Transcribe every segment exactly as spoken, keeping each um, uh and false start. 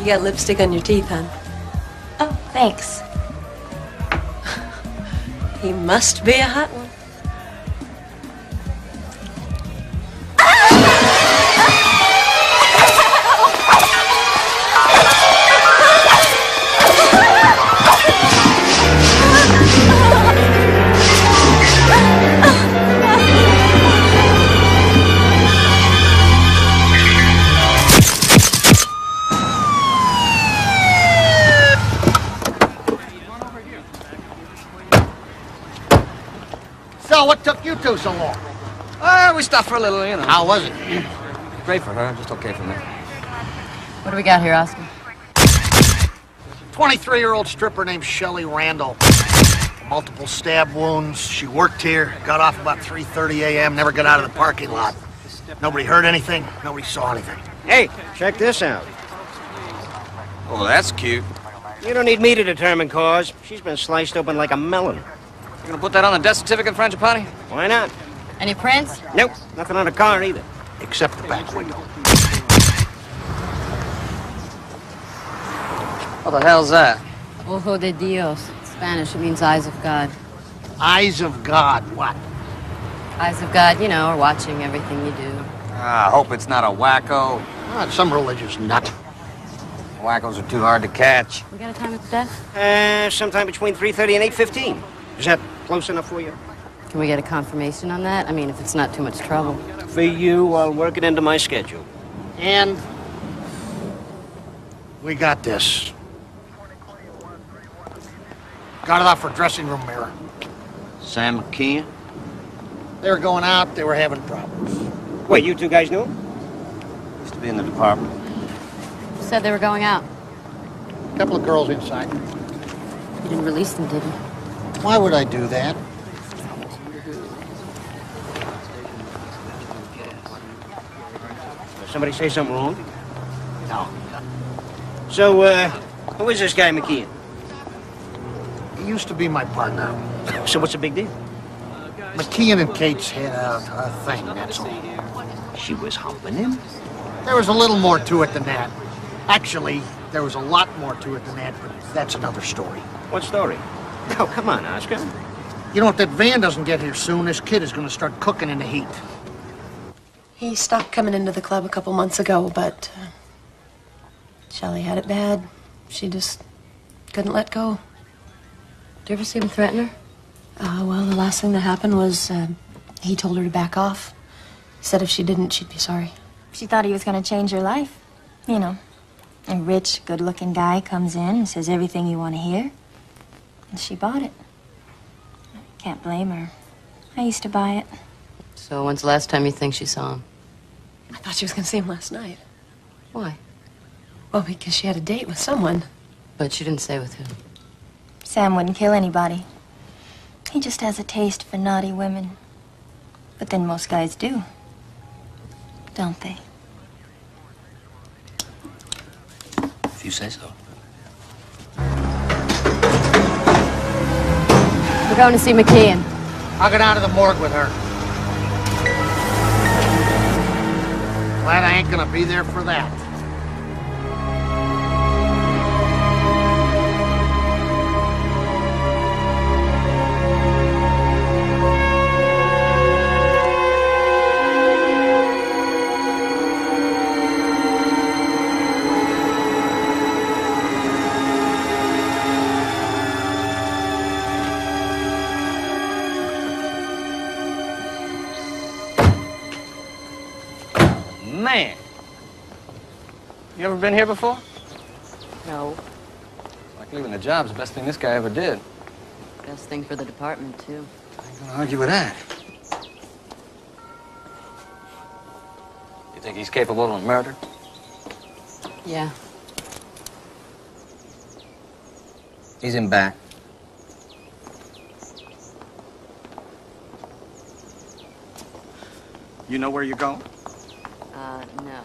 You got lipstick on your teeth, hon. Oh, thanks. He must be a hot one. So, what took you two so long? Uh, we stopped for a little, you know. How was it? Great for her, just okay for me. What do we got here, Oscar? twenty-three-year-old stripper named Shelley Randall. Multiple stab wounds. She worked here, got off about three thirty a m, never got out of the parking lot. Nobody heard anything, nobody saw anything. Hey, check this out. Oh, that's cute. You don't need me to determine cause. She's been sliced open like a melon. You gonna put that on the death certificate, Frangipani? Why not? Any prints? Nope, nothing on the car either. Except the back window. What the hell's that? Ojo de Dios. Spanish, it means eyes of God. Eyes of God, what? Eyes of God, you know, are watching everything you do. Ah, I hope it's not a wacko. Ah, some religious nut. Wackos are too hard to catch. We got a time of death? Uh, sometime between three thirty and eight fifteen. Is that close enough for you? Can we get a confirmation on that? I mean, if it's not too much trouble. For you, I'll work it into my schedule. And we got this. Got it off her dressing room mirror. Sam McKeon? They were going out, they were having problems. Wait, you two guys knew him? Used to be in the department. Who said they were going out? A couple of girls inside. You didn't release them, did you? Why would I do that? Did somebody say something wrong? No. So, uh, who is this guy McKeon? He used to be my partner. So what's the big deal? McKeon and Cates had a, a thing, that's all. She was humping him? There was a little more to it than that. Actually, there was a lot more to it than that, but that's another story. What story? Oh, come on, Oscar. You know, if that van doesn't get here soon, this kid is going to start cooking in the heat. He stopped coming into the club a couple months ago, but uh, Shelley had it bad. She just couldn't let go. Did you ever see him threaten her? Uh, well, the last thing that happened was uh, he told her to back off. He said if she didn't, she'd be sorry. She thought he was going to change her life. You know, a rich, good-looking guy comes in and says everything you want to hear. And she bought it. Can't blame her. I used to buy it. So when's the last time you think she saw him? I thought she was going to see him last night. Why? Well, because she had a date with someone. But she didn't say with who. Sam wouldn't kill anybody. He just has a taste for naughty women. But then most guys do. Don't they? If you say so. We're going to see McKeon. I'll go down to the morgue with her. Glad I ain't gonna be there for that. Man. You ever been here before? No. Like leaving the job's the best thing this guy ever did. Best thing for the department, too. I ain't gonna argue with that. You think he's capable of murder? Yeah. He's in back. You know where you're going? Uh, no.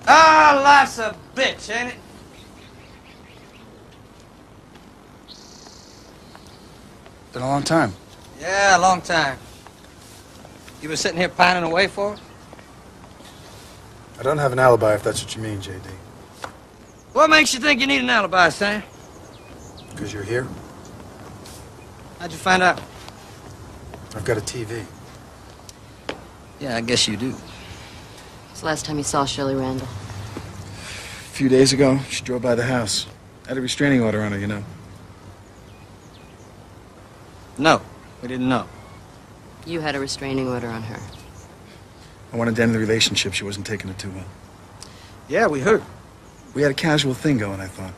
Ah, life's a bitch, ain't it? Been a long time. Yeah, a long time. You been sitting here pining away for it? I don't have an alibi, if that's what you mean, J D. What makes you think you need an alibi, Sam? Because you're here. How'd you find out? I've got a T V. Yeah, I guess you do. When's the last time you saw Shelley Randall? A few days ago, she drove by the house. Had a restraining order on her, you know. No, we didn't know. You had a restraining order on her. I wanted to end the relationship. She wasn't taking it too well. Yeah, we heard. We had a casual thing going, I thought.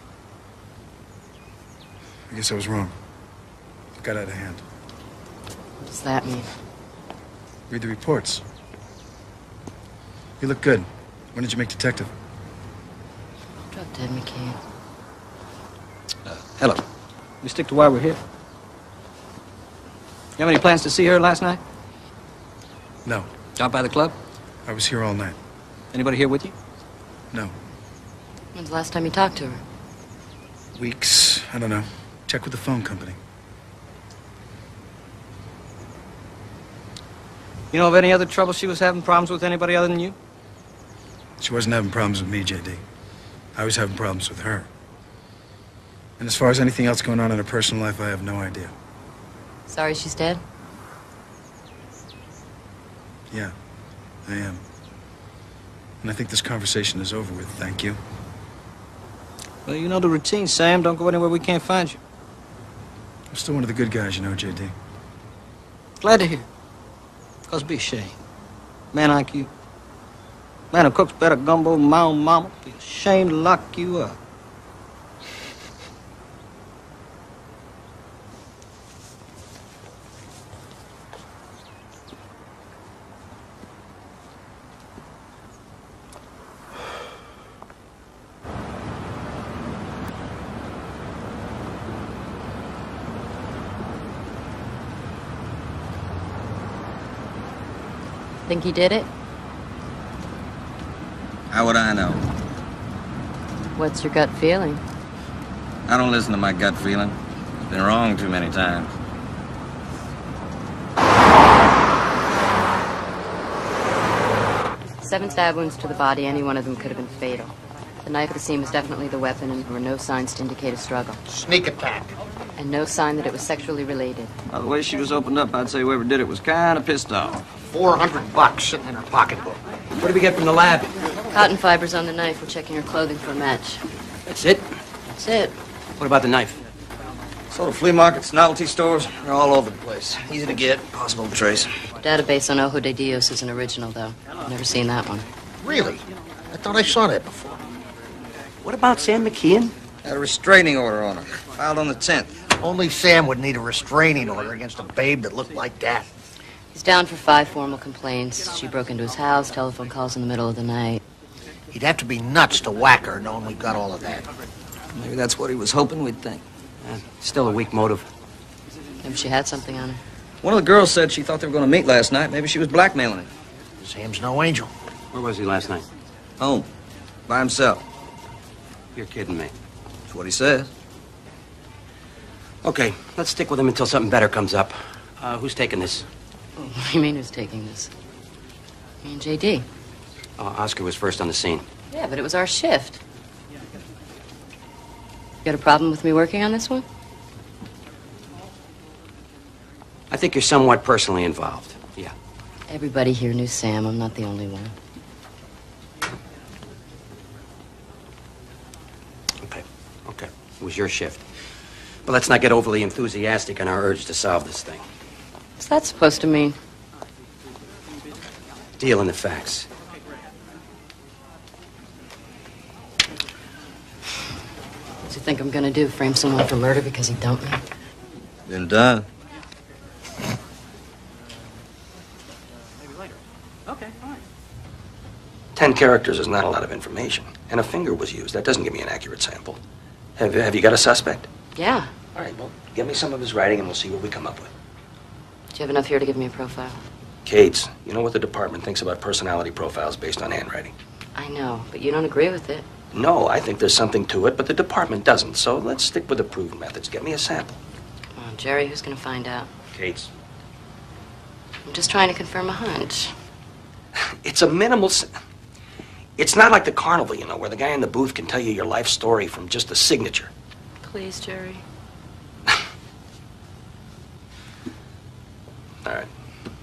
I guess I was wrong. It got out of hand. What does that mean? Read the reports. You look good. When did you make detective? Drop dead, McCann. Uh, hello. We stick to why we're here. You have any plans to see her last night? No. Out by the club? I was here all night. Anybody here with you? No. When's the last time you talked to her? Weeks. I don't know. Check with the phone company. You know of any other trouble she was having problems with anybody other than you? She wasn't having problems with me, J D. I was having problems with her. And as far as anything else going on in her personal life, I have no idea. Sorry she's dead? Yeah, I am. And I think this conversation is over with, thank you. Well, you know the routine, Sam. Don't go anywhere we can't find you. I'm still one of the good guys, you know, J D. Glad to hear. Cause be ashamed. Man like you. Man who cooks better gumbo than my own mama. Be ashamed to lock you up. Think he did it? How would I know? What's your gut feeling? I don't listen to my gut feeling. It's been wrong too many times. Seven stab wounds to the body, any one of them could have been fatal. The knife at the scene was definitely the weapon, and there were no signs to indicate a struggle. Sneak attack. And no sign that it was sexually related. By the way she was opened up, I'd say whoever did it was kind of pissed off. Four hundred bucks sitting in her pocketbook. What did we get from the lab? Cotton fibers on the knife. We're checking her clothing for a match. That's it? That's it. What about the knife? Sold at flea markets, novelty stores, they're all over the place. Easy to get, possible to trace. Database on Ojo de Dios is an original, though. Never seen that one. Really? I thought I saw that before. What about Sam McKeon? Had a restraining order on her, filed on the tenth. Only Sam would need a restraining order against a babe that looked like that. He's down for five formal complaints. She broke into his house, telephone calls in the middle of the night. He'd have to be nuts to whack her, knowing we've got all of that. Maybe that's what he was hoping we'd think. Uh, still a weak motive. Maybe she had something on her. One of the girls said she thought they were going to meet last night. Maybe she was blackmailing him. Sam's no angel. Where was he last night? Home. By himself. You're kidding me. That's what he says. Okay, let's stick with him until something better comes up. Uh, who's taking this? What do you mean who's taking this? Me and J D. Uh, Oscar was first on the scene. Yeah, but it was our shift. You got a problem with me working on this one? I think you're somewhat personally involved. Yeah. Everybody here knew Sam. I'm not the only one. Okay, okay. It was your shift. But let's not get overly enthusiastic in our urge to solve this thing. What's that supposed to mean? Deal in the facts. What do you think I'm gonna do? Frame someone for murder because he dumped me? Been done. Ten characters is not a lot of information. And a finger was used. That doesn't give me an accurate sample. Have, have you got a suspect? Yeah. All right, well, give me some of his writing and we'll see what we come up with. Do you have enough here to give me a profile? Cates, you know what the department thinks about personality profiles based on handwriting? I know, but you don't agree with it. No, I think there's something to it, but the department doesn't. So let's stick with approved methods. Get me a sample. Come on, Jerry, who's going to find out? Kate's. I'm just trying to confirm a hunch. It's a minimal... s- It's not like the carnival, you know, where the guy in the booth can tell you your life story from just a signature. Please, Jerry. All right.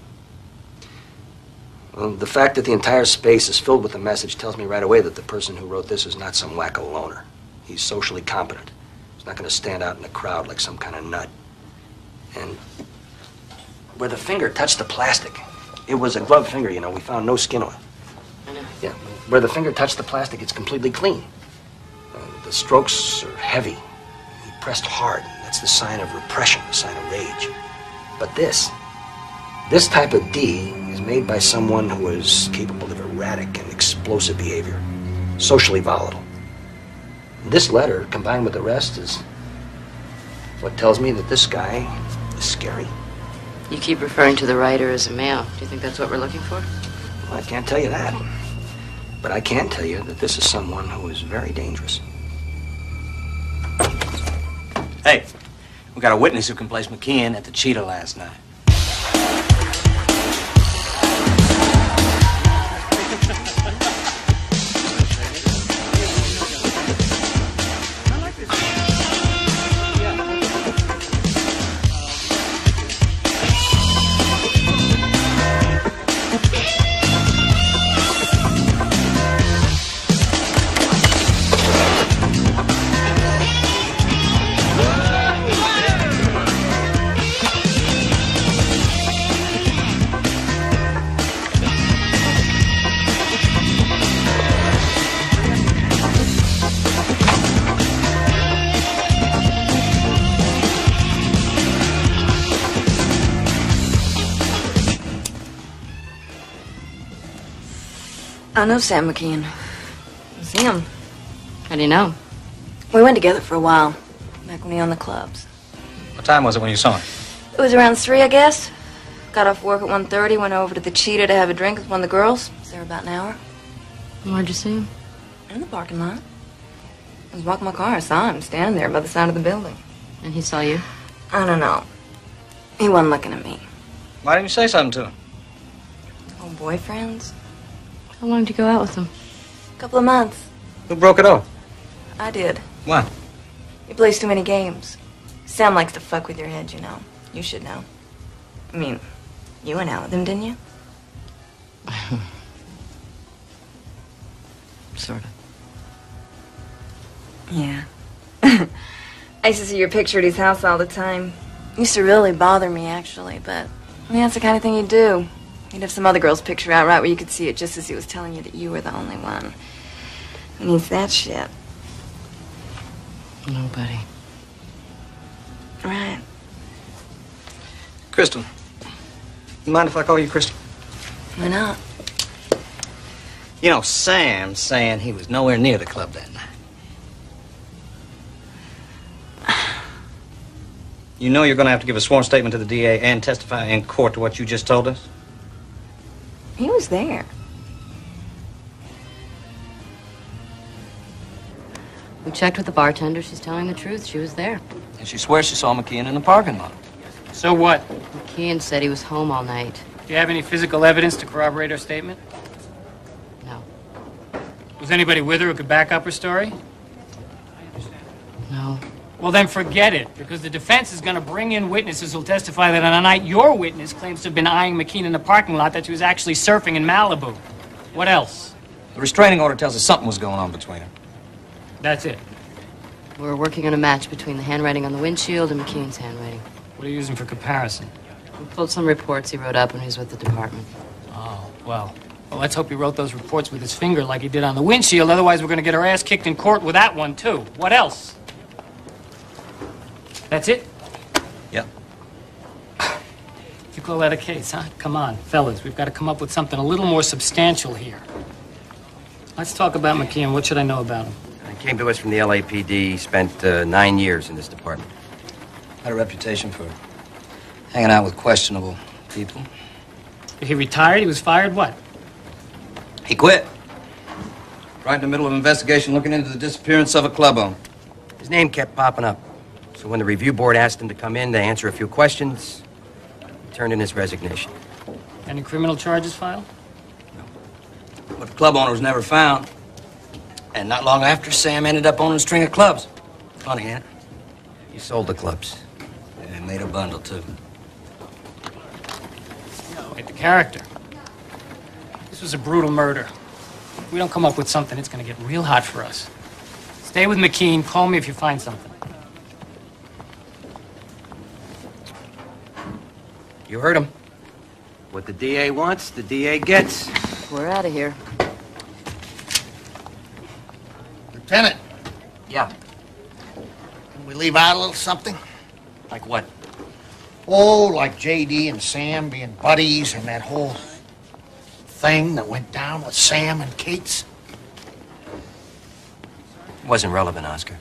Well, the fact that the entire space is filled with the message tells me right away that the person who wrote this is not some wacko loner. He's socially competent. He's not going to stand out in the crowd like some kind of nut. And where the finger touched the plastic, it was a glove finger, you know. We found no skin on it. I know. Yeah, where the finger touched the plastic, it's completely clean. Uh, the strokes are heavy. He pressed hard. That's the sign of repression, the sign of rage. But this, this type of D is made by someone who is capable of erratic and explosive behavior, socially volatile. This letter, combined with the rest, is what tells me that this guy is scary. You keep referring to the writer as a male. Do you think that's what we're looking for? Well, I can't tell you that. But I can tell you that this is someone who is very dangerous. Hey, we got a witness who can place McKeon at the Cheetah last night. I know Sam McKeon. It's him. How do you know? We went together for a while, back when he owned the clubs. What time was it when you saw him? It was around three, I guess. Got off work at one thirty, went over to the Cheetah to have a drink with one of the girls. Was there about an hour. Where'd you see him? In the parking lot. I was walking my car, I saw him standing there by the side of the building. And he saw you? I don't know. He wasn't looking at me. Why didn't you say something to him? Old boyfriends? How long did you go out with him? A couple of months. Who broke it off? I did. Why? He plays too many games. Sam likes to fuck with your head, you know. You should know. I mean, you went out with him, didn't you? Sort of. Yeah. I used to see your picture at his house all the time. Used to really bother me, actually, but I mean, that's the kind of thing he'd do. He'd have some other girl's picture out right where you could see it just as he was telling you that you were the only one. Who needs that shit? Nobody. Right. Crystal. You mind if I call you Crystal? Why not? You know, Sam's saying he was nowhere near the club that night. You know you're going to have to give a sworn statement to the D A and testify in court to what you just told us? He was there. We checked with the bartender. She's telling the truth. She was there. And she swears she saw McKeon in the parking lot. So what? McKeon said he was home all night. Do you have any physical evidence to corroborate her statement? No. Was anybody with her who could back up her story? No. Well, then forget it, because the defense is going to bring in witnesses who'll testify that on a night your witness claims to have been eyeing McKeon in the parking lot, that she was actually surfing in Malibu. What else? The restraining order tells us something was going on between them. That's it. We're working on a match between the handwriting on the windshield and McKeon's handwriting. What are you using for comparison? We pulled some reports he wrote up when he was with the department. Oh, well. Well, let's hope he wrote those reports with his finger like he did on the windshield. Otherwise, we're going to get our ass kicked in court with that one, too. What else? That's it? Yep. You call that a case, huh? Come on, fellas. We've got to come up with something a little more substantial here. Let's talk about McKeon. What should I know about him? He came to us from the L A P D. He spent uh, nine years in this department. Had a reputation for hanging out with questionable people. He retired? He was fired? What? He quit. Right in the middle of an investigation looking into the disappearance of a club owner. His name kept popping up. So when the review board asked him to come in to answer a few questions, he turned in his resignation. Any criminal charges filed? But the club owner was never found. And not long after, Sam ended up owning a string of clubs. Funny, ain't it? He sold the clubs. And made a bundle, too. Wait, the character. This was a brutal murder. If we don't come up with something, it's gonna get real hot for us. Stay with McKean. Call me if you find something. You heard him. What the D A wants, the D A gets. We're out of here. Lieutenant. Yeah. Can we leave out a little something? Like what? Oh, like J D and Sam being buddies and that whole thing that went down with Sam and Kate's. It wasn't relevant, Oscar.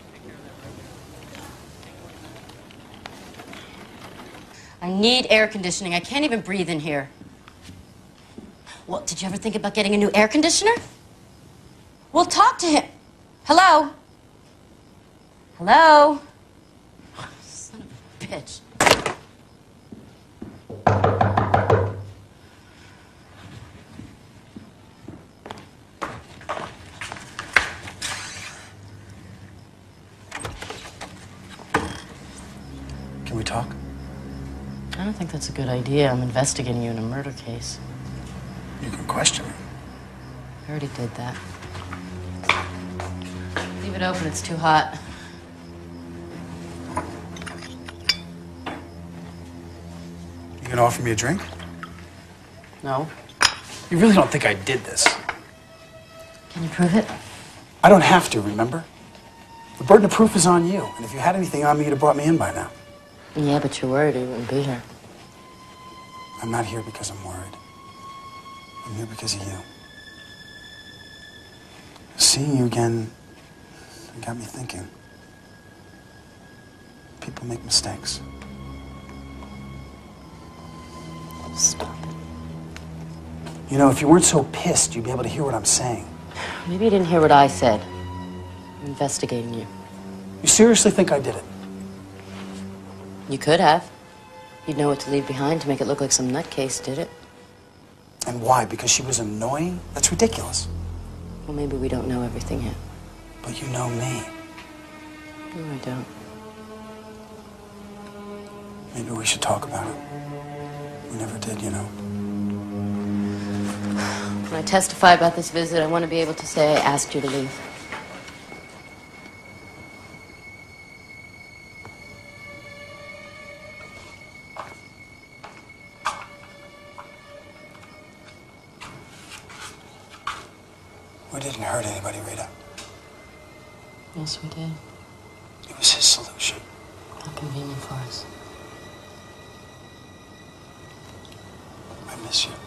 I need air conditioning. I can't even breathe in here. Well, did you ever think about getting a new air conditioner? Well, talk to him. Hello? Hello? Son of a bitch. Can we talk? I don't think that's a good idea. I'm investigating you in a murder case. You can question me. I already did that. Leave it open, it's too hot. You gonna offer me a drink? No. You really don't think I did this? Can you prove it? I don't have to, remember? The burden of proof is on you, and if you had anything on me, you'd have brought me in by now. Yeah, but you're worried or you wouldn't be here. I'm not here because I'm worried. I'm here because of you. Seeing you again got me thinking. People make mistakes. Stop it. You know, if you weren't so pissed, you'd be able to hear what I'm saying. Maybe you didn't hear what I said. I'm investigating you. You seriously think I did it? You could have. You'd know what to leave behind to make it look like some nutcase did it. And why? Because she was annoying? That's ridiculous. Well, maybe we don't know everything yet. But you know me. No, I don't. Maybe we should talk about it. We never did, you know. When I testify about this visit, I want to be able to say I asked you to leave. We didn't hurt anybody, Rita. Yes, we did. It was his solution. How convenient for us. I miss you.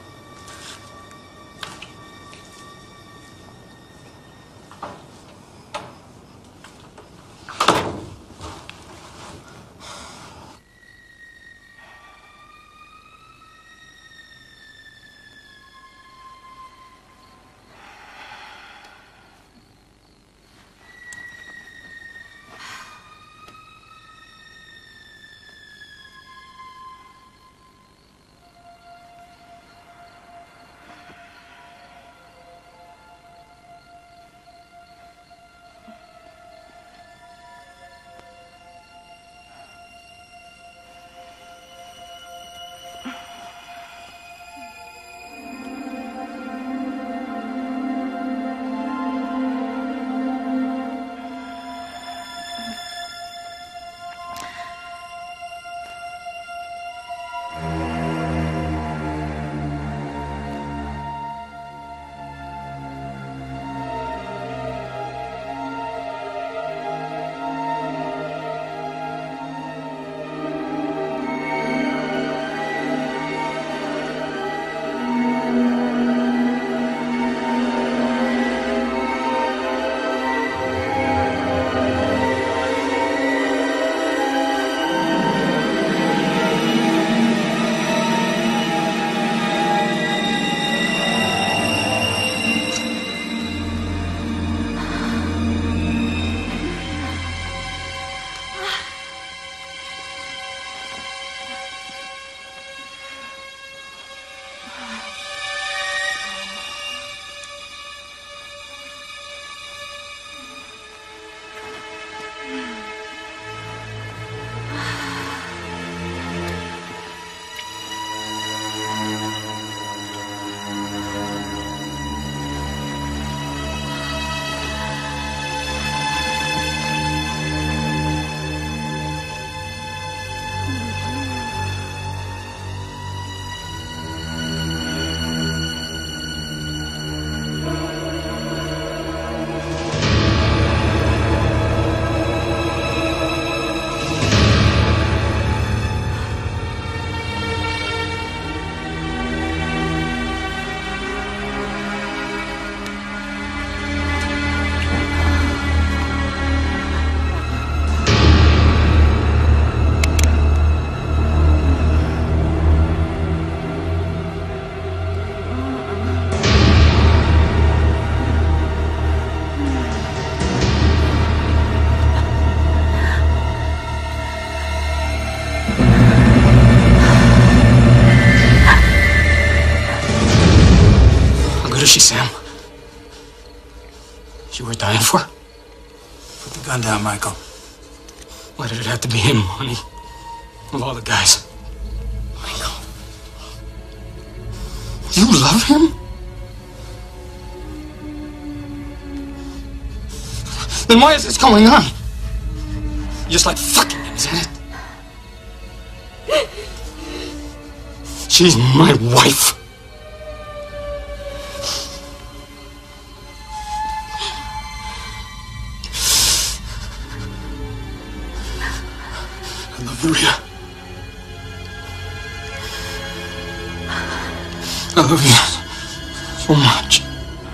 is she, Sam? She worth dying for? Put the gun down, Michael. Why did it have to be him, honey? Of all the guys. Michael. You love him? Then why is this going on? You just like fucking him, isn't it? She's my wife. I love you, Rita. I love you so much.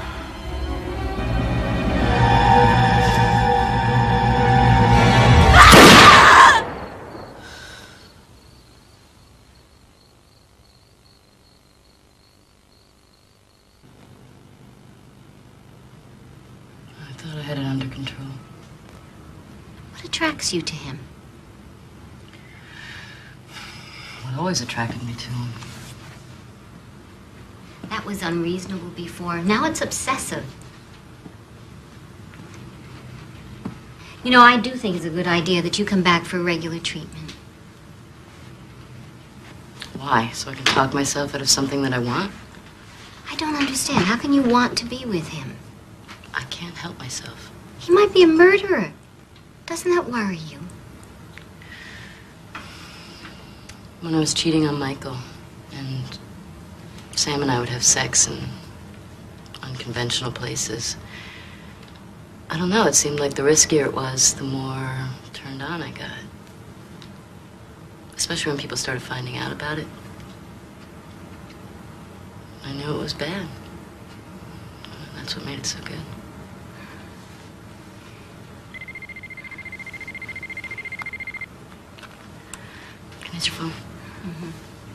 Attracts you to him? What always attracted me to him? That was unreasonable before. Now it's obsessive. You know, I do think it's a good idea that you come back for regular treatment. Why? So I can talk myself out of something that I want? I don't understand. How can you want to be with him? I can't help myself. He might be a murderer. Doesn't that worry you? When I was cheating on Michael, and Sam and I would have sex in unconventional places, I don't know, it seemed like the riskier it was, the more turned on I got. Especially when people started finding out about it. I knew it was bad. That's what made it so good. Can I use your phone? Mm-hmm.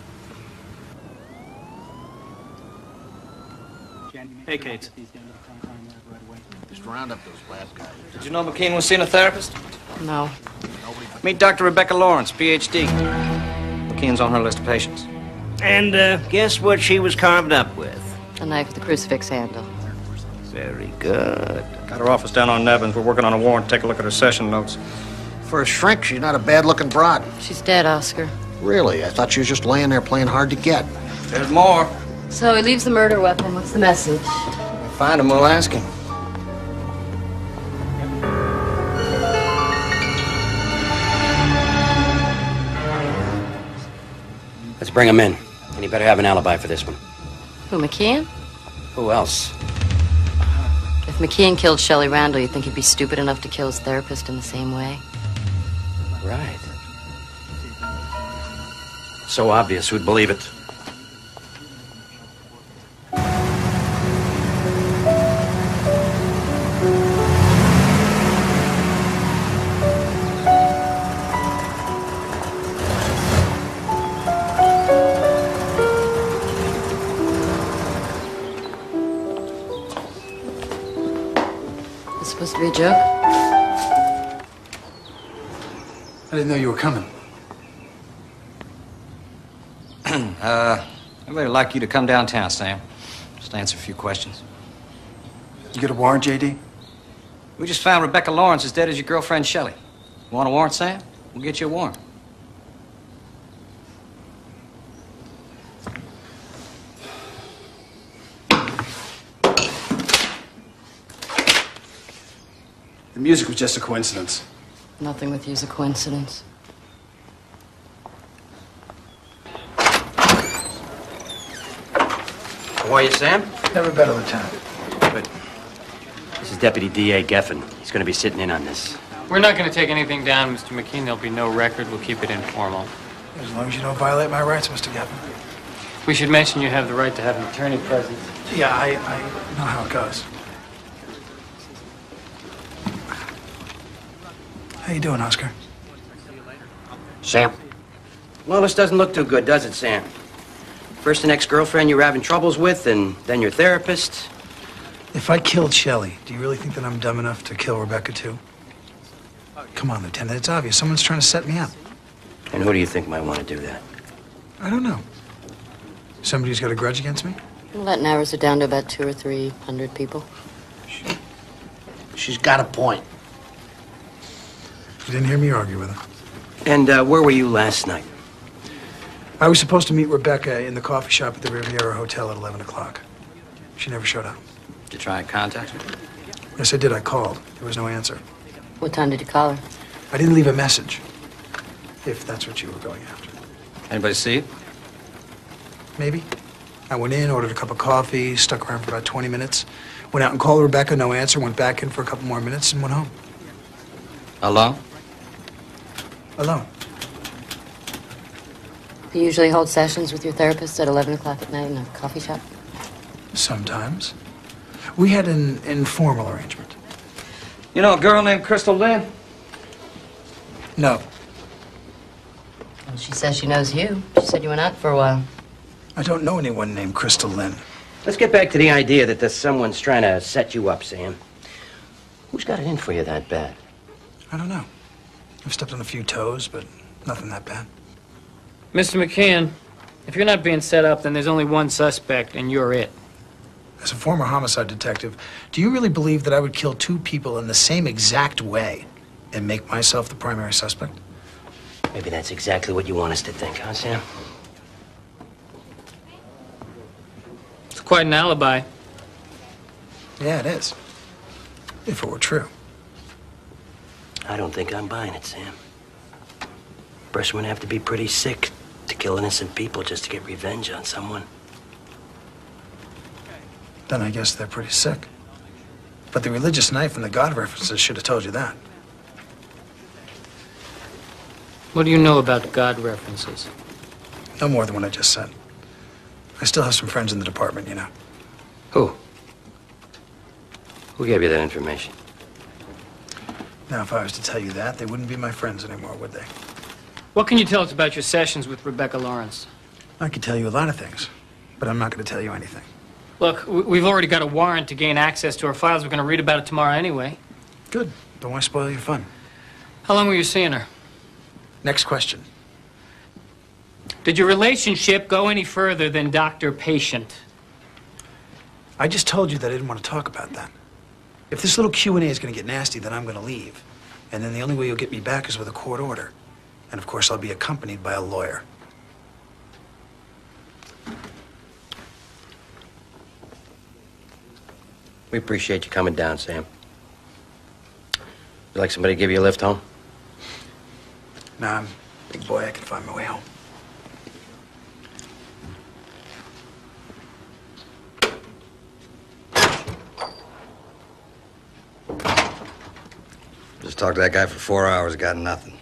Hey, Kate. Just round up those lab guys. Did you know McKean was seeing a therapist? No. Meet Doctor Rebecca Lawrence, P H D. McKean's on her list of patients. And uh, guess what she was carved up with? A knife with a crucifix handle. Very good. Got her office down on Nevins. We're working on a warrant. Take a look at her session notes. For a shrink, she's not a bad-looking broad. She's dead, Oscar. Really? I thought she was just laying there playing hard to get. There's more. So he leaves the murder weapon. What's the message? If we find him, we'll ask him. Let's bring him in. And he better have an alibi for this one. Who, McKean? Who else? If McKean killed Shelley Randall, you think he'd be stupid enough to kill his therapist in the same way? Right. So obvious, who'd believe it? It's supposed to be a joke? I didn't know you were coming. uh, I'd really like you to come downtown, Sam. Just answer a few questions. You get a warrant, J D? We just found Rebecca Lawrence as dead as your girlfriend, Shelley. You want a warrant, Sam? We'll get you a warrant. The music was just a coincidence. Nothing with you's a coincidence. How are you, Sam? Never better than time. Good. This is Deputy D A Geffen. He's going to be sitting in on this. We're not going to take anything down, Mister McKean. There'll be no record. We'll keep it informal. As long as you don't violate my rights, Mister Geffen. We should mention you have the right to have an attorney present. Yeah, I, I know how it goes. How you doing, Oscar? Sam? Well, this doesn't look too good, does it, Sam? First an ex-girlfriend you were having troubles with, and then your therapist. If I killed Shelley, do you really think that I'm dumb enough to kill Rebecca, too? Come on, Lieutenant, it's obvious. Someone's trying to set me up. And who do you think might want to do that? I don't know. Somebody who's got a grudge against me? Latin hours are down to about two or three hundred people. She's got a point. You didn't hear me argue with her. And uh, where were you last night? I was supposed to meet Rebecca in the coffee shop at the Riviera Hotel at eleven o'clock. She never showed up. Did you try and contact her? Yes, I did. I called. There was no answer. What time did you call her? I didn't leave a message, if that's what you were going after. Anybody see it? Maybe. I went in, ordered a cup of coffee, stuck around for about twenty minutes, went out and called Rebecca, no answer, went back in for a couple more minutes and went home. Alone? Alone. You usually hold sessions with your therapist at eleven o'clock at night in a coffee shop? Sometimes. We had an informal arrangement. You know a girl named Crystal Lynn? No. Well, she says she knows you. She said you went out for a while. I don't know anyone named Crystal Lynn. Let's get back to the idea that there's someone's trying to set you up, Sam. Who's got it in for you that bad? I don't know. I've stepped on a few toes, but nothing that bad. Mister McKeon, if you're not being set up, then there's only one suspect, and you're it. As a former homicide detective, do you really believe that I would kill two people in the same exact way and make myself the primary suspect? Maybe that's exactly what you want us to think, huh, Sam? It's quite an alibi. Yeah, it is. If it were true. I don't think I'm buying it, Sam. A person would have to be pretty sick to kill innocent people just to get revenge on someone. Then I guess they're pretty sick. But the religious knife and the God references should have told you that. What do you know about God references? No more than what I just said. I still have some friends in the department, you know. Who? Who gave you that information? Now, if I was to tell you that, they wouldn't be my friends anymore, would they? What can you tell us about your sessions with Rebecca Lawrence? I could tell you a lot of things, but I'm not going to tell you anything. Look, we- we've already got a warrant to gain access to her files. We're going to read about it tomorrow anyway. Good. Don't want to spoil your fun. How long were you seeing her? Next question. Did your relationship go any further than doctor-patient? I just told you that I didn't want to talk about that. If this little Q and A is going to get nasty, then I'm going to leave. And then the only way you'll get me back is with a court order. And of course, I'll be accompanied by a lawyer. We appreciate you coming down, Sam. Would you like somebody to give you a lift home? Nah, I'm a big boy. I can find my way home. Just talked to that guy for four hours, got nothing.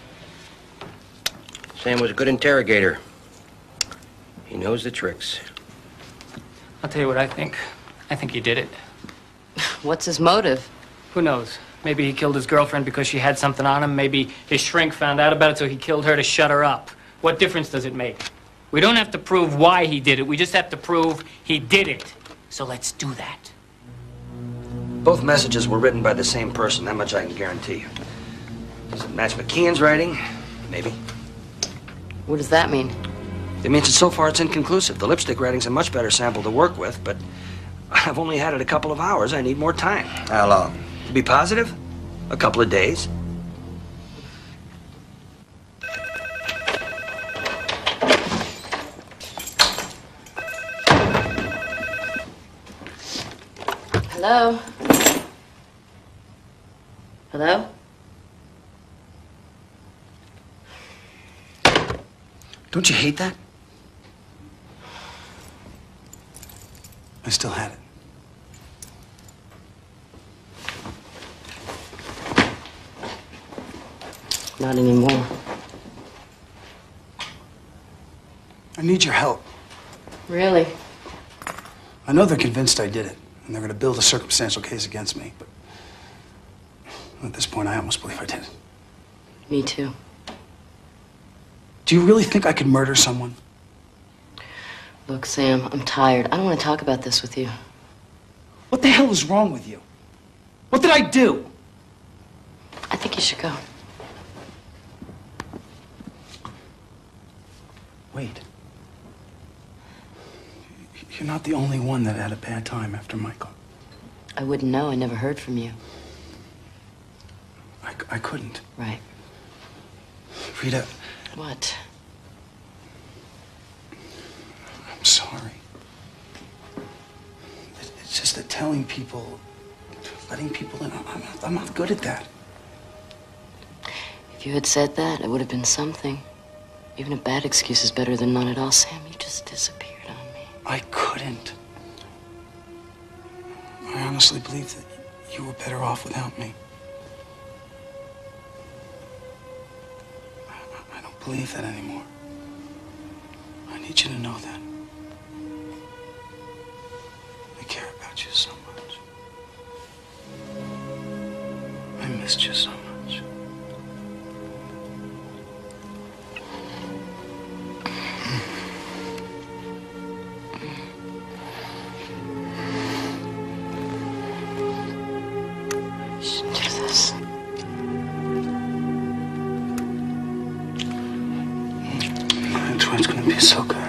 Sam was a good interrogator. He knows the tricks. I'll tell you what I think. I think he did it. What's his motive? Who knows? Maybe he killed his girlfriend because she had something on him. Maybe his shrink found out about it, so he killed her to shut her up. What difference does it make? We don't have to prove why he did it. We just have to prove he did it. So let's do that. Both messages were written by the same person. That much I can guarantee you. Does it match McKeon's writing? Maybe. What does that mean? It means that so far it's inconclusive. The lipstick writing's a much better sample to work with, but I've only had it a couple of hours. I need more time. How long? To be positive, a couple of days. Hello? Hello? Don't you hate that? I still had it. Not anymore. I need your help. Really? I know they're convinced I did it, and they're going to build a circumstantial case against me, but at this point, I almost believe I did it. Me too. Do you really think I could murder someone? Look, Sam, I'm tired. I don't want to talk about this with you. What the hell is wrong with you? What did I do? I think you should go. Wait. You're not the only one that had a bad time after Michael. I wouldn't know. I never heard from you. I, I couldn't. Right. Rita. What? I'm sorry. It, it's just that telling people, letting people in, I'm not, I'm not good at that. If you had said that, it would have been something. Even a bad excuse is better than none at all. Sam, you just disappeared on me. I couldn't. I honestly believe that you were better off without me. I, I don't believe that anymore. I need you to know that. I care about you so much. I missed you so much. It's gonna be so good.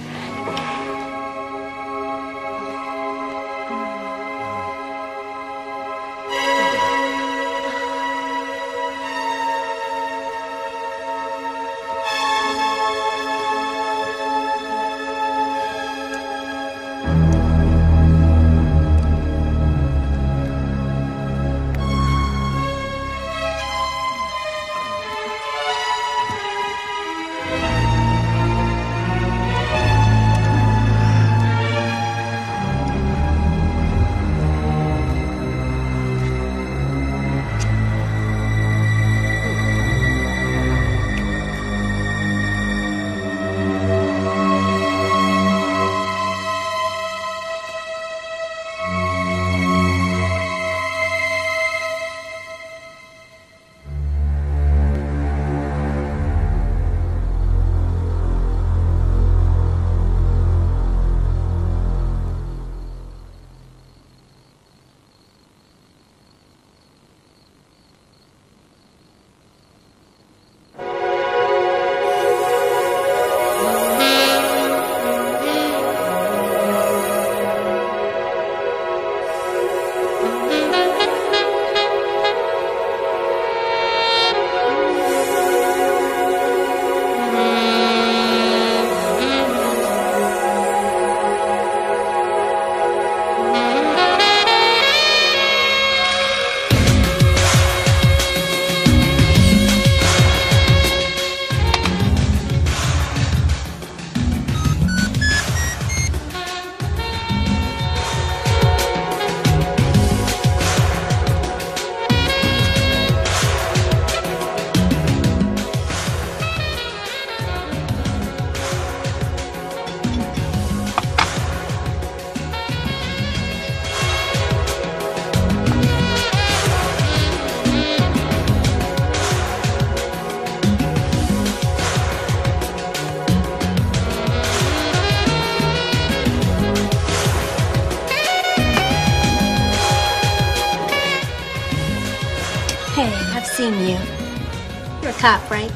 Seen you. You're a cop, right?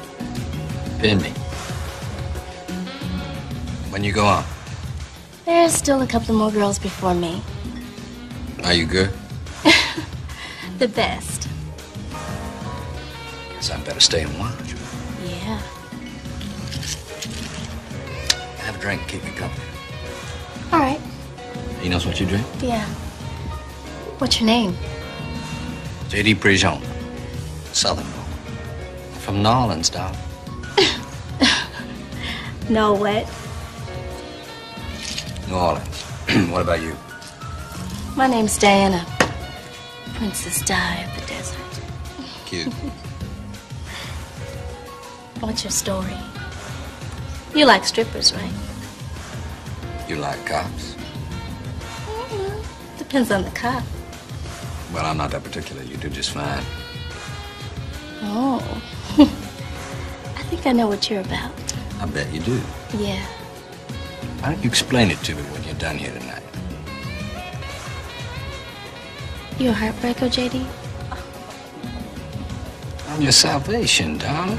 Pin me. When you go on? There's still a couple more girls before me. Are you good? The best. Guess I better stay and watch. Yeah. Have a drink and keep me company. All right. He knows what you drink? Yeah. What's your name? J D Prejean. Southern boy. From New Orleans, darling. No, what? New Orleans. What about you? My name's Diana. Princess Di of the desert. Cute. What's your story? You like strippers, right? You like cops? Mm-hmm. Depends on the cop. Well, I'm not that particular. You do just fine. Oh. I think I know what you're about. I bet you do. Yeah. Why don't you explain it to me when you're done here tonight? You a heartbreaker, J D? I'm your salvation, darling.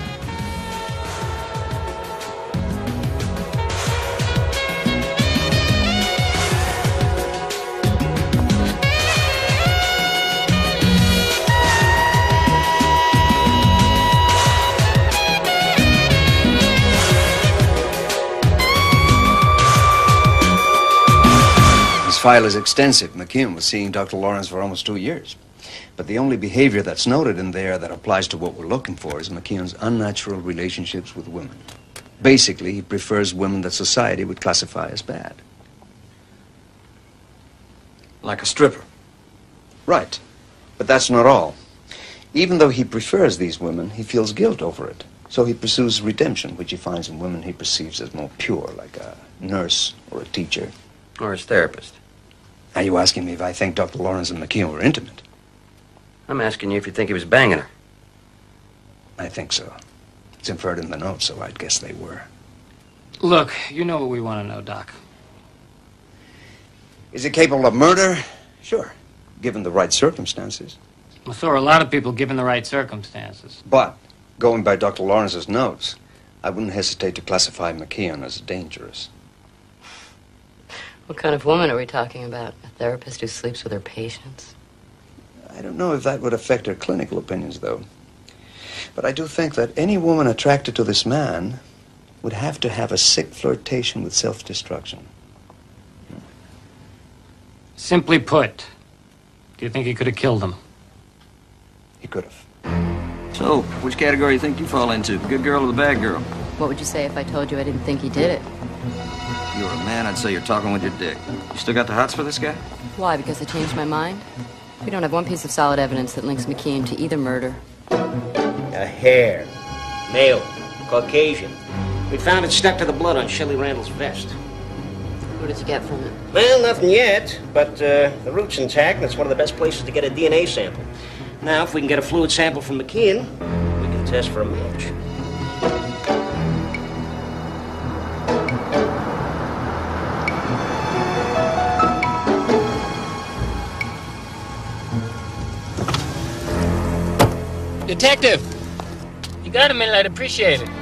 file is extensive. McKeon was seeing Doctor Lawrence for almost two years. But the only behavior that's noted in there that applies to what we're looking for is McKeon's unnatural relationships with women. Basically, he prefers women that society would classify as bad. Like a stripper. Right. But that's not all. Even though he prefers these women, he feels guilt over it. So he pursues redemption, which he finds in women he perceives as more pure, like a nurse or a teacher. Or his therapist. Are you asking me if I think Doctor Lawrence and McKeon were intimate? I'm asking you if you think he was banging her. I think so. It's inferred in the note, so I'd guess they were. Look, you know what we want to know, Doc. Is he capable of murder? Sure, given the right circumstances. Well, so are a lot of people given the right circumstances. But, going by Doctor Lawrence's notes, I wouldn't hesitate to classify McKeon as dangerous. What kind of woman are we talking about? A therapist who sleeps with her patients? I don't know if that would affect her clinical opinions, though. But I do think that any woman attracted to this man would have to have a sick flirtation with self-destruction. Simply put, do you think he could have killed him? He could have. So, which category do you think you fall into? The good girl or the bad girl? What would you say if I told you I didn't think he did it? If you were a man, I'd say you're talking with your dick. You still got the hots for this guy? Why, because I changed my mind? We don't have one piece of solid evidence that links McKeon to either murder. A hair. Male. Caucasian. We found it stuck to the blood on Shelley Randall's vest. What did you get from it? Well, nothing yet, but uh, the root's intact, and it's one of the best places to get a D N A sample. Now, if we can get a fluid sample from McKeon, we can test for a match. Detective! You got a minute, I'd appreciate it.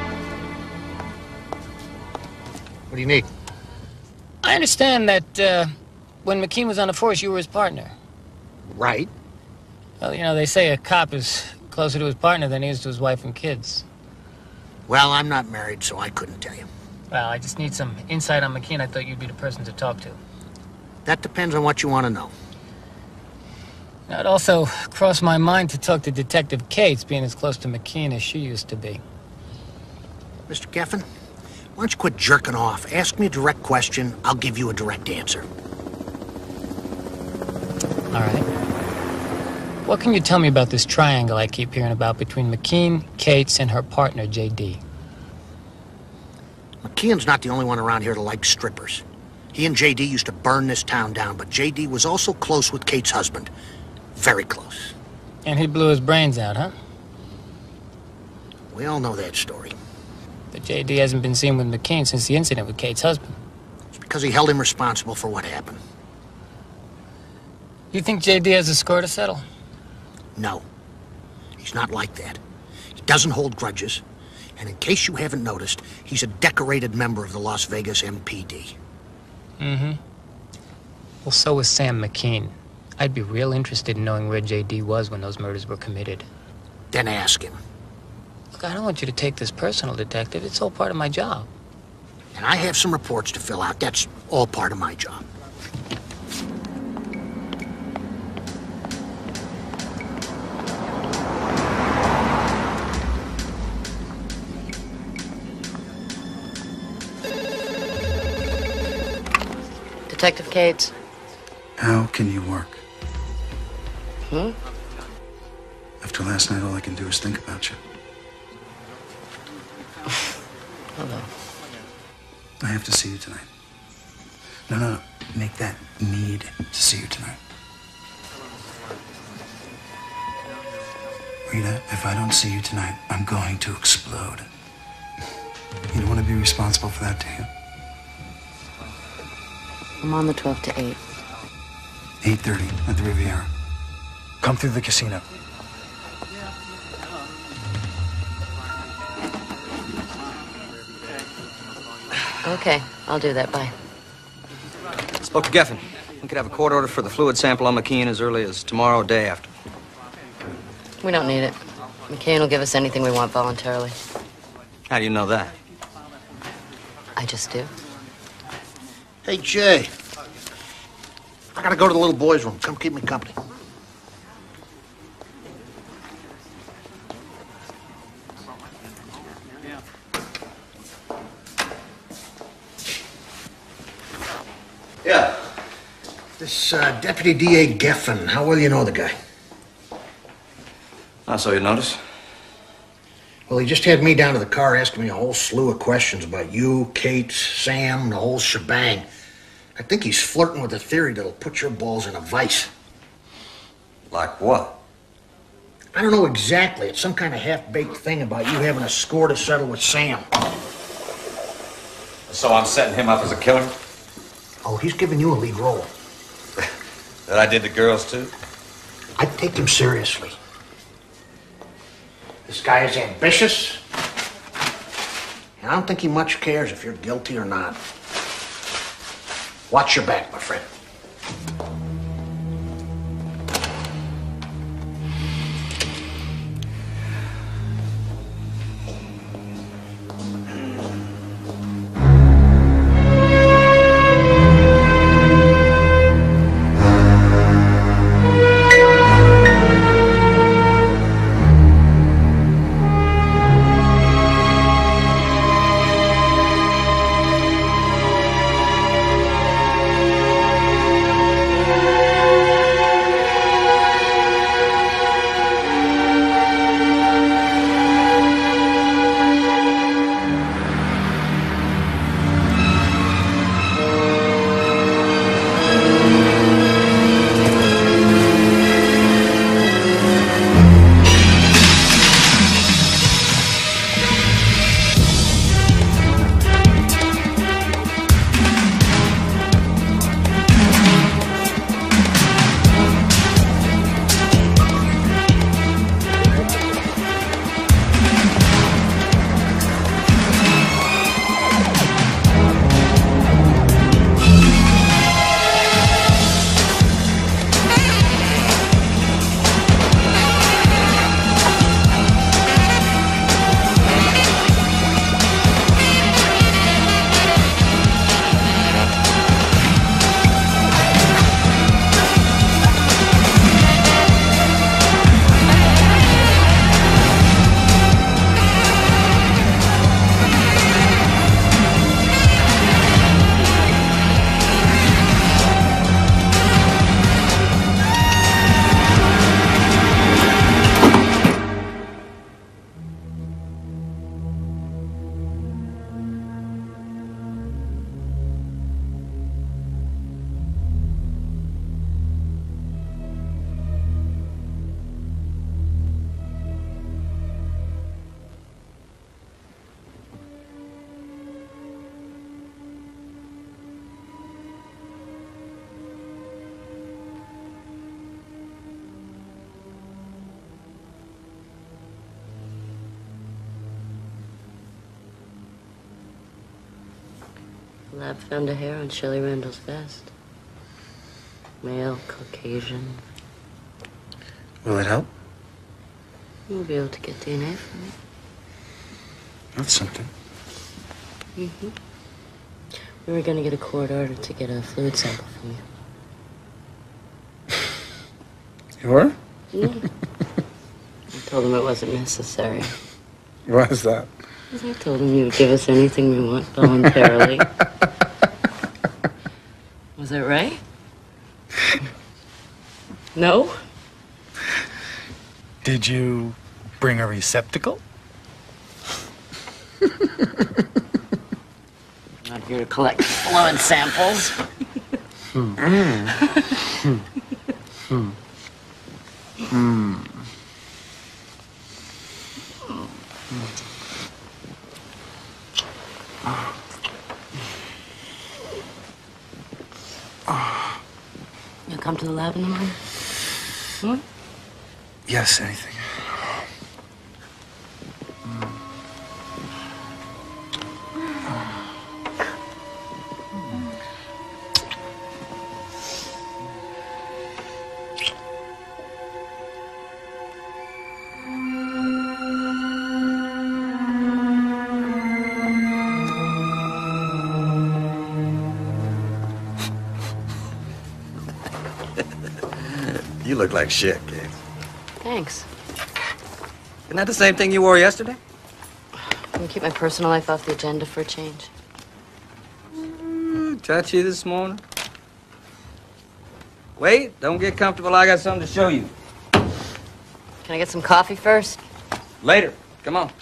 What do you need? I understand that uh, when McKeon was on the force, you were his partner. Right. Well, you know, they say a cop is closer to his partner than he is to his wife and kids. Well, I'm not married, so I couldn't tell you. Well, I just need some insight on McKeon. I thought you'd be the person to talk to. That depends on what you want to know. Now, it also crossed my mind to talk to Detective Cates, being as close to McKeon as she used to be. Mister Geffen, why don't you quit jerking off? Ask me a direct question, I'll give you a direct answer. All right. What can you tell me about this triangle I keep hearing about between McKeon, Cates, and her partner, J D? McKeon's not the only one around here that likes strippers. He and J D used to burn this town down, but J D was also close with Kate's husband. Very close. And he blew his brains out, huh? We all know that story. But J D hasn't been seen with McKeon since the incident with Kate's husband. It's because he held him responsible for what happened. You think J D has a score to settle? No. He's not like that. He doesn't hold grudges. And in case you haven't noticed, he's a decorated member of the Las Vegas M P D. Mm-hmm. Well, so was Sam McKeon. I'd be real interested in knowing where J D was when those murders were committed. Then ask him. Look, I don't want you to take this personal, Detective. It's all part of my job. And I have some reports to fill out. That's all part of my job. Detective Cates. How can you work? Hmm? After last night, all I can do is think about you. Hello. I have to see you tonight. No, no, no. Make that need to see you tonight. Rita, if I don't see you tonight, I'm going to explode. You don't want to be responsible for that, do you? I'm on the twelve to eight. eight thirty at the Riviera. Come through the casino. Okay, I'll do that. Bye. Spoke to Geffen. We could have a court order for the fluid sample on McKeon as early as tomorrow, day after. We don't need it. McKeon will give us anything we want voluntarily. How do you know that? I just do. Hey, Jay. gotta go to the little boys' room. Come keep me company. Yeah. This uh, Deputy D A Geffen, how well you know the guy? I saw you notice. Well, he just had me down to the car asking me a whole slew of questions about you, Kate, Sam, the whole shebang. I think he's flirting with a theory that'll put your balls in a vice. Like what? I don't know exactly. It's some kind of half-baked thing about you having a score to settle with Sam. So I'm setting him up as a killer? Oh, he's giving you a lead role. That I did the girls too? I'd take him seriously. This guy is ambitious, and I don't think he much cares if you're guilty or not. Watch your back, my friend. The lab found a hair on Shelley Randall's vest. Male, Caucasian. Will it help? You'll be able to get D N A from it. That's something. Mm-hmm. We were gonna get a court order to get a fluid sample from you. You were? Yeah. I told him it wasn't necessary. Why is that? Because I told him you would give us anything we want voluntarily. Was that right? No? Did you bring a receptacle? Not here to collect fluid samples. Hmm. Hmm. Hmm. Hmm. You'll come to the lab in the morning? Hmm? Yes, anything. You look like shit, kid. Thanks. Isn't that the same thing you wore yesterday? Can we keep my personal life off the agenda for a change? Ooh, touchy this morning. Wait, don't get comfortable. I got something to show you. Can I get some coffee first? Later. Come on.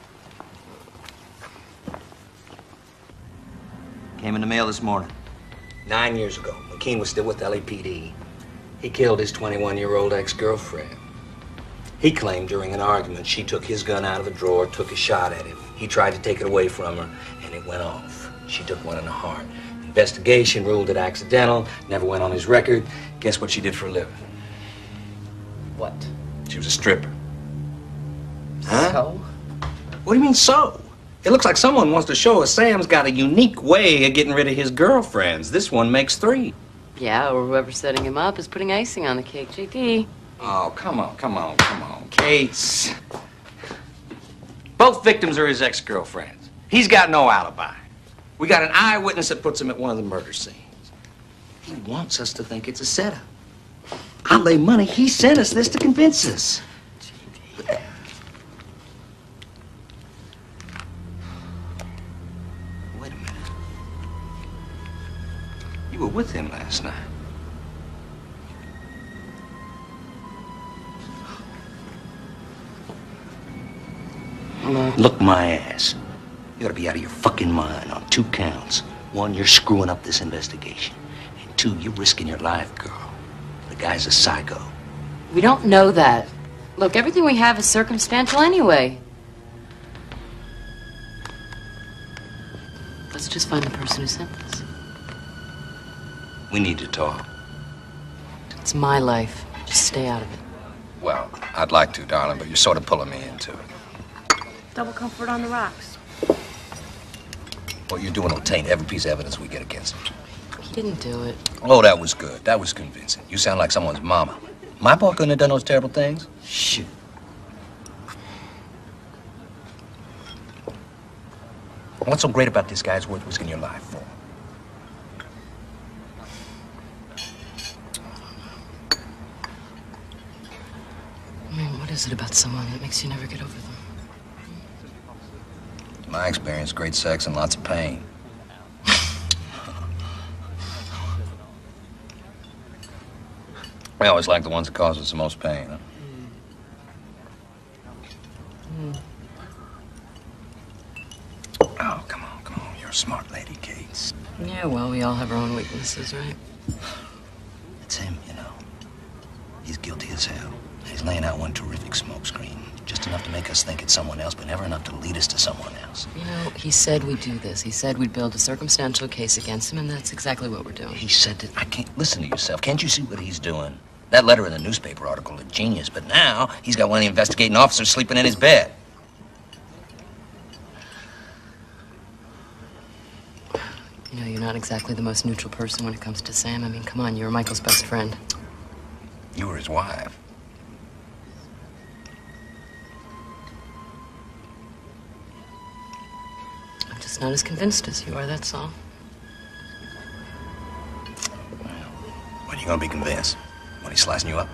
Came in the mail this morning. Nine years ago, McKean was still with L A P D. He killed his twenty-one-year-old ex-girlfriend. He claimed during an argument she took his gun out of a drawer, took a shot at him. He tried to take it away from her, and it went off. She took one in the heart. Investigation ruled it accidental, never went on his record. Guess what she did for a living? What? She was a stripper. Huh? So? What do you mean, so? It looks like someone wants to show us Sam's got a unique way of getting rid of his girlfriends. This one makes three. Yeah, or whoever's setting him up is putting icing on the cake. J D. Oh, come on, come on, come on. Kate. Both victims are his ex-girlfriends. He's got no alibi. We got an eyewitness that puts him at one of the murder scenes. He wants us to think it's a setup. I'll lay money he sent us this to convince us. Wait a minute. You were with him last night. Look my ass. You ought to be out of your fucking mind on two counts. One, you're screwing up this investigation. And two, you're risking your life, girl. The guy's a psycho. We don't know that. Look, everything we have is circumstantial anyway. Let's just find the person who sent this. We need to talk. It's my life. Just stay out of it. Well, I'd like to, darling, but you're sort of pulling me into it. Double comfort on the rocks. What you're doing will taint every piece of evidence we get against him. He didn't do it. Oh, that was good. That was convincing. You sound like someone's mama. My boy couldn't have done those terrible things. Shit. What's so great about this guy is worth risking your life for? I mean, what is it about someone that makes you never get over them? In my experience, great sex and lots of pain. I always like the ones that cause us the most pain, huh? Mm. Oh, come on, come on. You're a smart lady, Kate. Yeah, well, we all have our own weaknesses, right? It's him, you know. He's guilty as hell. He's laying out one terrific smokescreen. Just enough to make us think it's someone else, but never enough to lead us to someone else. You know, he said we'd do this. He said we'd build a circumstantial case against him, and that's exactly what we're doing. He said that... I can't... Listen to yourself. Can't you see what he's doing? That letter in the newspaper article is genius, but now he's got one of the investigating officers sleeping in his bed. You know, you're not exactly the most neutral person when it comes to Sam. I mean, come on, you were Michael's best friend. You were his wife. I'm just not as convinced as you are, that's all. When are you gonna be convinced? When he's slicing you up?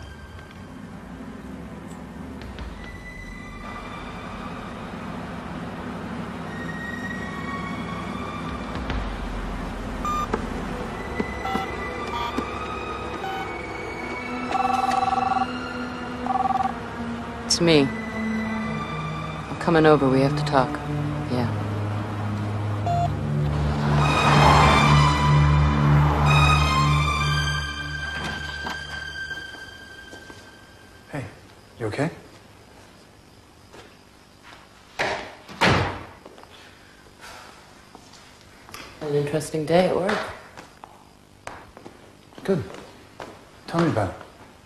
It's me. I'm coming over. We have to talk. Yeah. Hey, you okay? An interesting day at work. Good. Tell me about it.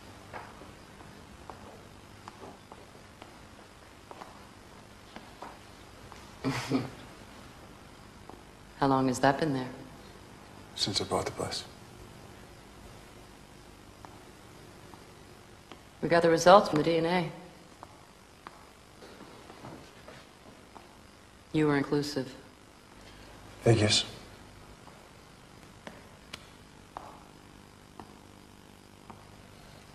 How long has that been there? Since I bought the place. We got the results from the D N A. You were inclusive. Figures.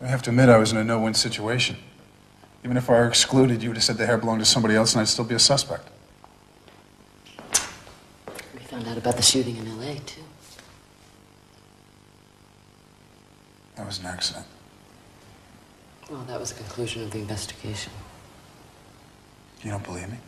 I have to admit I was in a no-win situation. Even if I were excluded, you would have said the hair belonged to somebody else and I'd still be a suspect. We found out about the shooting in L A, too. That was an accident. Well, that was the conclusion of the investigation. You don't believe me?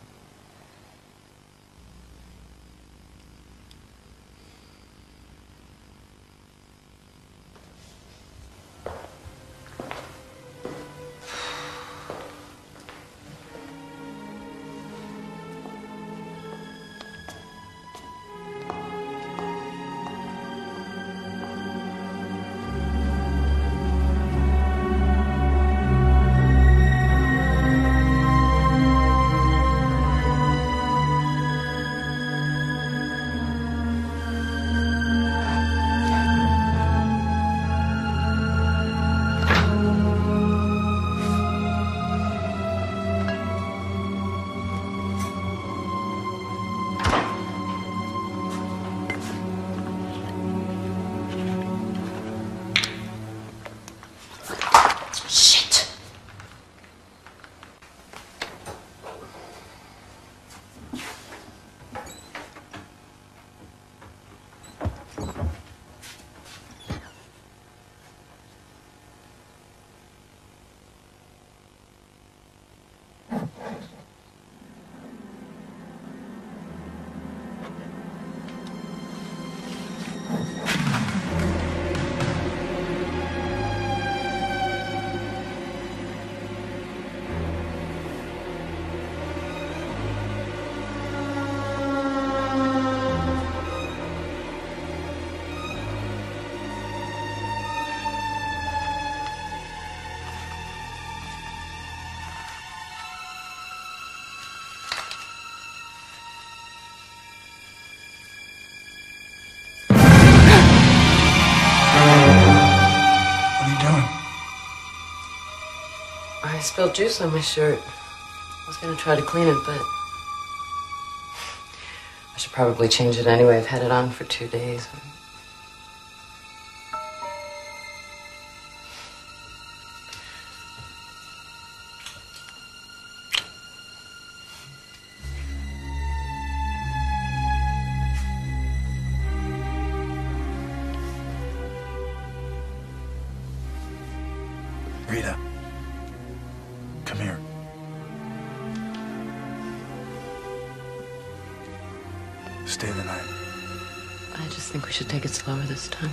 I spilled juice on my shirt. I was gonna try to clean it, but I should probably change it anyway. I've had it on for two days. Rita, come here. Stay the night. I just think we should take it slower this time.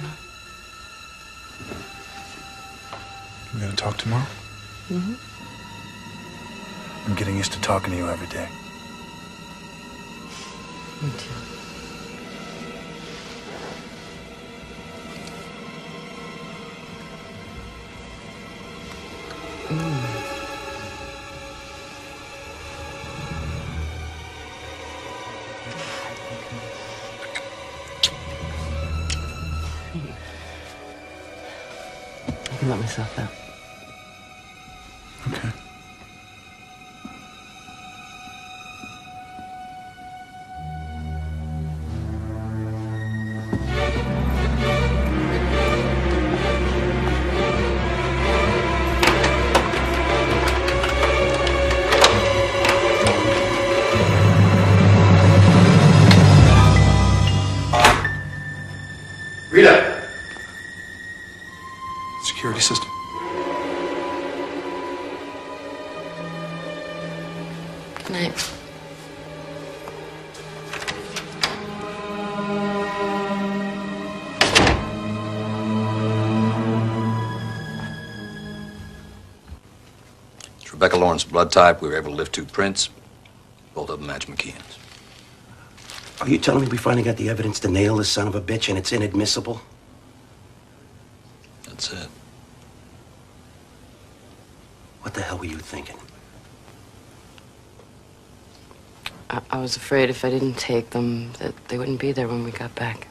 We're gonna talk tomorrow? Mm-hmm. I'm getting used to talking to you every day. Me too. Mm. I can let myself out. Okay. Rita! Security system. Good night. It's Rebecca Lawrence blood type. We were able to lift two prints. Both of them match McKeon's. Are you telling me we finally got the evidence to nail this son of a bitch and it's inadmissible? That's it. What the hell were you thinking? I, I was afraid if I didn't take them, that they wouldn't be there when we got back.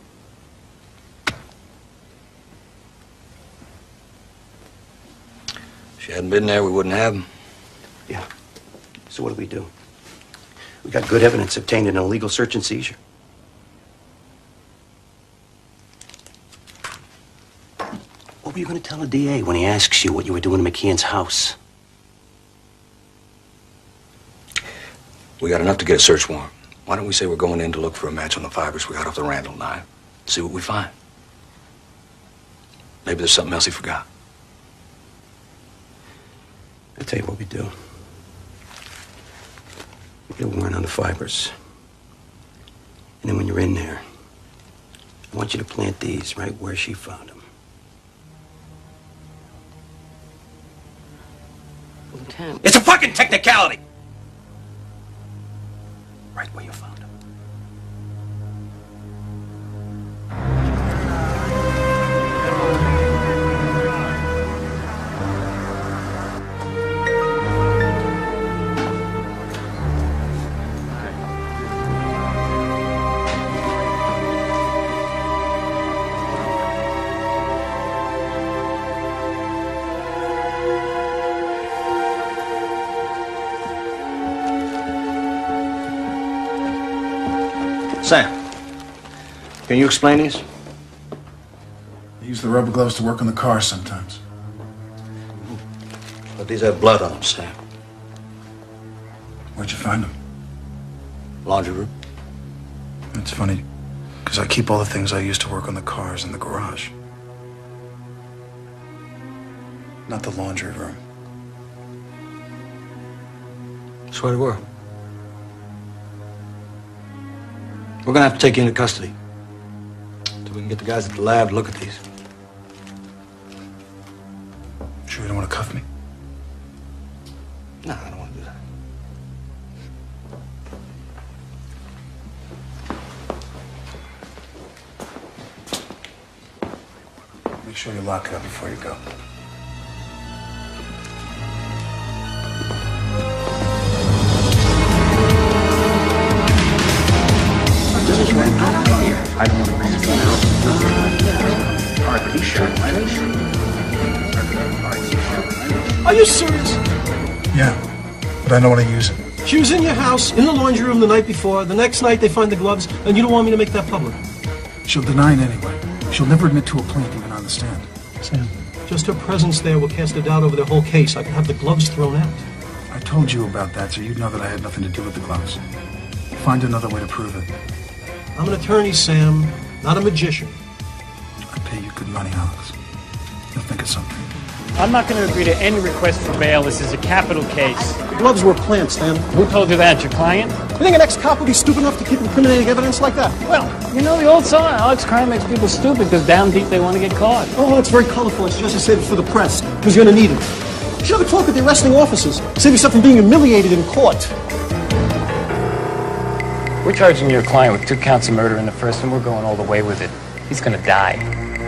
If she hadn't been there, we wouldn't have them. Yeah. So what do we do? We got good evidence obtained in an illegal search and seizure. What were you going to tell the D A when he asks you what you were doing in McKeon's house? We got enough to get a search warrant. Why don't we say we're going in to look for a match on the fibers we got off the Randall knife? See what we find. Maybe there's something else he forgot. I'll tell you what we do. We get a warrant on the fibers. And then when you're in there, I want you to plant these right where she found them. Lieutenant. It's a fucking technicality! Right where you found them. Sam, can you explain these? I use the rubber gloves to work on the car sometimes. But these have blood on them, Sam. Where'd you find them? Laundry room. It's funny, because I keep all the things I used to work on the cars in the garage. Not the laundry room. Swear to word. We're gonna have to take you into custody. Till we can get the guys at the lab to look at these. Sure you don't want to cuff me? No, I don't want to do that. Make sure you lock it up before you go. I don't want to bring this one out. Are you sure? Are you serious? Yeah, but I know what I use it. She was in your house, in the laundry room the night before. The next night they find the gloves, and you don't want me to make that public. She'll deny it anyway. She'll never admit to a plant even on the stand. Sam, just her presence there will cast a doubt over the whole case. I could have the gloves thrown out. I told you about that, so you'd know that I had nothing to do with the gloves. Find another way to prove it. I'm an attorney, Sam, not a magician. I pay you good money, Alex. You'll think of something. I'm not going to agree to any request for bail. This is a capital case. The gloves were plants, Sam. Who told you that? Your client? You think an ex-cop would be stupid enough to keep incriminating evidence like that? Well, you know the old song, Alex, crime makes people stupid because down deep they want to get caught. Oh, that's very colorful. It's just to save it for the press, because you're going to need it. You should have a talk with the arresting officers. Save yourself from being humiliated in court. We're charging your client with two counts of murder in the first, and we're going all the way with it. He's going to die.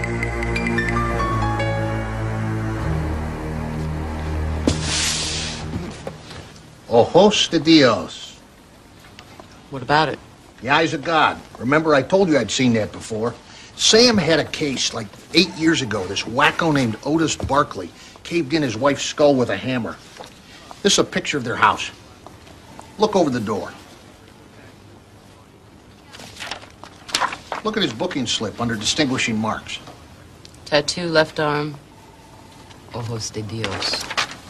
Ojos de Dios. What about it? The eyes of God. Remember, I told you I'd seen that before. Sam had a case like eight years ago. This wacko named Otis Barkley caved in his wife's skull with a hammer. This is a picture of their house. Look over the door. Look at his booking slip under distinguishing marks. Tattoo, left arm. Ojos de Dios.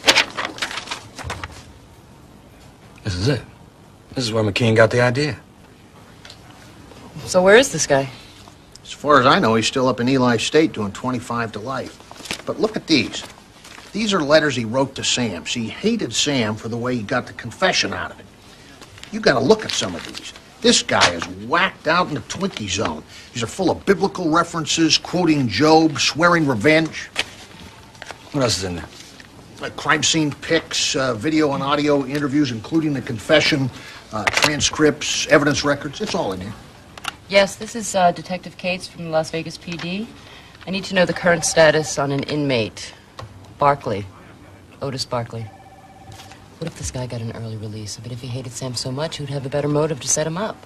This is it. This is where McKeon got the idea. So where is this guy? As far as I know, he's still up in Eli State doing twenty-five to life. But look at these. These are letters he wrote to Sam. See, he hated Sam for the way he got the confession out of it. You gotta look at some of these. This guy is whacked out in the Twinkie zone. These are full of biblical references, quoting Job, swearing revenge. What else is in there? Uh, crime scene pics, uh, video and audio interviews, including the confession, uh, transcripts, evidence records. It's all in here. Yes, this is uh, Detective Cates from the Las Vegas P D. I need to know the current status on an inmate. Barkley. Otis Barkley. What if this guy got an early release? But if he hated Sam so much, who'd have a better motive to set him up?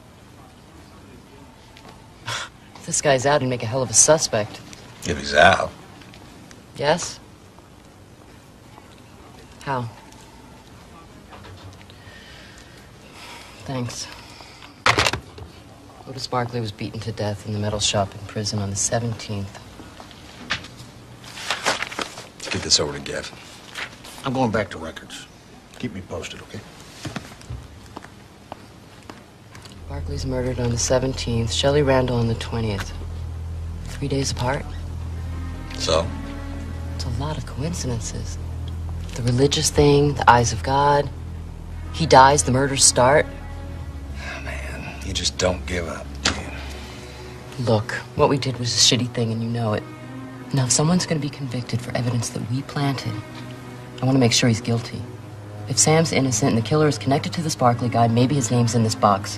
If this guy's out, he'd make a hell of a suspect. If he's out. Yes? How? Thanks. Otis Barkley was beaten to death in the metal shop in prison on the seventeenth. Get this over to Gav. I'm going back to records. Keep me posted, okay? Barkley's murdered on the seventeenth, Shelley Randall on the twentieth. Three days apart. So? It's a lot of coincidences. The religious thing, the eyes of God. He dies, the murders start. You just don't give up. Look, what we did was a shitty thing and you know it. Now, if someone's gonna be convicted for evidence that we planted, I wanna make sure he's guilty. If Sam's innocent and the killer is connected to this Barkley guy, maybe his name's in this box.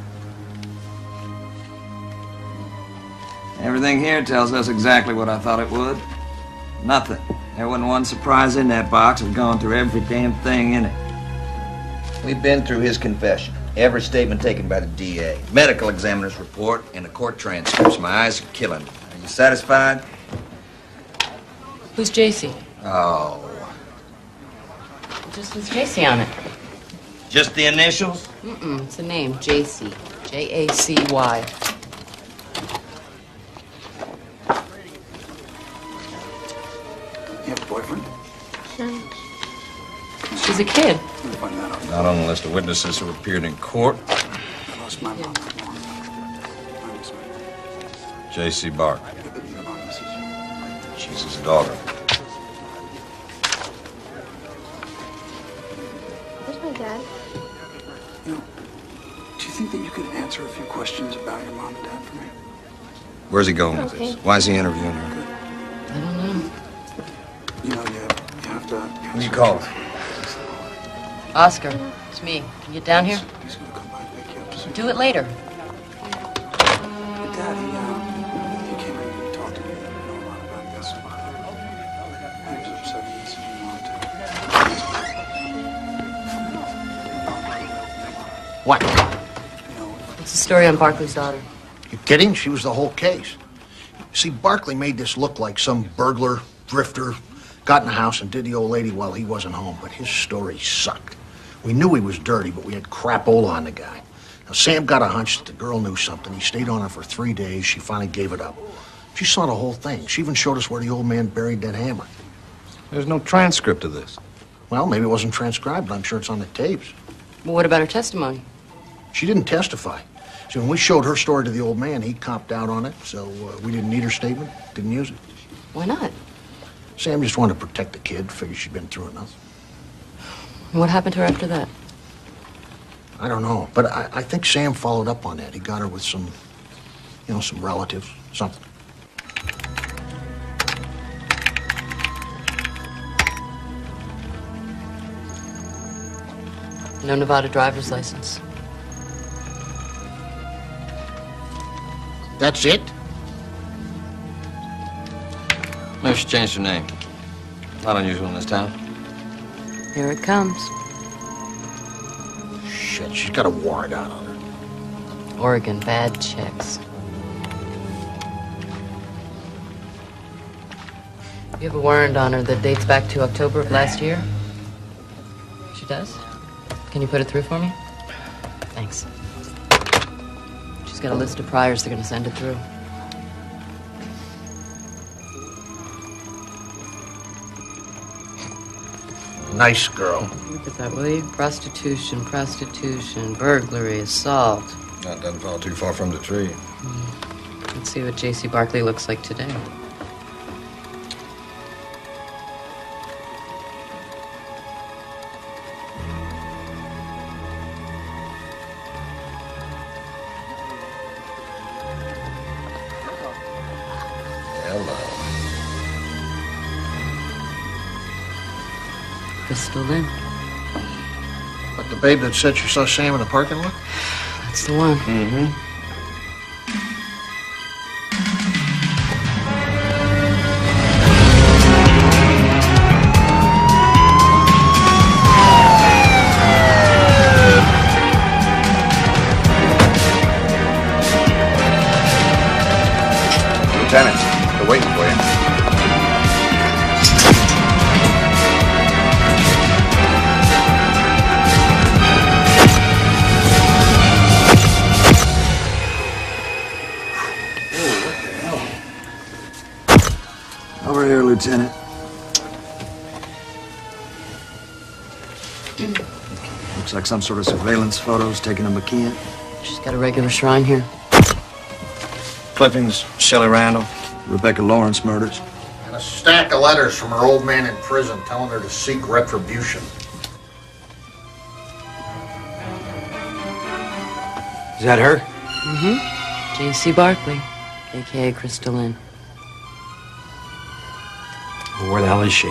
Everything here tells us exactly what I thought it would. Nothing. There wasn't one surprise in that box. I've gone through every damn thing in it. We've been through his confession. Every statement taken by the D A. Medical examiner's report and the court transcripts. My eyes are killing me. Are you satisfied? Who's J C? Oh. It just says J C on it. Just the initials? Mm-mm, it's a name, J C. J A C Y. You have a boyfriend? She's a kid. Not on the list of witnesses who appeared in court. I lost my mom. J C Barkley. She's his daughter. Where's my dad? You know, do you think that you could answer a few questions about your mom and dad for me? Where's he going with Okay. this? Why is he interviewing you? I don't know. You know, you, you have to... Who you called? Oscar, it's me. Can you get down here? He's gonna come by and pick you up soon. Do it later. Your dad, he, uh, he came in and talked to me. I know a lot about this. He was upset with this and he wanted to. What? What's the story on Barkley's daughter? You kidding? She was the whole case. See, Barkley made this look like some burglar, drifter, got in the house and did the old lady while he wasn't home, but his story sucked. We knew he was dirty, but we had crapola on the guy. Now, Sam got a hunch that the girl knew something. He stayed on her for three days. She finally gave it up. She saw the whole thing. She even showed us where the old man buried that hammer. There's no transcript of this. Well, maybe it wasn't transcribed, but I'm sure it's on the tapes. Well, what about her testimony? She didn't testify. See, when we showed her story to the old man, he copped out on it, so uh, we didn't need her statement, didn't use it. Why not? Sam just wanted to protect the kid, figured she'd been through enough. And what happened to her after that? I don't know, but I, I think Sam followed up on that. He got her with some, you know, some relatives, something. No Nevada driver's license. That's it? Maybe she changed her name. Not unusual in this town. Here it comes. Shit, she's got a warrant out on her. Oregon, bad chicks. You have a warrant on her that dates back to October of last year? She does? Can you put it through for me? Thanks. She's got a list of priors. They're gonna send it through. Nice girl. Look at that, will you? Prostitution, prostitution, burglary, assault. That doesn't fall too far from the tree. Let's see what J C Barkley looks like today. Crystal Lynn. Like the babe that said she saw Sam in the parking lot? That's the one. Mm-hmm. Lieutenant, they're waiting for you. Over here, Lieutenant. Looks like some sort of surveillance photos taken of McKeon. She's got a regular shrine here. Clippings, Shelley Randall, Rebecca Lawrence murders. And a stack of letters from her old man in prison telling her to seek retribution. Is that her? Mm-hmm. J C Barkley, a k a Crystal Lynn. Well, where the hell is she?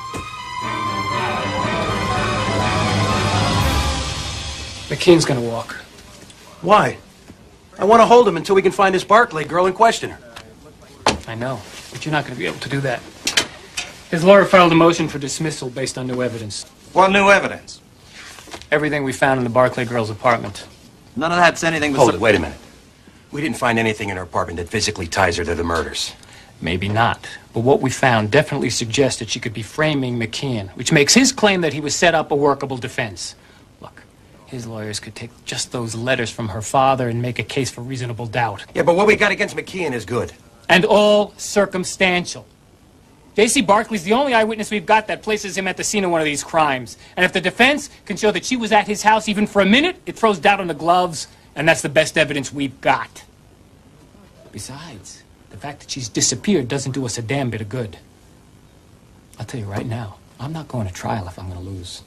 McKean's gonna walk. Why? I want to hold him until we can find this Barkley girl and question her. I know, but you're not gonna be able to do that. His lawyer filed a motion for dismissal based on new evidence. What new evidence? Everything we found in the Barkley girl's apartment. None of that's anything but... Hold it, wait a minute. We didn't find anything in her apartment that physically ties her to the murders. Maybe not. But what we found definitely suggests that she could be framing McKean, which makes his claim that he was set up a workable defense. Look, his lawyers could take just those letters from her father and make a case for reasonable doubt. Yeah, but what we got against McKean is good. And all circumstantial. J C Barkley's the only eyewitness we've got that places him at the scene of one of these crimes. And if the defense can show that she was at his house even for a minute, it throws doubt on the gloves, and that's the best evidence we've got. Besides, the fact that she's disappeared doesn't do us a damn bit of good. I'll tell you right now, I'm not going to trial if I'm going to lose.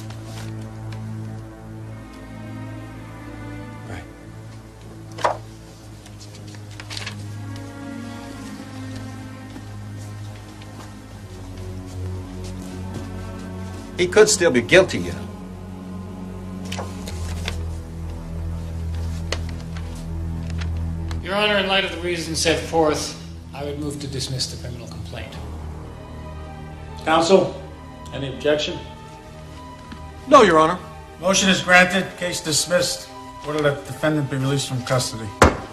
He could still be guilty, you know. Your Honor, in light of the reasons set forth, I would move to dismiss the criminal complaint. Counsel, any objection? No, Your Honor. Motion is granted, case dismissed. Order that the defendant be released from custody.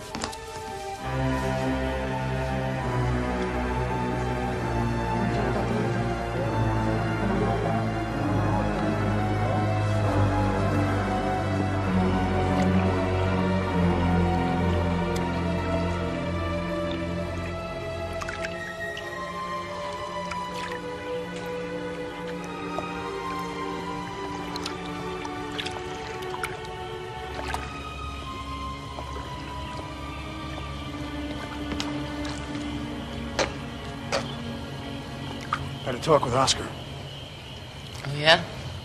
Had a talk with Oscar. Oh, yeah?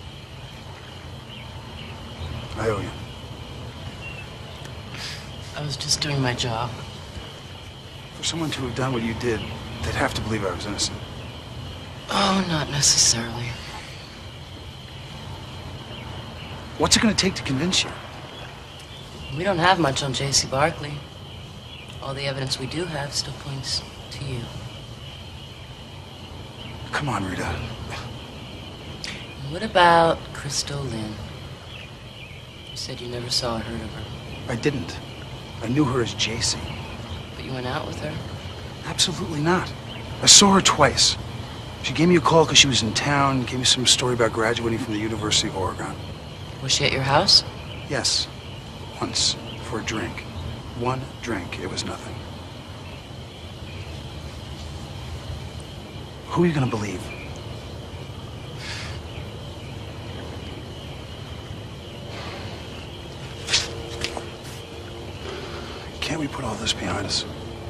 I owe you. I was just doing my job. For someone to have done what you did, they'd have to believe I was innocent. Oh, not necessarily. What's it going to take to convince you? We don't have much on J C Barkley. All the evidence we do have still points to you. Come on, Rita. What about Crystal Lynn? You said you never saw or heard of her. I didn't. I knew her as J C. But you went out with her? Absolutely not. I saw her twice. She gave me a call because she was in town, gave me some story about graduating from the University of Oregon. Was she at your house? Yes. Once. For a drink. One drink. It was nothing. Who are you going to believe? Can't we put all this behind us?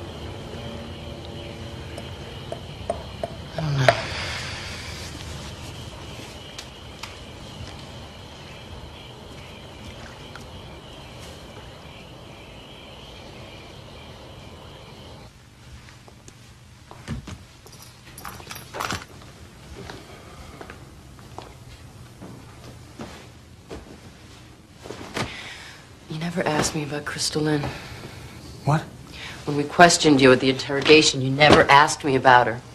I don't know. You never asked me about Crystal Lynn. What? When we questioned you at the interrogation, you never asked me about her.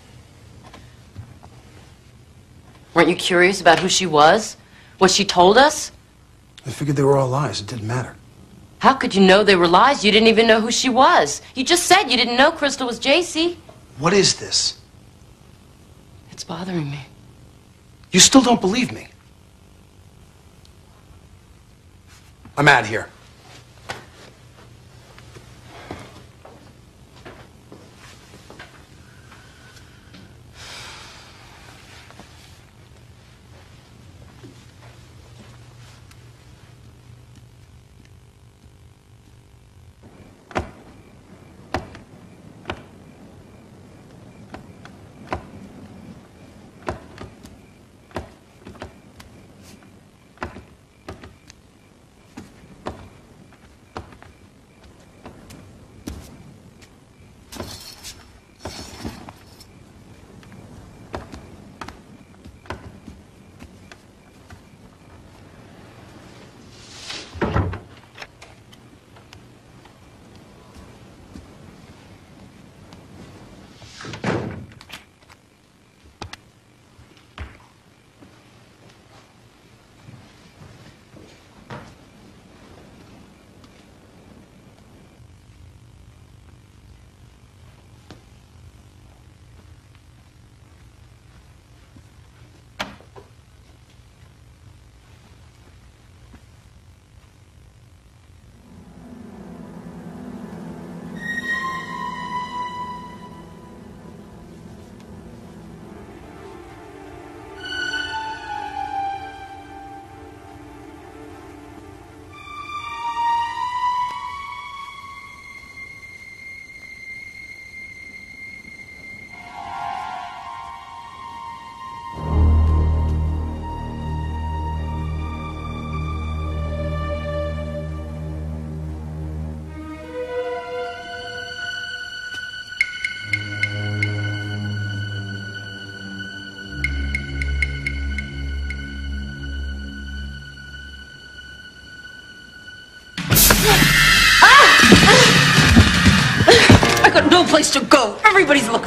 Weren't you curious about who she was? What she told us? I figured they were all lies. It didn't matter. How could you know they were lies? You didn't even know who she was. You just said you didn't know Crystal was J C. What is this? It's bothering me. You still don't believe me? I'm out of here.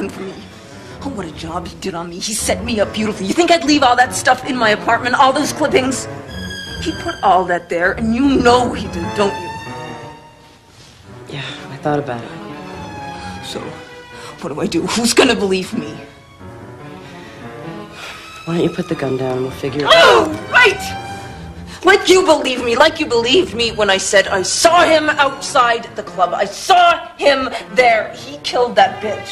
nothing for me. Oh, what a job he did on me. He set me up beautifully. You think I'd leave all that stuff in my apartment, all those clippings? He put all that there, and you know he did, don't you? Yeah, I thought about it. So, what do I do? Who's gonna believe me? Why don't you put the gun down and we'll figure it out? Oh, right! Like you believe me, like you believed me when I said I saw him outside the club. I saw him there. He killed that bitch.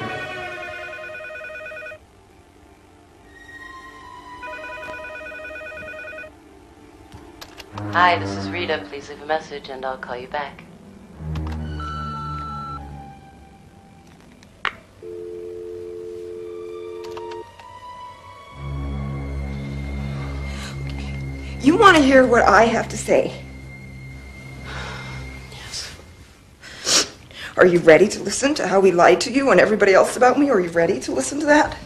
Hi, this is Rita. Please leave a message and I'll call you back. You want to hear what I have to say? Yes. Are you ready to listen to how he lied to you and everybody else about me? Are you ready to listen to that?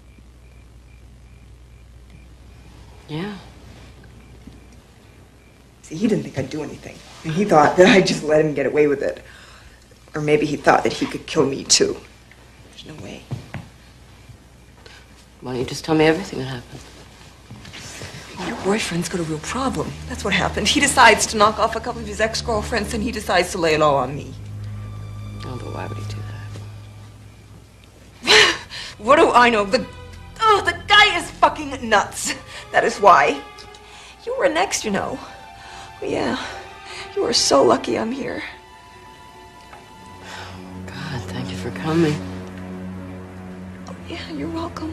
Yeah. See, he didn't think I'd do anything. And he thought that I'd just let him get away with it. Or maybe he thought that he could kill me, too. There's no way. Why don't you just tell me everything that happened? Your boyfriend's got a real problem. That's what happened. He decides to knock off a couple of his ex-girlfriends, and he decides to lay it all on me. Oh, but why would he do that? What do I know? The, oh, the guy is fucking nuts. That is why. You were next, you know. Oh, yeah. You are so lucky I'm here. God, thank you for coming. Oh, yeah, you're welcome.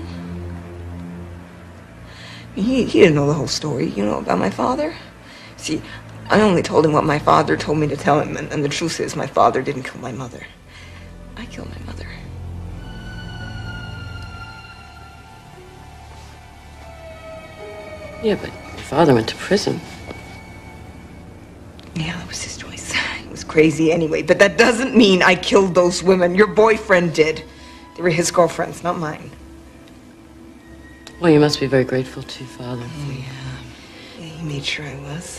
He, he didn't know the whole story, you know, about my father. See, I only told him what my father told me to tell him, and, and the truth is my father didn't kill my mother. I killed my mother. Yeah, but your father went to prison. Yeah, that was his choice. It was crazy anyway, but that doesn't mean I killed those women. Your boyfriend did. They were his girlfriends, not mine. Well, you must be very grateful to your father. Oh, yeah. Yeah, he made sure I was.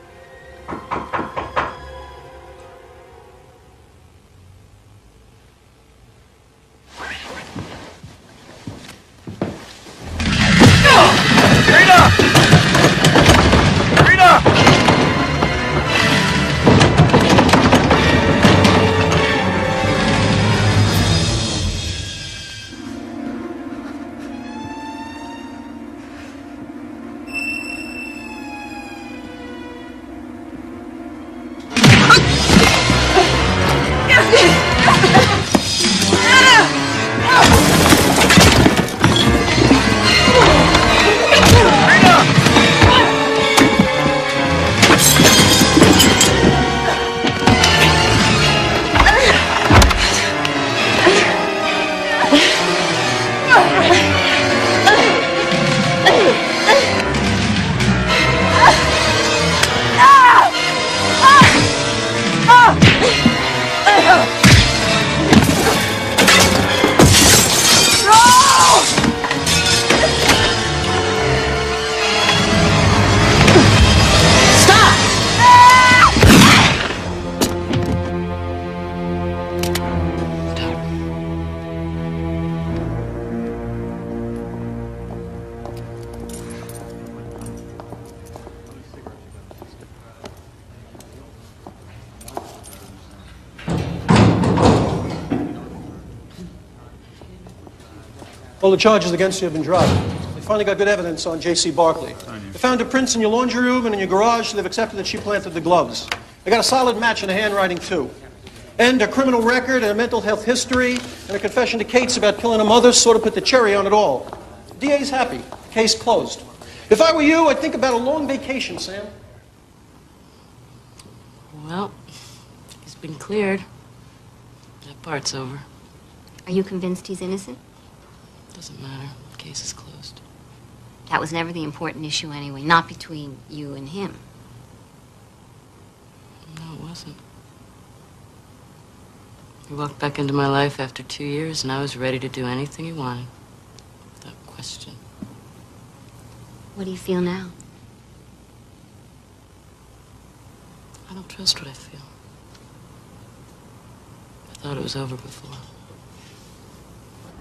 All the charges against you have been dropped. They finally got good evidence on J C Barkley. They found her prints in your laundry room and in your garage, so they've accepted that she planted the gloves. They got a solid match in the handwriting, too. And a criminal record and a mental health history and a confession to Kate's about killing her mother sort of put the cherry on it all. The D A's happy. Case closed. If I were you, I'd think about a long vacation, Sam. Well, he's been cleared. That part's over. Are you convinced he's innocent? Doesn't matter. The case is closed. That was never the important issue anyway, not between you and him. No, it wasn't. He walked back into my life after two years, and I was ready to do anything he wanted. Without question. What do you feel now? I don't trust what I feel. I thought it was over before.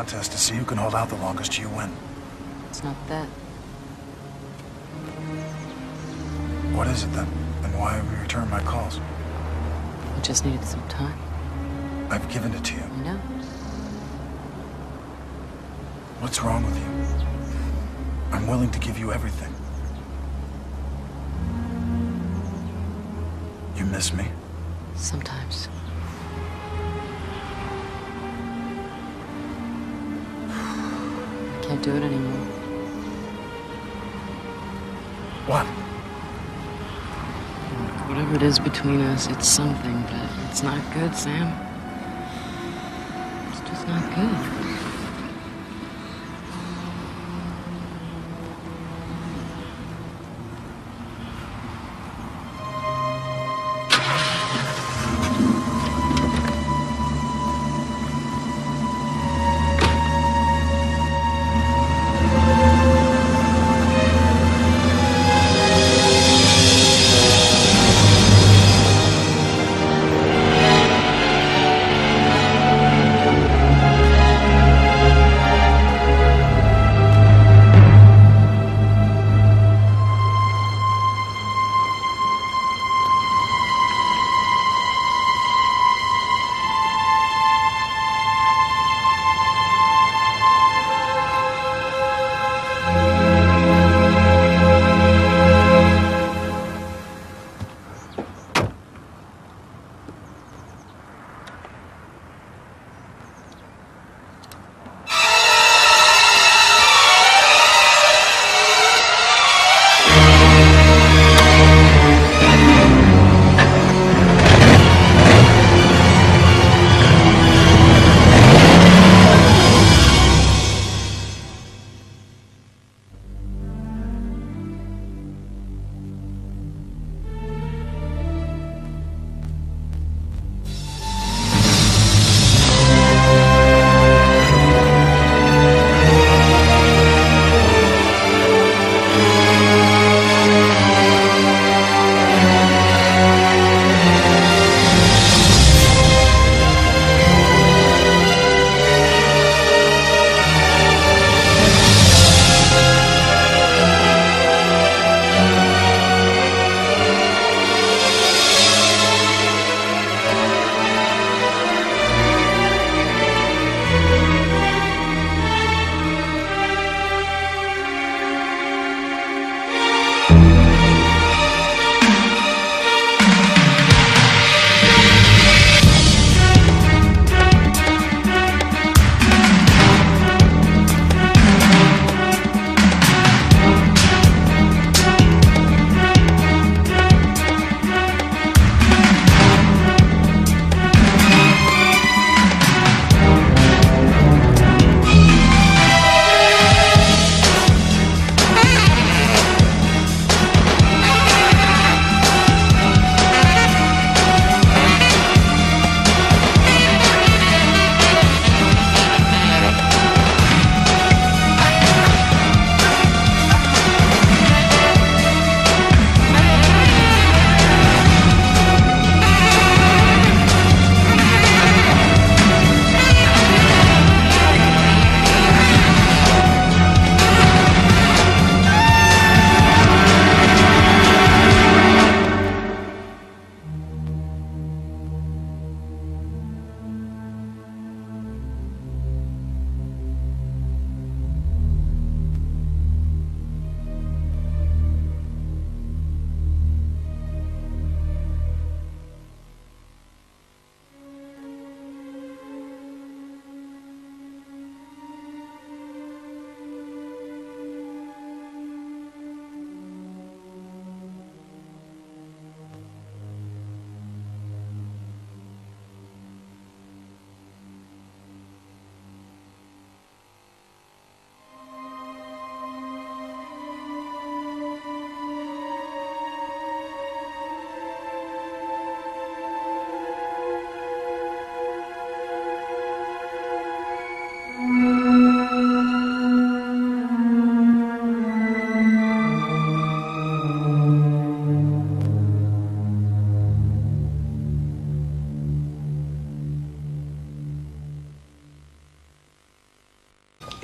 contest to see who can hold out the longest. You win. It's not that. What is it then? And why have you returned my calls? I just needed some time. I've given it to you. I know. What's wrong with you? I'm willing to give you everything. You miss me? Sometimes. I can't do it anymore. What? Whatever it is between us, it's something, but it's not good, Sam. It's just not good.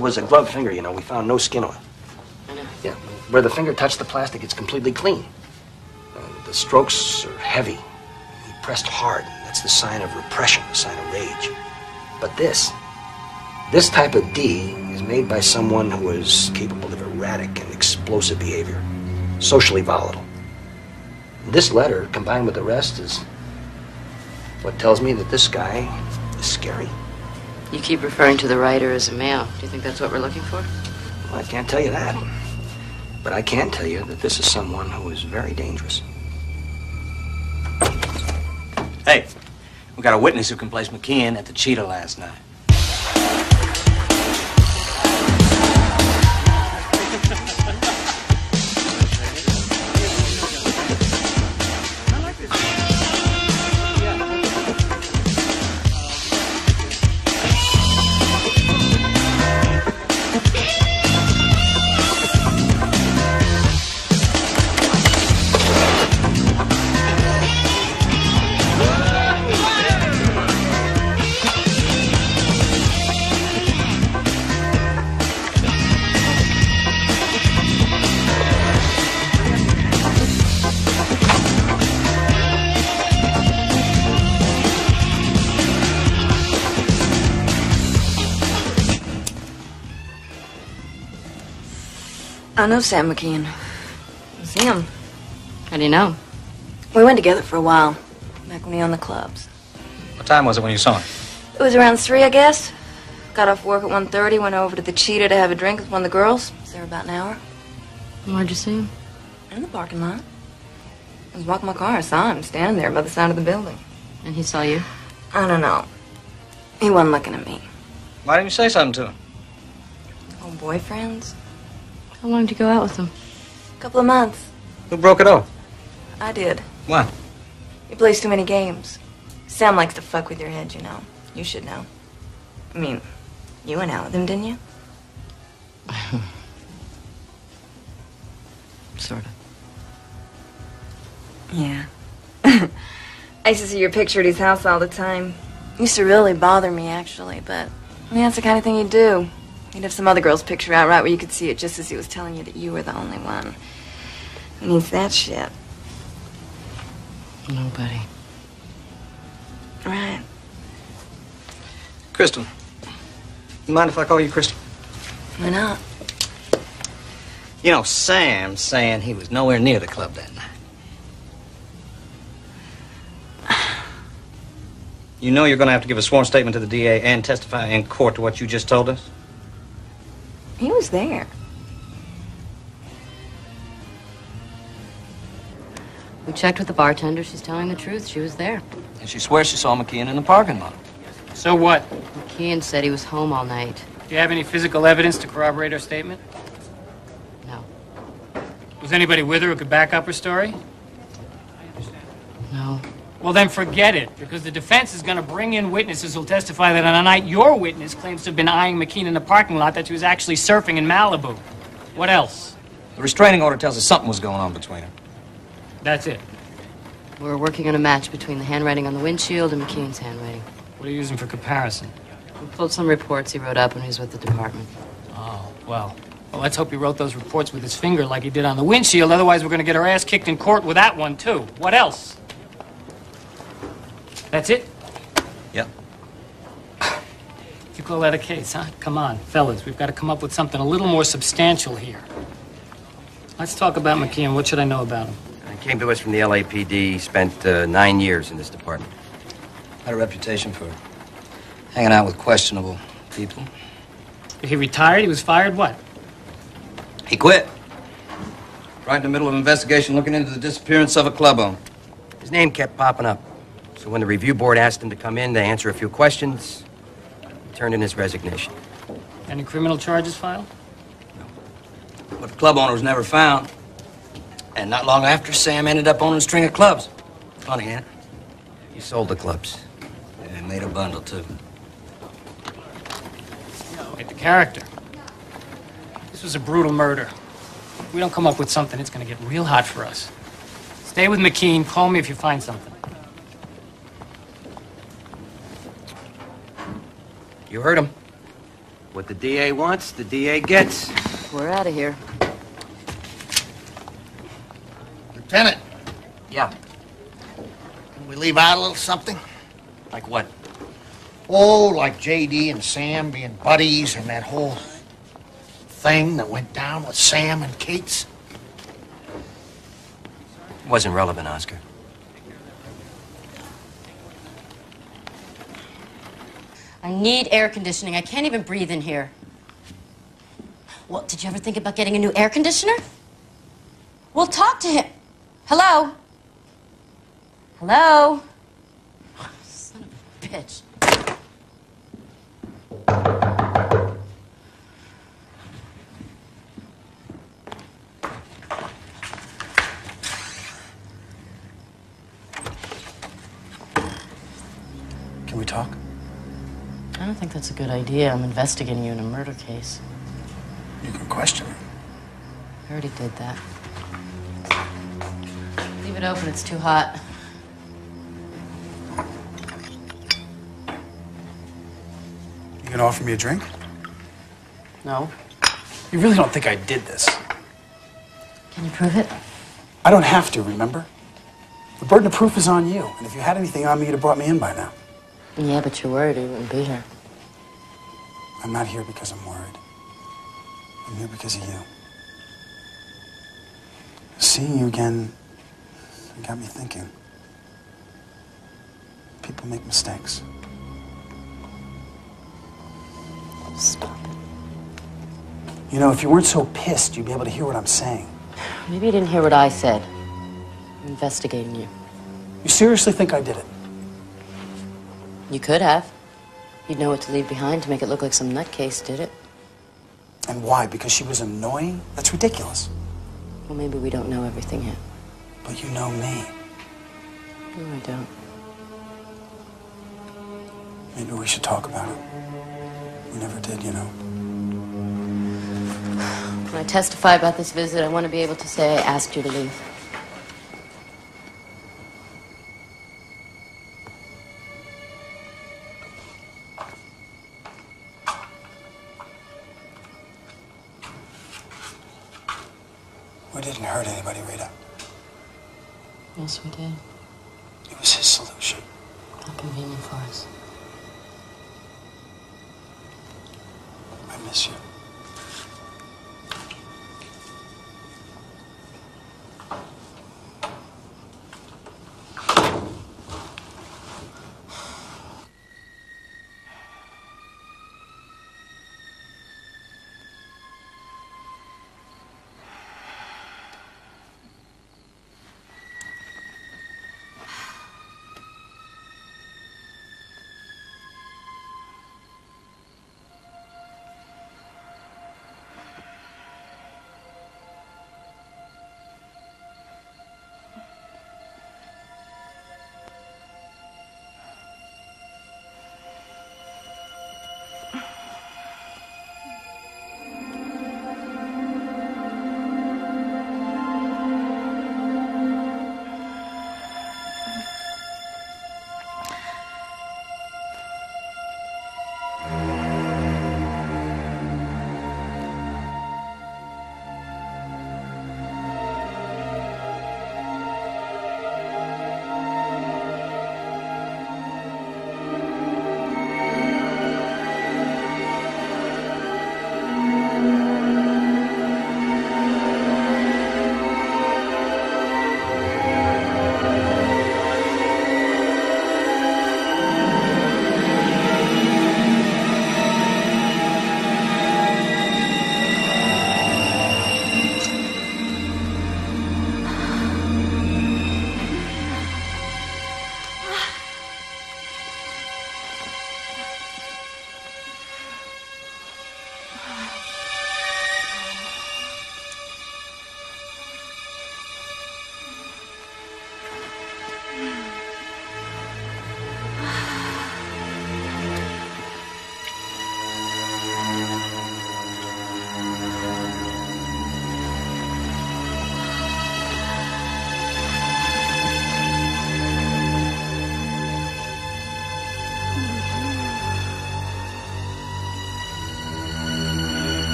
was a gloved finger, you know. We found no skin on it. Yeah, where the finger touched the plastic, it's completely clean. Uh, the strokes are heavy. He pressed hard. That's the sign of repression, the sign of rage. But this, this type of D is made by someone who is capable of erratic and explosive behavior, socially volatile. This letter, combined with the rest, is what tells me that this guy is scary. You keep referring to the writer as a male. Do you think that's what we're looking for? Well, I can't tell you that. But I can tell you that this is someone who is very dangerous. Hey, we got a witness who can place McKeon at the Cheetah last night. I know Sam McKeon. It's him. How do you know? We went together for a while, back when he owned the clubs. What time was it when you saw him? It was around three, I guess. Got off work at one thirty, went over to the Cheetah to have a drink with one of the girls. Was there about an hour. Where'd you see him? In the parking lot. I was walking my car. I saw him standing there by the side of the building. And he saw you? I don't know. He wasn't looking at me. Why didn't you say something to him? Old boyfriends? How long did you go out with him? A couple of months. Who broke it off? I did. Why? He plays too many games. Sam likes to fuck with your head, you know. You should know. I mean, you went out with him, didn't you? Sort of. Yeah. I used to see your picture at his house all the time. Used to really bother me, actually, but I mean, that's the kind of thing he'd do. He'd have some other girl's picture out right where you could see it just as he was telling you that you were the only one. Who needs that shit? Nobody. Right. Crystal. You mind if I call you Crystal? Why not? You know, Sam's saying he was nowhere near the club that night. You know you're going to have to give a sworn statement to the D A and testify in court to what you just told us? He was there. We checked with the bartender. She's telling the truth. She was there. And she swears she saw McKeon in the parking lot. So what? McKeon said he was home all night. Do you have any physical evidence to corroborate her statement? No. Was anybody with her who could back up her story? No. Well, then forget it, because the defense is going to bring in witnesses who'll testify that on a night your witness claims to have been eyeing McKeon in the parking lot, that she was actually surfing in Malibu. What else? The restraining order tells us something was going on between them. That's it. We were working on a match between the handwriting on the windshield and McKeon's handwriting. What are you using for comparison? We pulled some reports he wrote up when he was with the department. Oh, well. Well, let's hope he wrote those reports with his finger like he did on the windshield. Otherwise, we're going to get our ass kicked in court with that one, too. What else? That's it? Yep. You call that a case, huh? Come on, fellas. We've got to come up with something a little more substantial here. Let's talk about McKeon. What should I know about him? He came to us from the L A P D, spent uh, nine years in this department. Had a reputation for hanging out with questionable people. He retired? He was fired? What? He quit. Right in the middle of an investigation looking into the disappearance of a club owner. His name kept popping up. So when the review board asked him to come in to answer a few questions, he turned in his resignation. Any criminal charges filed? But the club owner was never found. And not long after, Sam ended up owning a string of clubs. Funny, ain't it? He sold the clubs. And made a bundle, too. Wait, the character. This was a brutal murder. If we don't come up with something, it's going to get real hot for us. Stay with McKeon. Call me if you find something. You heard him. What the D A wants, the D A gets. We're out of here. Lieutenant. Yeah. Can we leave out a little something? Like what? Oh, like J D and Sam being buddies and that whole thing that went down with Sam and Kate's. Wasn't relevant, Oscar. I need air conditioning. I can't even breathe in here. Well, did you ever think about getting a new air conditioner? Well, talk to him. Hello? Hello? Son of a bitch. Can we talk? I don't think that's a good idea. I'm investigating you in a murder case. You can question me. I already did that. Leave it open, it's too hot. You gonna offer me a drink? No. You really don't think I did this? Can you prove it? I don't have to, remember? The burden of proof is on you, and if you had anything on me, you'd have brought me in by now. Yeah, but you're worried or you wouldn't be here. I'm not here because I'm worried. I'm here because of you. Seeing you again got me thinking. People make mistakes. Stop it. You know, if you weren't so pissed, you'd be able to hear what I'm saying. Maybe you didn't hear what I said. I'm investigating you. You seriously think I did it? You could have. You'd know what to leave behind to make it look like some nutcase did it. And why? Because she was annoying? That's ridiculous. Well, maybe we don't know everything yet. But you know me. No, I don't. Maybe we should talk about it. We never did, you know. When I testify about this visit, I want to be able to say I asked you to leave. We didn't hurt anybody, Rita. Yes, we did. It was his solution. How convenient for us. I miss you.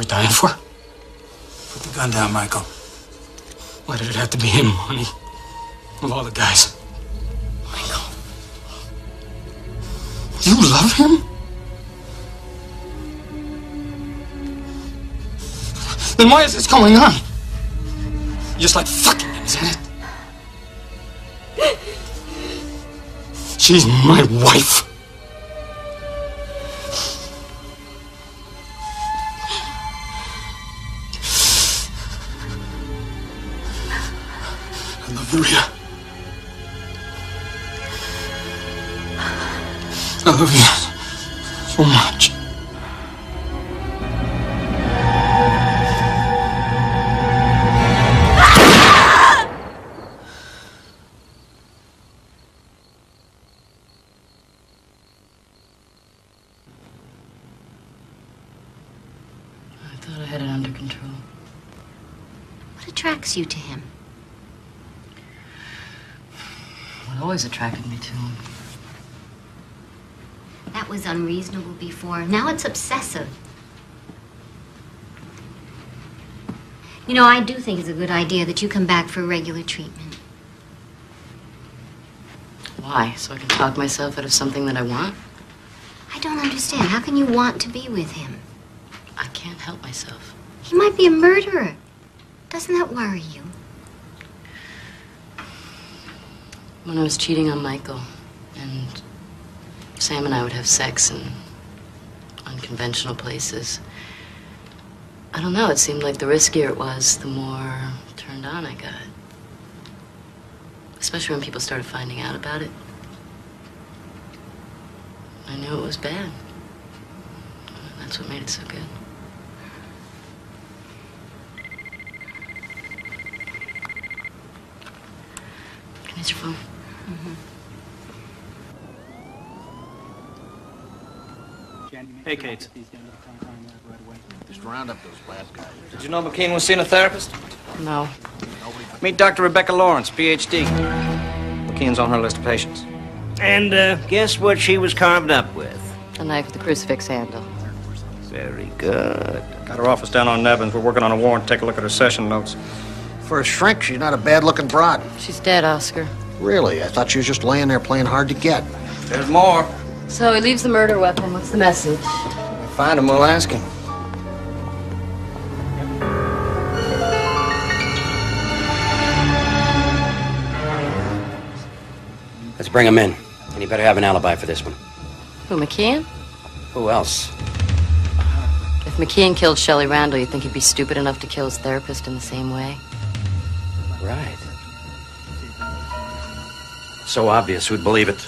we dying for? Put the gun down, Michael. Why did it have to be him, honey? Of all the guys. Michael. You love him? Then why is this going on? You just like fucking him, isn't it? She's my wife. I love you, Rita. I love you so much. I thought I had it under control. What attracts you to him? What always attracted me to him. That was unreasonable before. Now it's obsessive. You know, I do think it's a good idea that you come back for regular treatment. Why? So I can talk myself out of something that I want? I don't understand. How can you want to be with him? I can't help myself. He might be a murderer. Doesn't that worry you? When I was cheating on Michael, and Sam and I would have sex in unconventional places, I don't know, it seemed like the riskier it was, the more turned on I got. Especially when people started finding out about it. I knew it was bad. That's what made it so good. Can I use your phone? Mm-hmm. Hey, Kate. Just round up those bad guys. Did you know McKean was seeing a therapist? No. Meet Doctor Rebecca Lawrence, P H D. McKean's on her list of patients. And uh, guess what she was carved up with? A knife with a crucifix handle. Very good. Got her office down on Nevins. We're working on a warrant. Take a look at her session notes. For a shrink, she's not a bad-looking broad. She's dead, Oscar. Really? I thought she was just laying there playing hard to get. There's more. So he leaves the murder weapon. What's the message? If we find him, we'll ask him. Let's bring him in. And you better have an alibi for this one. Who, McKean? Who else? If McKean killed Shelley Randall, you think he'd be stupid enough to kill his therapist in the same way? Right. So obvious, who'd believe it?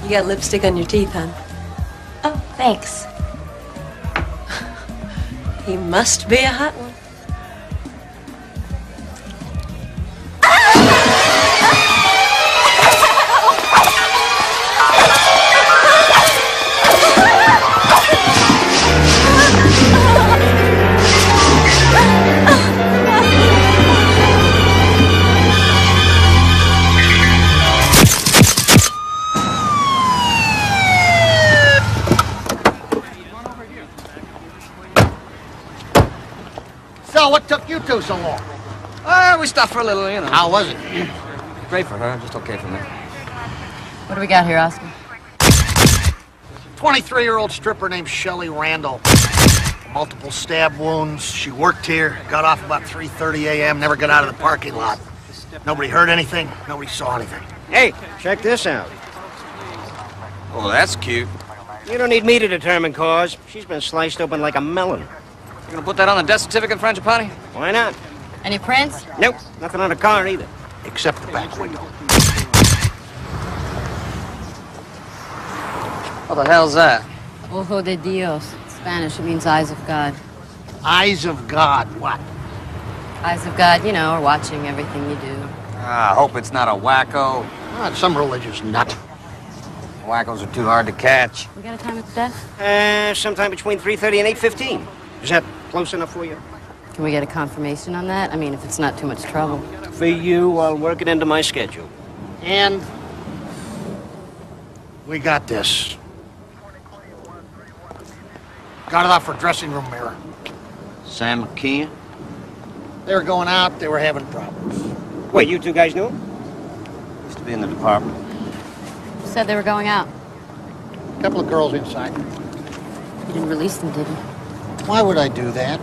You got lipstick on your teeth, hon. Oh, thanks. He must be a hot one. So, what took you two so long? Uh, we stopped for a little, you know. How was it? Great for her, just okay for me. What do we got here, Oscar? twenty-three-year-old stripper named Shelley Randall. Multiple stab wounds. She worked here, got off about three thirty a m, never got out of the parking lot. Nobody heard anything, nobody saw anything. Hey, check this out. Oh, that's cute. You don't need me to determine cause. She's been sliced open like a melon. You gonna put that on the death certificate, Frangipani? Why not? Any prints? Nope, nothing on the car either. Except the back window. What the hell's that? Ojo de Dios. Spanish, it means eyes of God. Eyes of God, what? Eyes of God, you know, are watching everything you do. Ah, I hope it's not a wacko. Ah, it's some religious nut. Wackos are too hard to catch. We got a time at the death? Uh, sometime between three thirty and eight fifteen. Is that close enough for you? Can we get a confirmation on that? I mean, if it's not too much trouble. For you, I'll work it into my schedule. And we got this. Got it off her dressing room mirror. Sam McKeon? They were going out, they were having problems. Wait, you two guys knew him? Used to be in the department. Who said they were going out? A couple of girls inside. You didn't release them, did you? Why would I do that?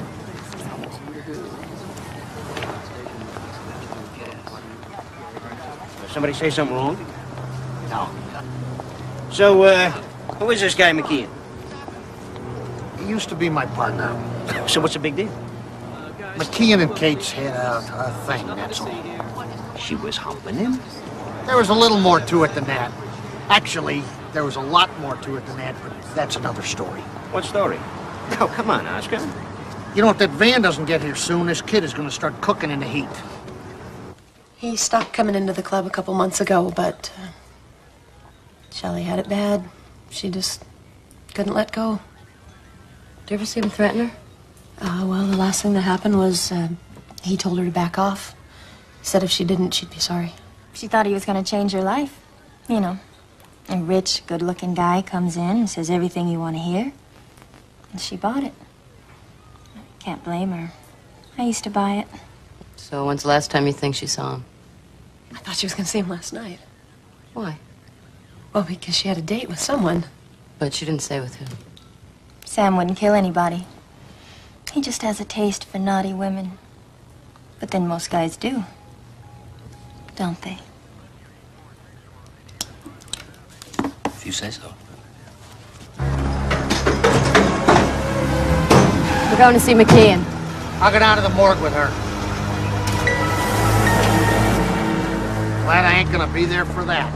Did somebody say something wrong? No. So, uh, who is this guy, McKeon? He used to be my partner. So what's the big deal? McKeon and Kate's had a, a thing, that's all. She was humping him? There was a little more to it than that. Actually, there was a lot more to it than that, but that's another story. What story? Oh, come on, Oscar. You know, if that van doesn't get here soon, this kid is going to start cooking in the heat. He stopped coming into the club a couple months ago, but uh, Shelley had it bad. She just couldn't let go. Did you ever see him threaten her? Uh, well, the last thing that happened was uh, he told her to back off. Said if she didn't, she'd be sorry. She thought he was going to change her life. You know, a rich, good-looking guy comes in and says everything you want to hear. And she bought it. Can't blame her. I used to buy it. So when's the last time you think she saw him? I thought she was going to see him last night. Why? Well, because she had a date with someone. But she didn't say with who. Sam wouldn't kill anybody. He just has a taste for naughty women. But then most guys do. Don't they? If you say so. We're going to see McKeon. I'll go down to the morgue with her. Glad I ain't gonna be there for that.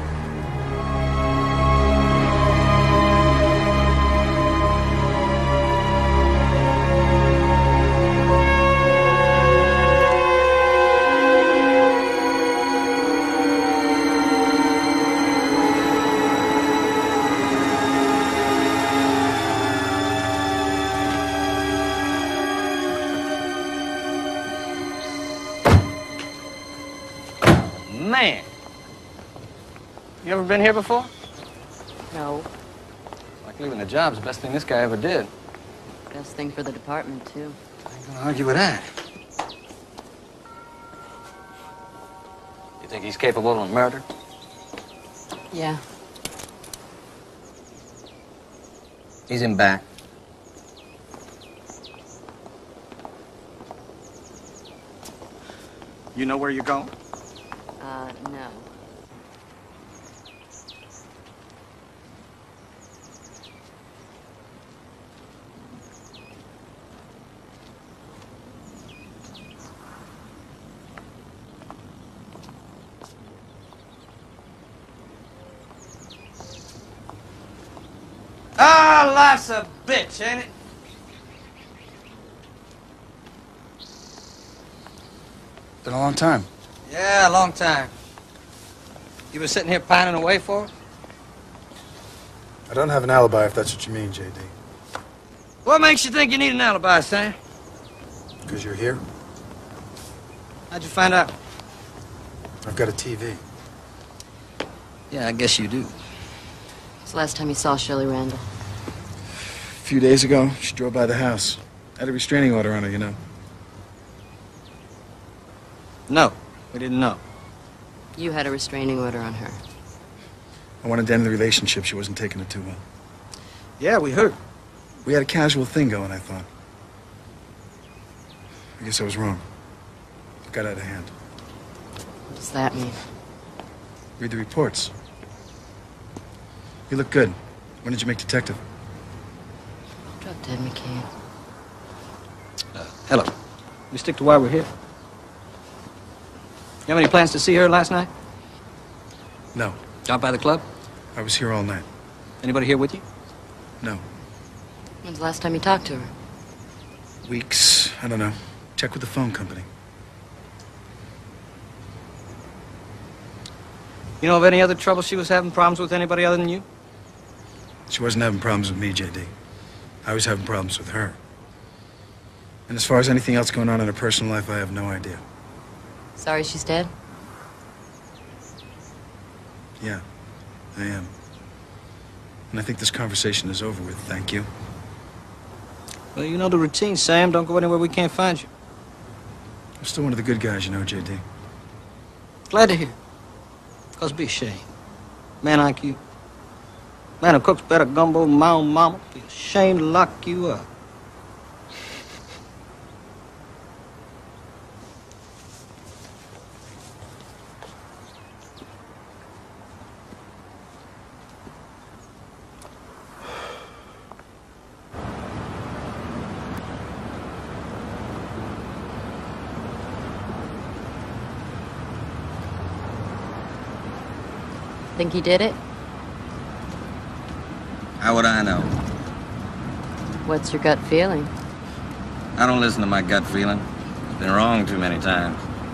Man. You ever been here before? No. Like leaving the job's the best thing this guy ever did. Best thing for the department, too. I ain't gonna argue with that. You think he's capable of murder? Yeah. He's in back. You know where you're going? Uh, no. Ah, life's a bitch, ain't it? Been a long time. Yeah, a long time. You been sitting here pining away for it? I don't have an alibi, if that's what you mean, J D. What makes you think you need an alibi, Sam? Because you're here. How'd you find out? I've got a T V. Yeah, I guess you do. When's the last time you saw Shirley Randall? A few days ago, she drove by the house. Had a restraining order on her, you know. No, we didn't know. You had a restraining order on her. I wanted to end the relationship. She wasn't taking it too well. Yeah, we heard. We had a casual thing going, I thought. I guess I was wrong. It got out of hand. What does that mean? Read the reports. You look good. When did you make detective? Drop dead McCann. Uh, hello. We stick to why we're here. You have any plans to see her last night? No. Out by the club? I was here all night. Anybody here with you? No. When's the last time you talked to her? Weeks. I don't know. Check with the phone company. You know of any other trouble she was having problems with anybody other than you? She wasn't having problems with me, J D. I was having problems with her. And as far as anything else going on in her personal life, I have no idea. Sorry she's dead? Yeah, I am. And I think this conversation is over with, thank you. Well, you know the routine, Sam. Don't go anywhere we can't find you. I'm still one of the good guys, you know, J D. Glad to hear. Cause be ashamed. Man like you. Man who cooks better gumbo than my own mama. Be ashamed to lock you up. Think he did it? How would I know? What's your gut feeling? I don't listen to my gut feeling. It's been wrong too many times.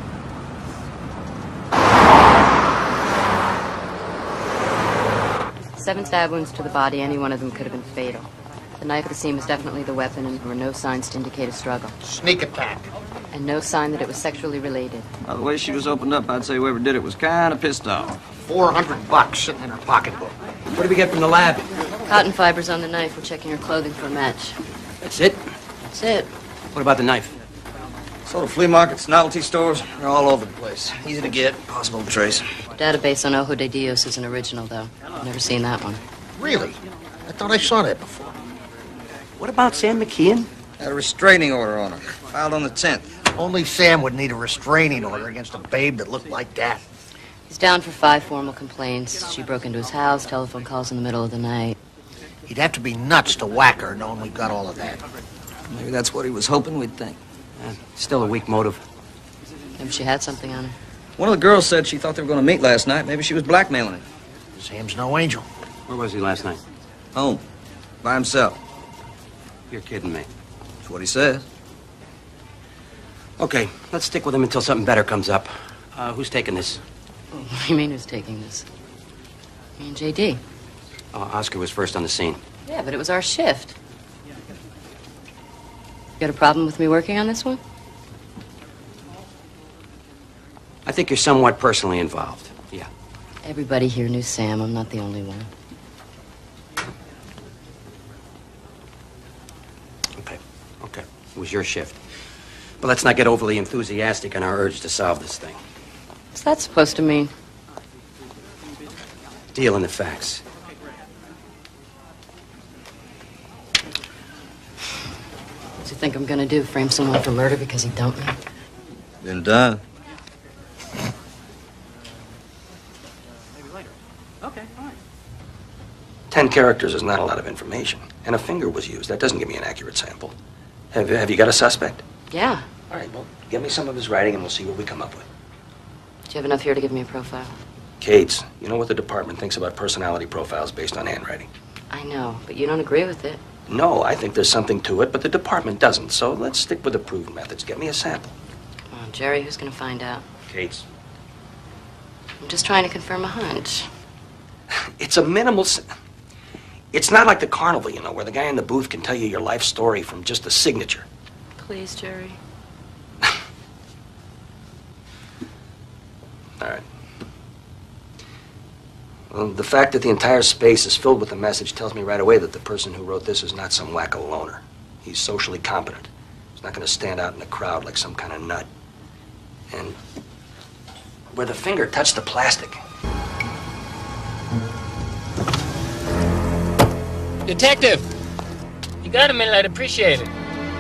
Seven stab wounds to the body, any one of them could have been fatal. The knife at the scene was definitely the weapon, and there were no signs to indicate a struggle. Sneak attack. And no sign that it was sexually related. By the way she was opened up, I'd say whoever did it was kind of pissed off. Four hundred bucks sitting in her pocketbook. What did we get from the lab? Cotton fibers on the knife. We're checking her clothing for a match. That's it? That's it. What about the knife? Sort of flea markets, novelty stores, they're all over the place. Easy to get, possible to trace. Database on Ojo de Dios is an original, though. I've never seen that one. Really? I thought I saw that before. What about Sam McKeon? Had a restraining order on her, filed on the tenth. Only Sam would need a restraining order against a babe that looked like that. He's down for five formal complaints. She broke into his house, telephone calls in the middle of the night. He'd have to be nuts to whack her, knowing we got all of that. Maybe that's what he was hoping we'd think. Uh, still a weak motive. Maybe she had something on her. One of the girls said she thought they were going to meet last night. Maybe she was blackmailing him. Sam's no angel. Where was he last night? Home. By himself. You're kidding me. That's what he says. Okay, let's stick with him until something better comes up. Uh, who's taking this? What do you mean who's taking this? Me and J D. Uh, Oscar was first on the scene. Yeah, but it was our shift. You got a problem with me working on this one? I think you're somewhat personally involved. Yeah. Everybody here knew Sam. I'm not the only one. Okay, okay. It was your shift. But let's not get overly enthusiastic in our urge to solve this thing. What's that supposed to mean? Deal in the facts. What's he think I'm gonna do? Frame someone for murder because he dumped me? Been done. Ten characters is not a lot of information. And a finger was used. That doesn't give me an accurate sample. Have, have you got a suspect? Yeah. All right, well, give me some of his writing and we'll see what we come up with. Do you have enough here to give me a profile? Cates, you know what the department thinks about personality profiles based on handwriting? I know, but you don't agree with it. No, I think there's something to it, but the department doesn't. So let's stick with approved methods. Get me a sample. Come on, Jerry, who's going to find out? Kate's. I'm just trying to confirm a hunch. It's a minimal... s- It's not like the carnival, you know, where the guy in the booth can tell you your life story from just a signature. Please, Jerry. All right. Well, the fact that the entire space is filled with the message tells me right away that the person who wrote this is not some wacko loner. He's socially competent. He's not going to stand out in the crowd like some kind of nut. And where the finger touched the plastic. Detective! You got a minute, I'd appreciate it.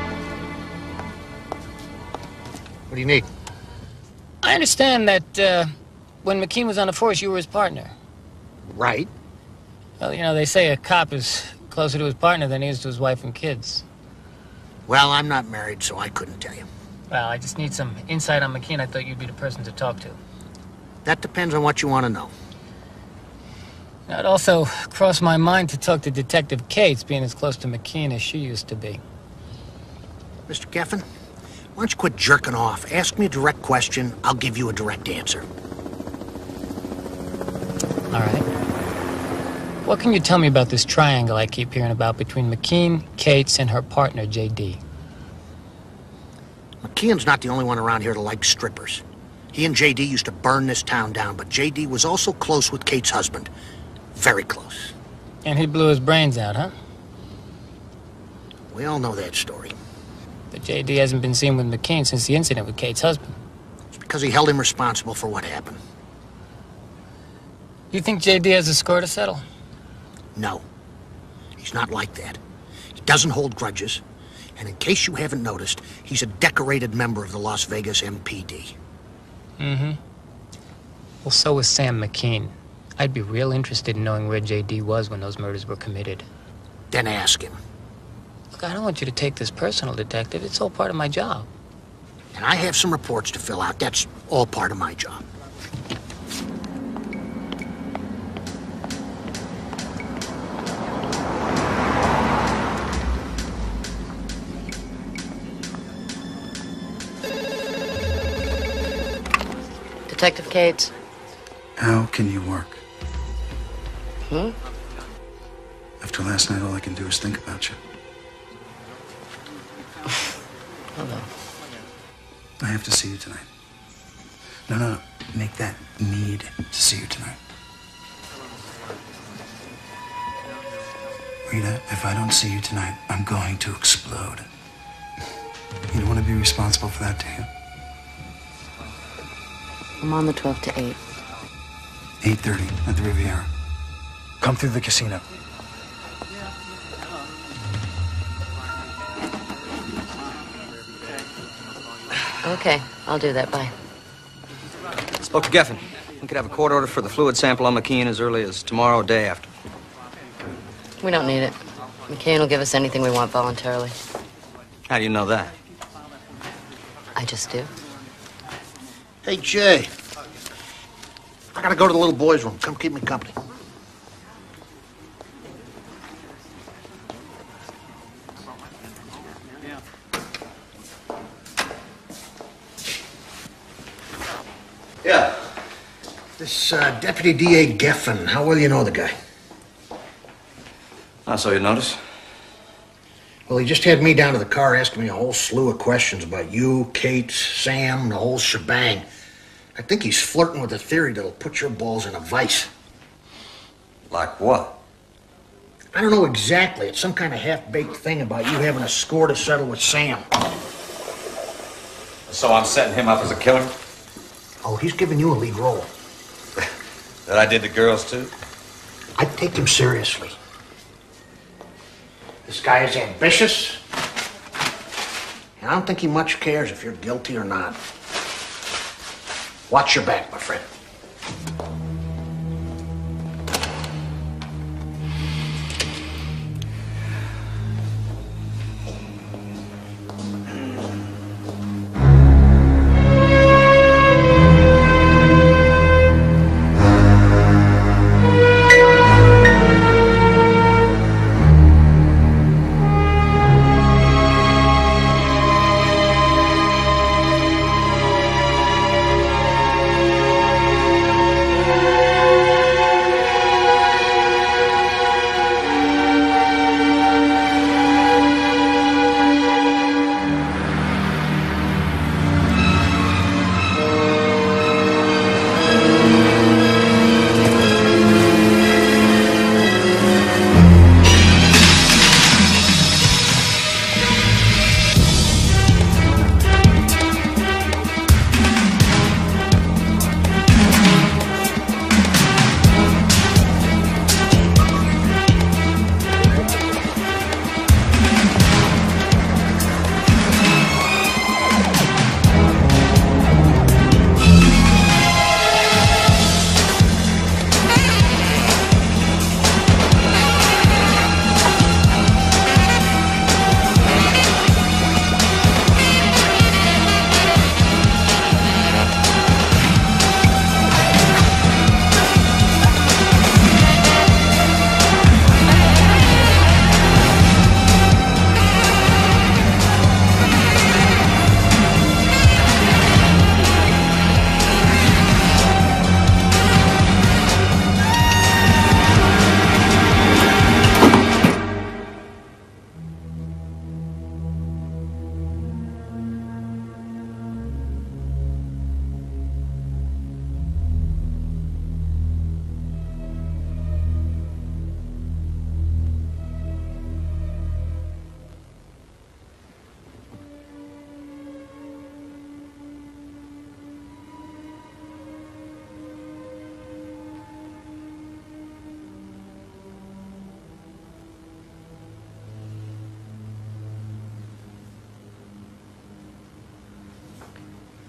What do you need? I understand that uh, when McKean was on the force, you were his partner. Right. Well, you know, they say a cop is closer to his partner than he is to his wife and kids. Well, I'm not married, so I couldn't tell you. Well, I just need some insight on McKean. I thought you'd be the person to talk to. That depends on what you want to know. Now, it also crossed my mind to talk to Detective Cates, being as close to McKean as she used to be. Mister Geffen, why don't you quit jerking off? Ask me a direct question, I'll give you a direct answer. All right. What can you tell me about this triangle I keep hearing about between McKean, Cates, and her partner, J D? McKeon's not the only one around here that likes strippers. He and J D used to burn this town down, but J D was also close with Kate's husband. Very close. And he blew his brains out, huh? We all know that story. But J D hasn't been seen with McKean since the incident with Kate's husband. It's because he held him responsible for what happened. You think J D has a score to settle? No. He's not like that. He doesn't hold grudges. And in case you haven't noticed, he's a decorated member of the Las Vegas M P D. Mm-hmm. Well, so was Sam McKean. I'd be real interested in knowing where J D was when those murders were committed. Then ask him. Look, I don't want you to take this personal, Detective. It's all part of my job. And I have some reports to fill out. That's all part of my job. Detective Cates. How can you work? Hmm? After last night, all I can do is think about you. Hello. I have to see you tonight. No, no, no. Make that need to see you tonight. Rita, if I don't see you tonight, I'm going to explode. You don't want to be responsible for that, do you? I'm on the twelve to eight. eight thirty at the Riviera. Come through the casino. Okay, I'll do that. Bye. Spoke to Geffen. We could have a court order for the fluid sample on McKean as early as tomorrow or day after. We don't need it. McKean will give us anything we want voluntarily. How do you know that? I just do. Hey, Jay. I gotta go to the little boys' room. Come keep me company. Yeah. This uh, Deputy D A Geffen, how well you know the guy? Ah, so you notice? Well, he just had me down to the car asking me a whole slew of questions about you, Kate, Sam, the whole shebang. I think he's flirting with a theory that'll put your balls in a vice. Like what? I don't know exactly. It's some kind of half-baked thing about you having a score to settle with Sam. So I'm setting him up as a killer? Oh, he's giving you a lead role. That I did to girls, too? I'd take him seriously. This guy is ambitious, and I don't think he much cares if you're guilty or not. Watch your back, my friend.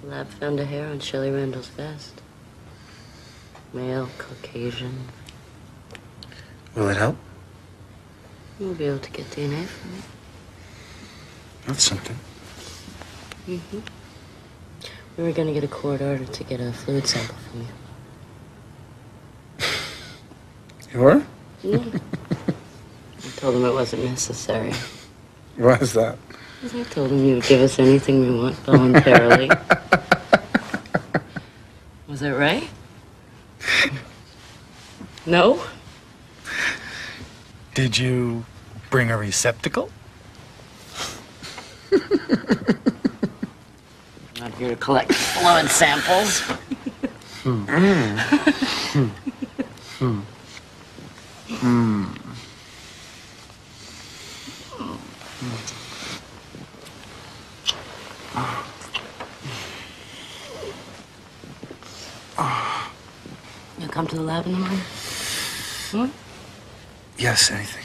The lab found a hair on Shelley Randall's vest. Male, Caucasian. Will it help? We'll be able to get D N A from it. That's something. Mm-hmm. We were gonna get a court order to get a fluid sample from you. You were? Yeah. I told him it wasn't necessary. Why is that? I told him you would give us anything we want voluntarily. Was that right? No? Did you bring a receptacle? Not here to collect fluid samples. Hmm. Hmm. Hmm. Hmm. You'll come to the lab in the morning? Hmm? Yes, anything.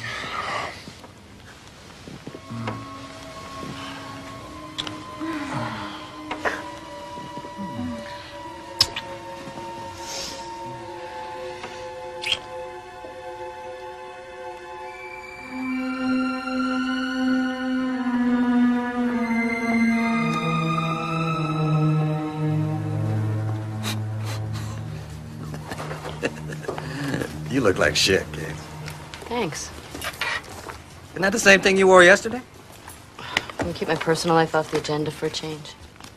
You look like shit, kid. Thanks. Isn't that the same thing you wore yesterday? Can we keep my personal life off the agenda for a change?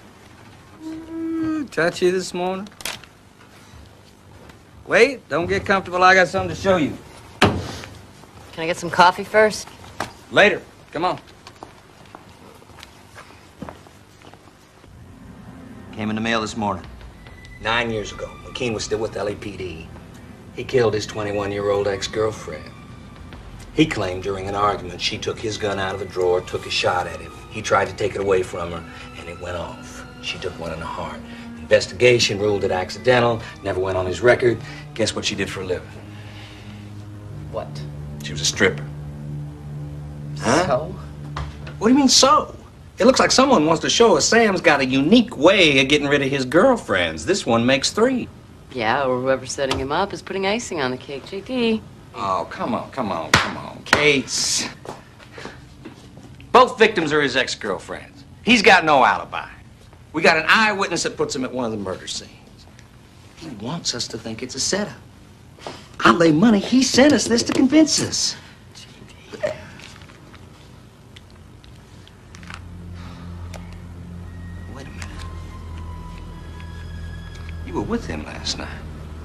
Ooh, touchy this morning. Wait, don't get comfortable. I got something to show you. Can I get some coffee first? Later. Come on. Came in the mail this morning. Nine years ago, McKean was still with L A P D. He killed his twenty-one-year-old ex-girlfriend. He claimed during an argument she took his gun out of a drawer, took a shot at him. He tried to take it away from her, and it went off. She took one in the heart. Investigation ruled it accidental, never went on his record. Guess what she did for a living? What? She was a stripper. Huh? So? What do you mean, so? It looks like someone wants to show us Sam's got a unique way of getting rid of his girlfriends. This one makes three. Yeah, or whoever's setting him up is putting icing on the cake. J D. Oh, come on, come on, come on. Kate. Both victims are his ex-girlfriends. He's got no alibi. We got an eyewitness that puts him at one of the murder scenes. He wants us to think it's a setup. I lay money he sent us this to convince us. Wait a minute. You were with him last night.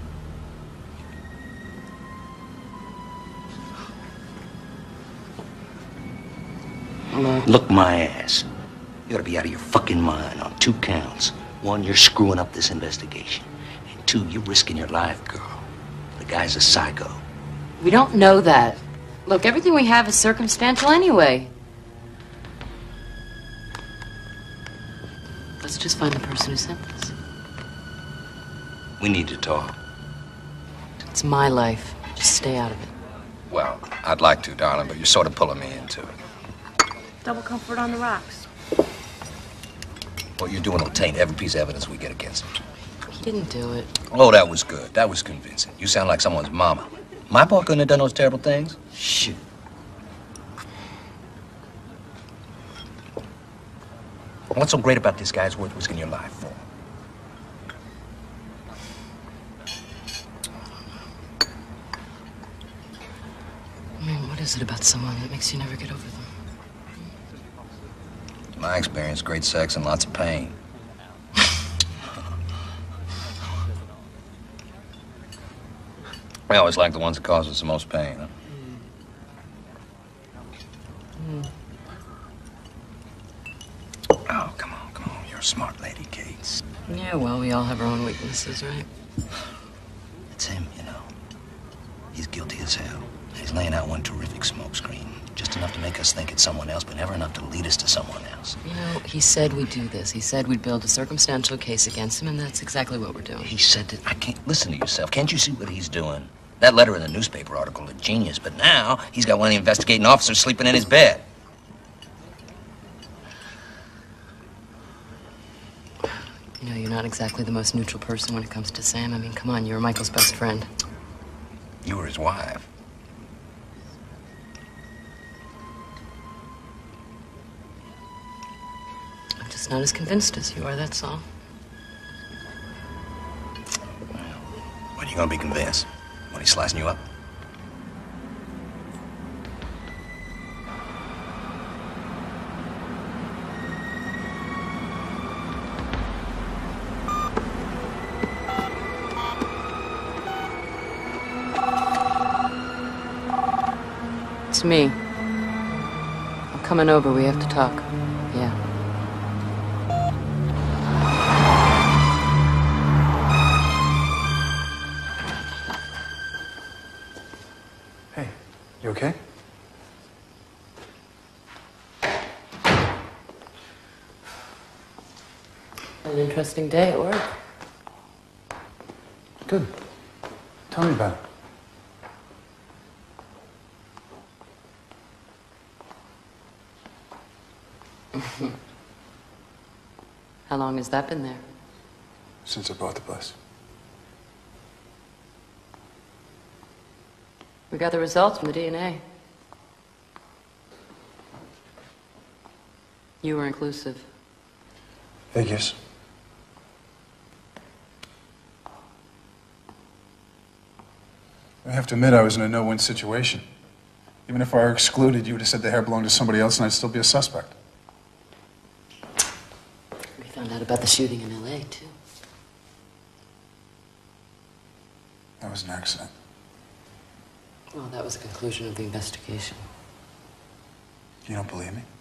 Look my ass. You ought to be out of your fucking mind on two counts. One, you're screwing up this investigation. And two, you're risking your life, girl. The guy's a psycho. We don't know that. Look, everything we have is circumstantial anyway. Let's just find the person who sent this. We need to talk. It's my life. Just stay out of it. Well, I'd like to, darling, but you're sort of pulling me into it. Double comfort on the rocks. What you're doing will taint every piece of evidence we get against him. He didn't do it. Oh, that was good. That was convincing. You sound like someone's mama. My boy couldn't have done those terrible things. Shoot. What's so great about this guy is worth risking your life for? I mean, what is it about someone that makes you never get over them? In my experience, great sex and lots of pain. I always like the ones that cause us the most pain, huh? Mm. Oh, come on, come on. You're a smart lady, Kate. Yeah, well, we all have our own weaknesses, right? It's him, you know. He's guilty as hell. He's laying out one terrific smokescreen. Just enough to make us think it's someone else, but never enough to lead us to someone else. You know, he said we'd do this. He said we'd build a circumstantial case against him, and that's exactly what we're doing. He said that... I can't... Listen to yourself. Can't you see what he's doing? That letter in the newspaper article is genius, but now he's got one of the investigating officers sleeping in his bed. You know, you're not exactly the most neutral person when it comes to Sam. I mean, come on, you were Michael's best friend. You were his wife. I'm just not as convinced as you are, that's all. When are you gonna be convinced? When he's slicing you up? It's me. I'm coming over. We have to talk. Yeah. Hey, you okay? An interesting day at work. Good. Tell me about it. How long has that been there? Since I bought the place. We got the results from the D N A. You were inclusive. Figures. I have to admit I was in a no-win situation. Even if I were excluded, you would have said the hair belonged to somebody else and I'd still be a suspect. We found out about the shooting in L A, too. That was an accident. Well, that was the conclusion of the investigation. You don't believe me?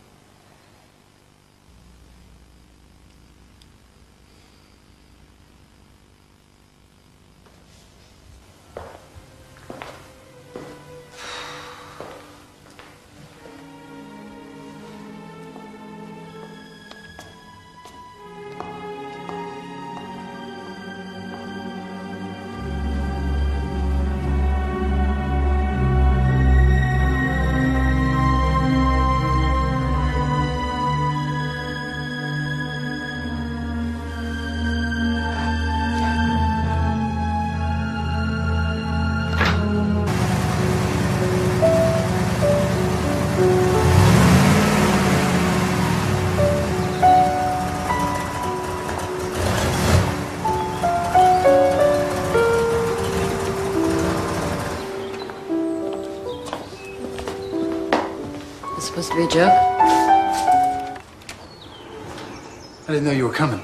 Supposed to be a joke? I didn't know you were coming.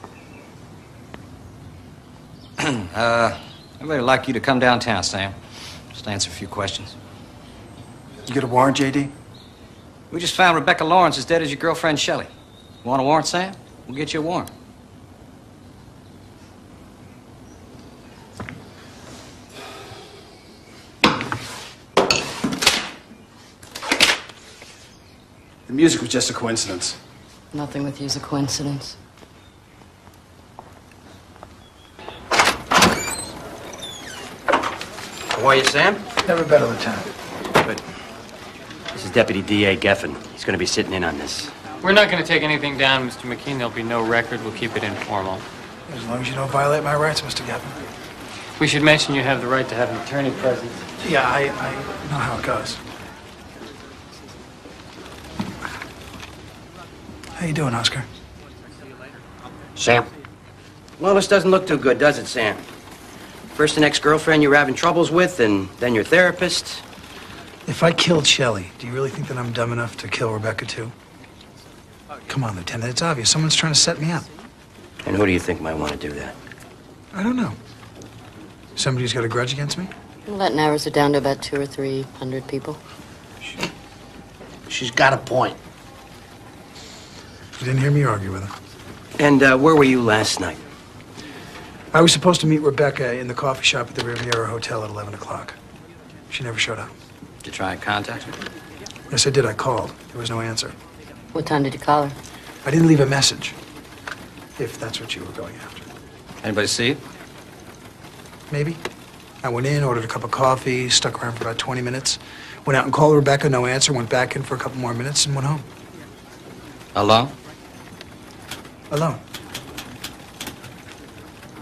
uh, I'd really like you to come downtown, Sam. Just answer a few questions. You get a warrant, J D? We just found Rebecca Lawrence as dead as your girlfriend, Shelley. Want a warrant, Sam? We'll get you a warrant. The music was just a coincidence. Nothing with you's a coincidence. How are you, Sam? Never better than time. Good. This is Deputy D A Geffen. He's going to be sitting in on this. We're not going to take anything down, Mister McKean. There'll be no record. We'll keep it informal. As long as you don't violate my rights, Mister Geffen. We should mention you have the right to have an attorney present. Yeah, I, I know how it goes. How you doing, Oscar? Sam? Well, this doesn't look too good, does it, Sam? First an ex-girlfriend you were having troubles with, and then your therapist. If I killed Shelley, do you really think that I'm dumb enough to kill Rebecca, too? Come on, Lieutenant, it's obvious. Someone's trying to set me up. And who do you think might want to do that? I don't know. Somebody who's got a grudge against me? Well, that narrows it down to about two or three hundred people. She's got a point. You didn't hear me argue with her. And uh, where were you last night? I was supposed to meet Rebecca in the coffee shop at the Riviera Hotel at eleven o'clock. She never showed up. Did you try and contact her? Yes, I did. I called. There was no answer. What time did you call her? I didn't leave a message, if that's what you were going after. Anybody see it? Maybe. I went in, ordered a cup of coffee, stuck around for about twenty minutes, went out and called Rebecca, no answer, went back in for a couple more minutes and went home. Alone? Alone.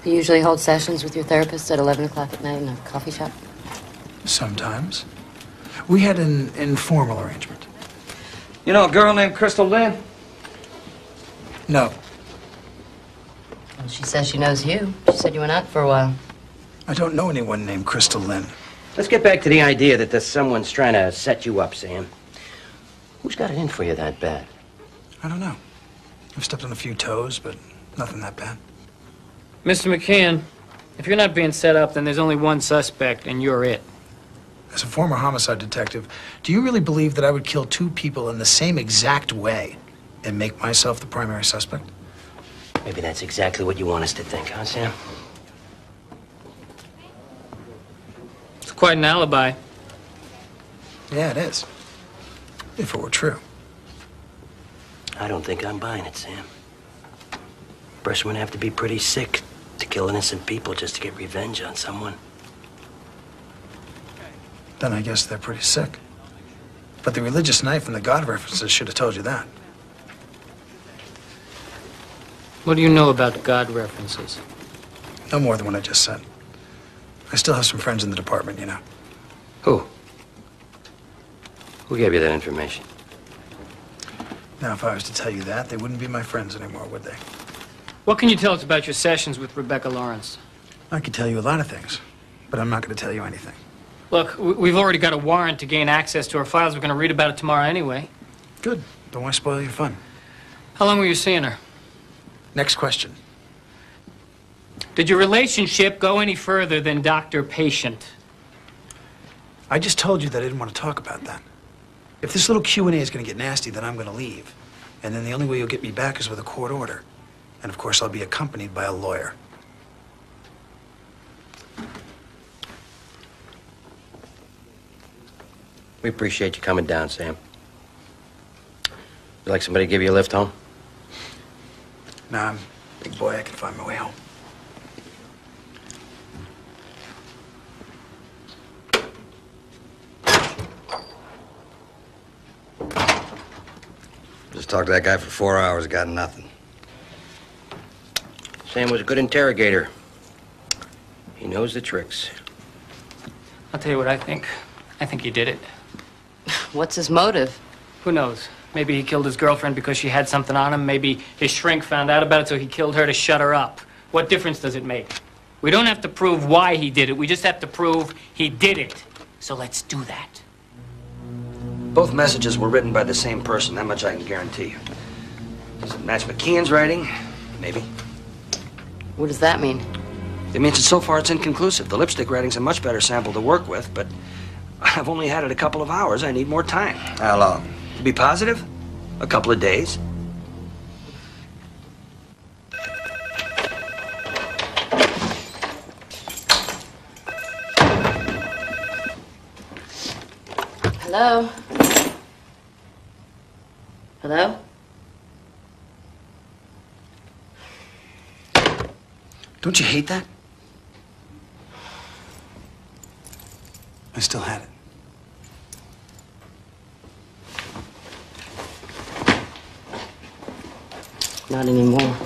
Do you usually hold sessions with your therapist at eleven o'clock at night in a coffee shop? Sometimes. We had an informal arrangement. You know a girl named Crystal Lynn? No. Well, she says she knows you. She said you went out for a while. I don't know anyone named Crystal Lynn. Let's get back to the idea that there's someone's trying to set you up, Sam. Who's got it in for you that bad? I don't know. I've stepped on a few toes, but nothing that bad. Mister McKeon, if you're not being set up, then there's only one suspect, and you're it. As a former homicide detective, do you really believe that I would kill two people in the same exact way and make myself the primary suspect? Maybe that's exactly what you want us to think, huh, Sam? It's quite an alibi. Yeah, it is. If it were true. I don't think I'm buying it, Sam. A person would have to be pretty sick to kill innocent people just to get revenge on someone. Then I guess they're pretty sick. But the religious knife and the God references should have told you that. What do you know about God references? No more than what I just said. I still have some friends in the department, you know. Who? Who gave you that information? Now, if I was to tell you that, they wouldn't be my friends anymore, would they? What can you tell us about your sessions with Rebecca Lawrence? I could tell you a lot of things, but I'm not going to tell you anything. Look, we- we've already got a warrant to gain access to her files. We're going to read about it tomorrow anyway. Good. Don't want to spoil your fun. How long were you seeing her? Next question. Did your relationship go any further than doctor-patient? I just told you that I didn't want to talk about that. If this little Q and A is going to get nasty, then I'm going to leave. And then the only way you'll get me back is with a court order. And of course, I'll be accompanied by a lawyer. We appreciate you coming down, Sam. You like somebody to give you a lift home? Nah, I'm a big boy. I can find my way home. Just talked to that guy for four hours, got nothing. Sam was a good interrogator. He knows the tricks. I'll tell you what I think. I think he did it. What's his motive? Who knows? Maybe he killed his girlfriend because she had something on him. Maybe his shrink found out about it, so he killed her to shut her up. What difference does it make? We don't have to prove why he did it. We just have to prove he did it. So let's do that. Both messages were written by the same person. That much I can guarantee you. Does it match McKeon's writing? Maybe. What does that mean? It means that so far it's inconclusive. The lipstick writing's a much better sample to work with, but I've only had it a couple of hours. I need more time. How long? To be positive, a couple of days. Hello? Hello? Don't you hate that? I still had it. Not anymore.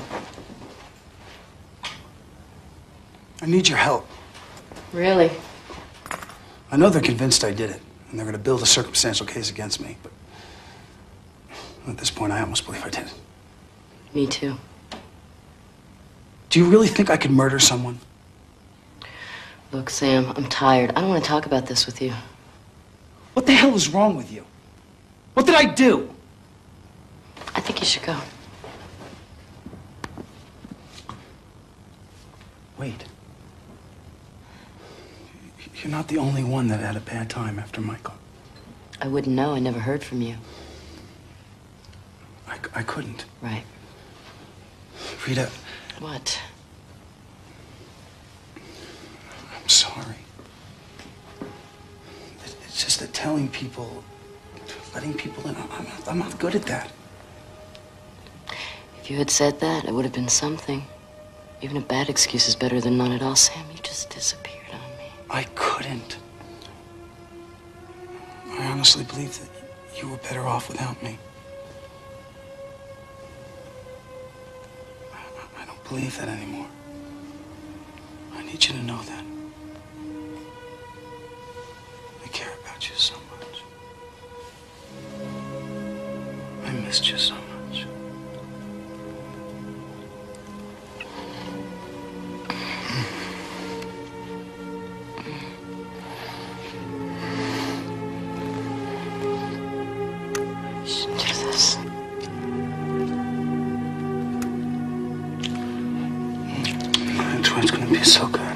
I need your help. Really? I know they're convinced I did it, and they're going to build a circumstantial case against me, but at this point, I almost believe I did it. Me too. Do you really think I could murder someone? Look, Sam, I'm tired. I don't want to talk about this with you. What the hell is wrong with you? What did I do? I think you should go. Wait. You're not the only one that had a bad time after Michael. I wouldn't know. I never heard from you. I, I couldn't. Right. Rita. What? I'm sorry. It- It's just that telling people, letting people in, I'm not, I'm not good at that. If you had said that, it would have been something. Even a bad excuse is better than none at all. Sam, you just disappeared on me. I couldn't. I honestly believe that you were better off without me. I, I don't believe that anymore. need you to know that. I care about you so much. I missed you so much. Jesus. That's why it's gonna be so good.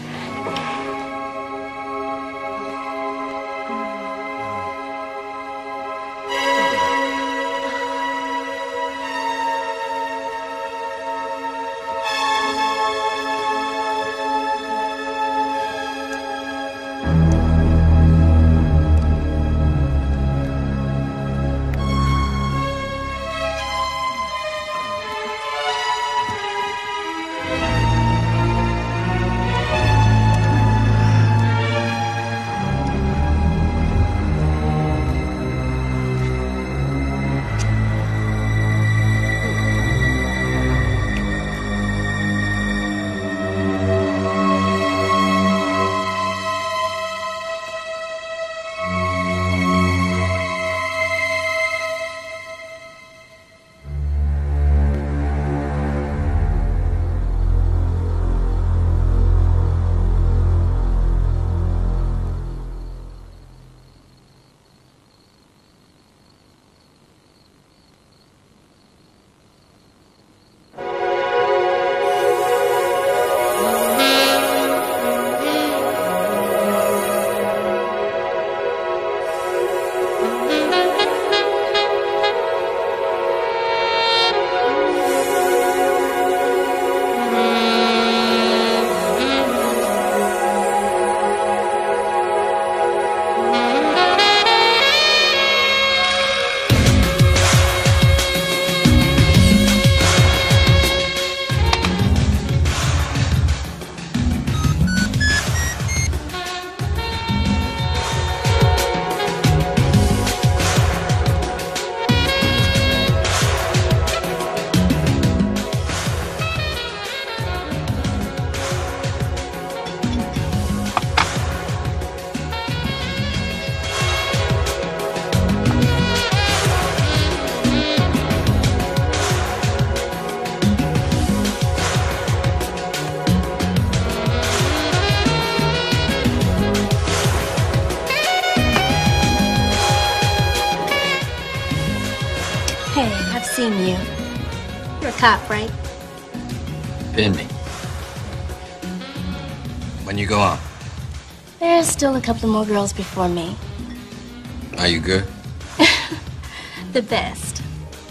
Hey, I've seen you. You're a cop, right? Pin me. When you go on? There's still a couple more girls before me. Are you good? The best.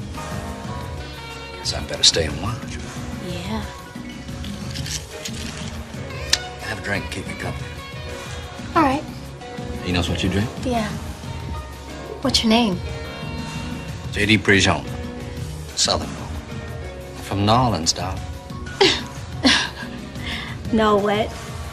Guess I better stay and watch. Yeah. Have a drink and keep me company. All right. He knows what you drink? Yeah. What's your name? J D Prejean. Southern boy. From New Orleans, darling. No, what?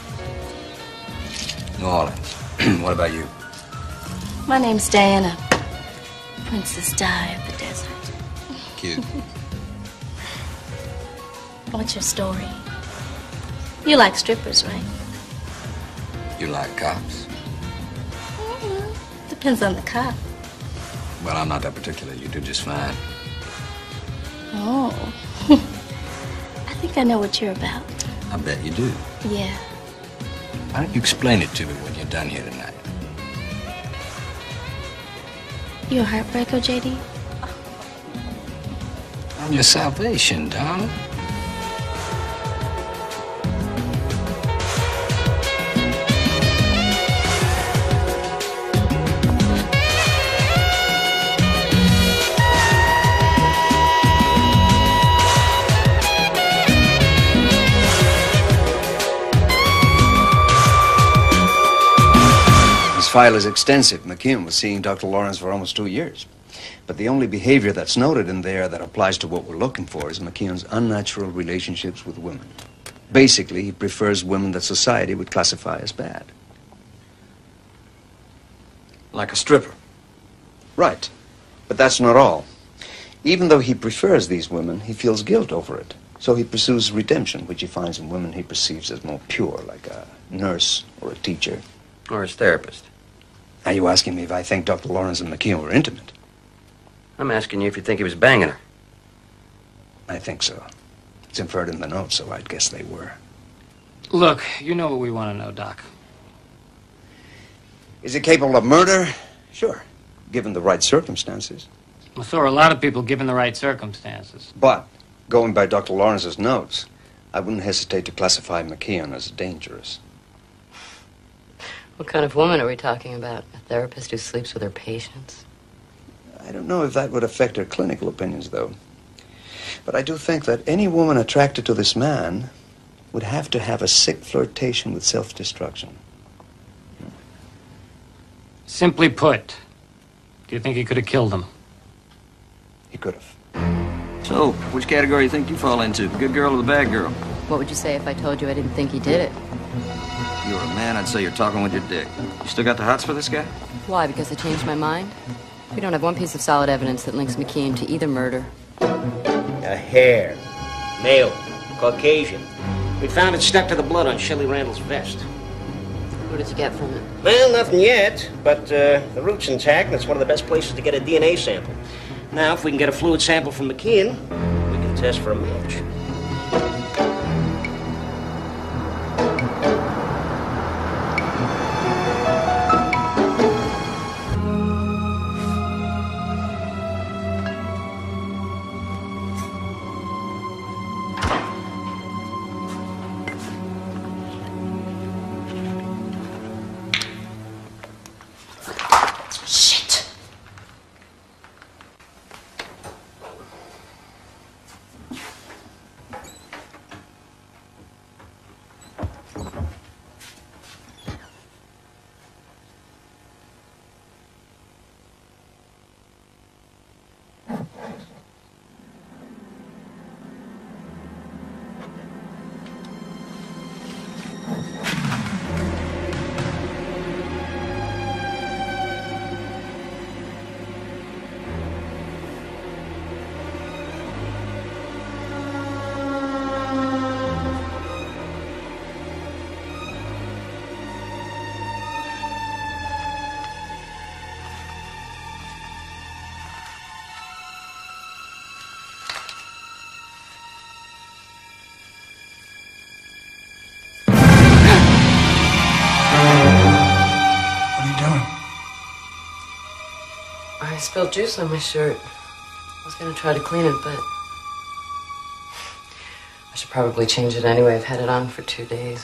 New Orleans. What about you? My name's Diana. Princess Di of the desert. Cute. What's your story? You like strippers, right? You like cops? Depends on the cop. Well, I'm not that particular. You do just fine. Oh. I think I know what you're about. I bet you do. Yeah. Why don't you explain it to me when you're done here tonight? You a heartbreaker, J D? I'm your salvation, darling. His file is extensive. McKeon was seeing Doctor Lawrence for almost two years. But the only behavior that's noted in there that applies to what we're looking for is McKeon's unnatural relationships with women. Basically, he prefers women that society would classify as bad. Like a stripper? Right. But that's not all. Even though he prefers these women, he feels guilt over it. So he pursues redemption, which he finds in women he perceives as more pure, like a nurse or a teacher. Or his therapist. Are you asking me if I think Doctor Lawrence and McKeon were intimate? I'm asking you if you think he was banging her. I think so. It's inferred in the note, so I'd guess they were. Look, you know what we want to know, Doc. Is he capable of murder? Sure, given the right circumstances. Well, so are a lot of people given the right circumstances. But, going by Doctor Lawrence's notes, I wouldn't hesitate to classify McKeon as dangerous. What kind of woman are we talking about? A therapist who sleeps with her patients? I don't know if that would affect her clinical opinions, though. But I do think that any woman attracted to this man would have to have a sick flirtation with self-destruction. Simply put, do you think he could have killed him? He could have. So, which category do you think you fall into? The good girl or the bad girl? What would you say if I told you I didn't think he did it? If you were a man, I'd say you're talking with your dick. You still got the hots for this guy? Why, because I changed my mind? We don't have one piece of solid evidence that links McKean to either murder. A hair. Male. Caucasian. We found it stuck to the blood on Shelley Randall's vest. What did you get from it? Well, nothing yet, but uh, the root's intact, and it's one of the best places to get a D N A sample. Now, if we can get a fluid sample from McKean, we can test for a match. I spilled juice on my shirt. I was gonna try to clean it, but I should probably change it anyway. I've had it on for two days.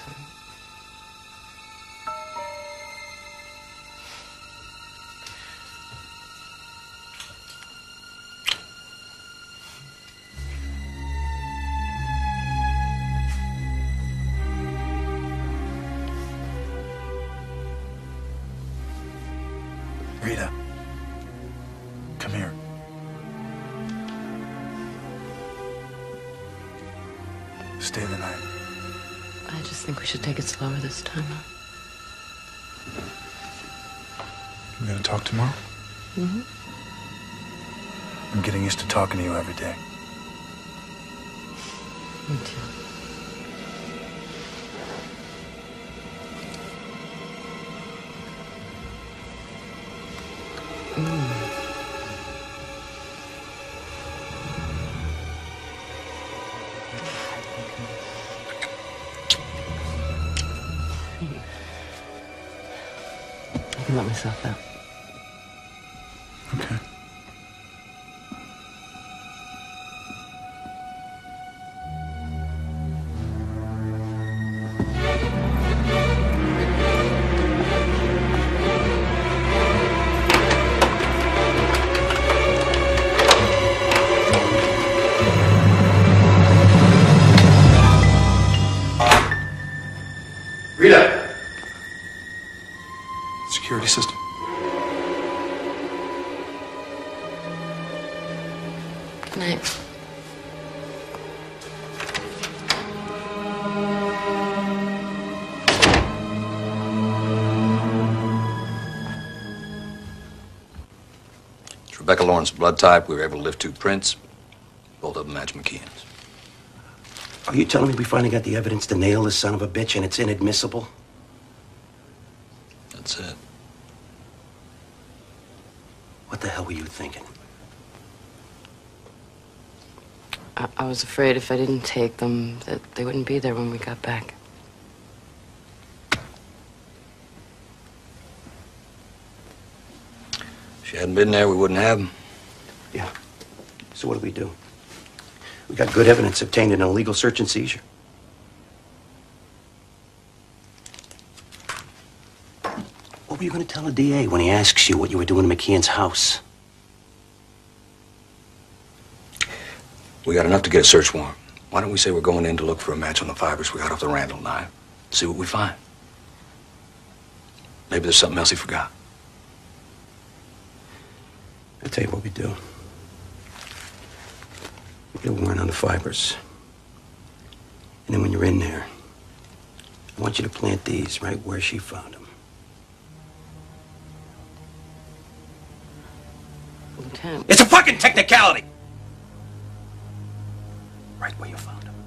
Rita, come here. Stay the night. I just think we should take it slower this time. We're gonna talk tomorrow? Mm-hmm. I'm getting used to talking to you every day. Me too. I can let myself out. Okay. Rita! Security system. Good night. It's Rebecca Lawrence's blood type. We were able to lift two prints. Both of them match McKeon's. Are you telling me we finally got the evidence to nail this son of a bitch and it's inadmissible? That's it. What the hell were you thinking? I, I was afraid if I didn't take them, that they wouldn't be there when we got back. If she hadn't been there, we wouldn't have them. Yeah. So what do we do? We got good evidence obtained in an illegal search and seizure. What were you going to tell the D A when he asks you what you were doing in McKeon's house? We got enough to get a search warrant. Why don't we say we're going in to look for a match on the fibers we got off the Randall knife? See what we find. Maybe there's something else he forgot. I'll tell you what we do. We get a warrant on the fibers. And then when you're in there, I want you to plant these right where she found them. Lieutenant. It's a fucking technicality! Right where you found them.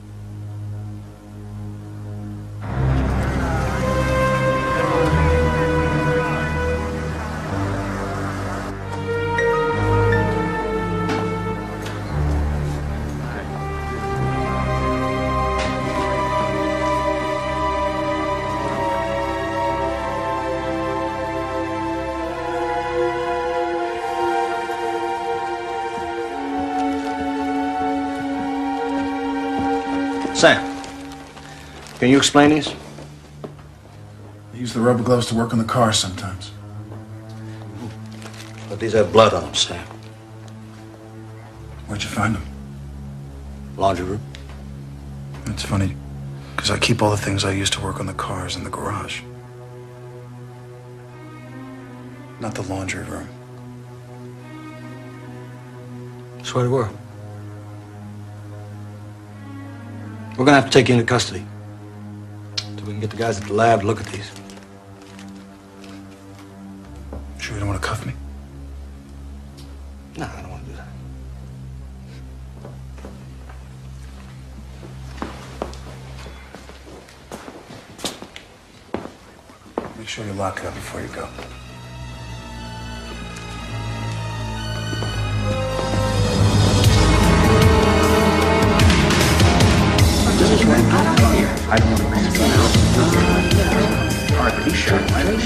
Sam, can you explain these? I use the rubber gloves to work on the car sometimes. But these have blood on them, Sam. Where'd you find them? Laundry room. It's funny, because I keep all the things I used to work on the cars in the garage. Not the laundry room. Swear to word. We're gonna have to take you into custody. Till we can get the guys at the lab to look at these. Sure you don't want to cuff me? No, I don't want to do that. Make sure you lock it up before you go. I don't want to miss it. Are you sure?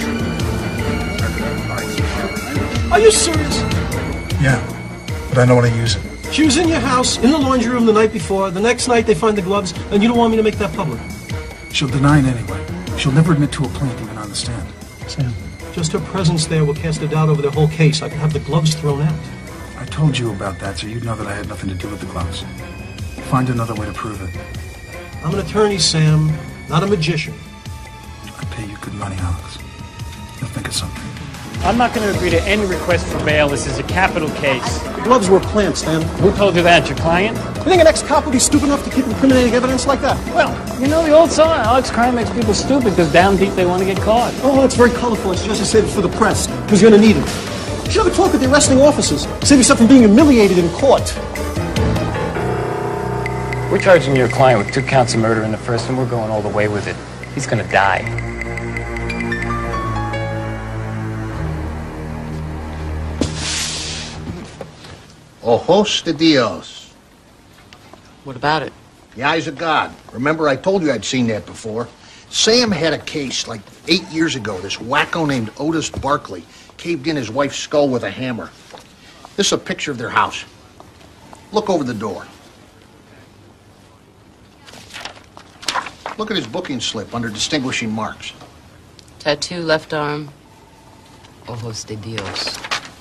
Are you serious? Yeah, but I know what I use it. She was in your house, in the laundry room the night before. The next night they find the gloves, and you don't want me to make that public. She'll deny it anyway. She'll never admit to a planting and on the stand. Sam, just her presence there will cast a doubt over the whole case. I could have the gloves thrown out. I told you about that, so you'd know that I had nothing to do with the gloves. Find another way to prove it. I'm an attorney, Sam, not a magician. I pay you good money, Alex. You'll think of something. I'm not going to agree to any request for bail. This is a capital case. The gloves were plants, Sam. Who told you that? Your client? You think an ex-cop would be stupid enough to keep incriminating evidence like that? Well, you know the old song, Alex, crime makes people stupid because down deep they want to get caught. Oh, that's very colorful. It's just to save it for the press, because you're going to need it. You should have a talk with the arresting officers. Save yourself from being humiliated in court. We're charging your client with two counts of murder in the first, and we're going all the way with it. He's going to die. Ojos de Dios. What about it? The eyes of God. Remember, I told you I'd seen that before. Sam had a case like eight years ago. This wacko named Otis Barkley caved in his wife's skull with a hammer. This is a picture of their house. Look over the door. Look at his booking slip under distinguishing marks. Tattoo, left arm. Ojos de Dios.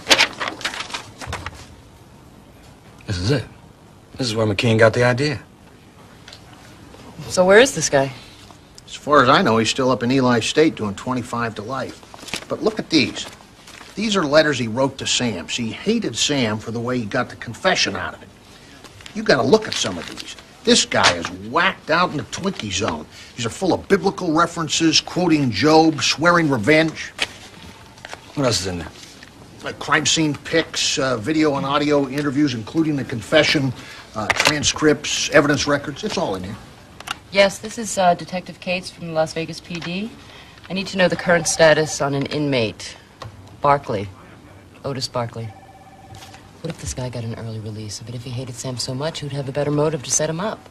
This is it. This is where McKeon got the idea. So where is this guy? As far as I know, he's still up in Eli State doing twenty-five to life. But look at these. These are letters he wrote to Sam. See, he hated Sam for the way he got the confession out of it. You gotta look at some of these. This guy is whacked out in the Twinkie zone. These are full of biblical references, quoting Job, swearing revenge. What else is in there? Uh, crime scene pics, uh, video and audio interviews, including the confession, uh, transcripts, evidence records. It's all in here. Yes, this is uh, Detective Cates from the Las Vegas P D. I need to know the current status on an inmate, Barkley, Otis Barkley. What if this guy got an early release? But if he hated Sam so much, who'd have a better motive to set him up?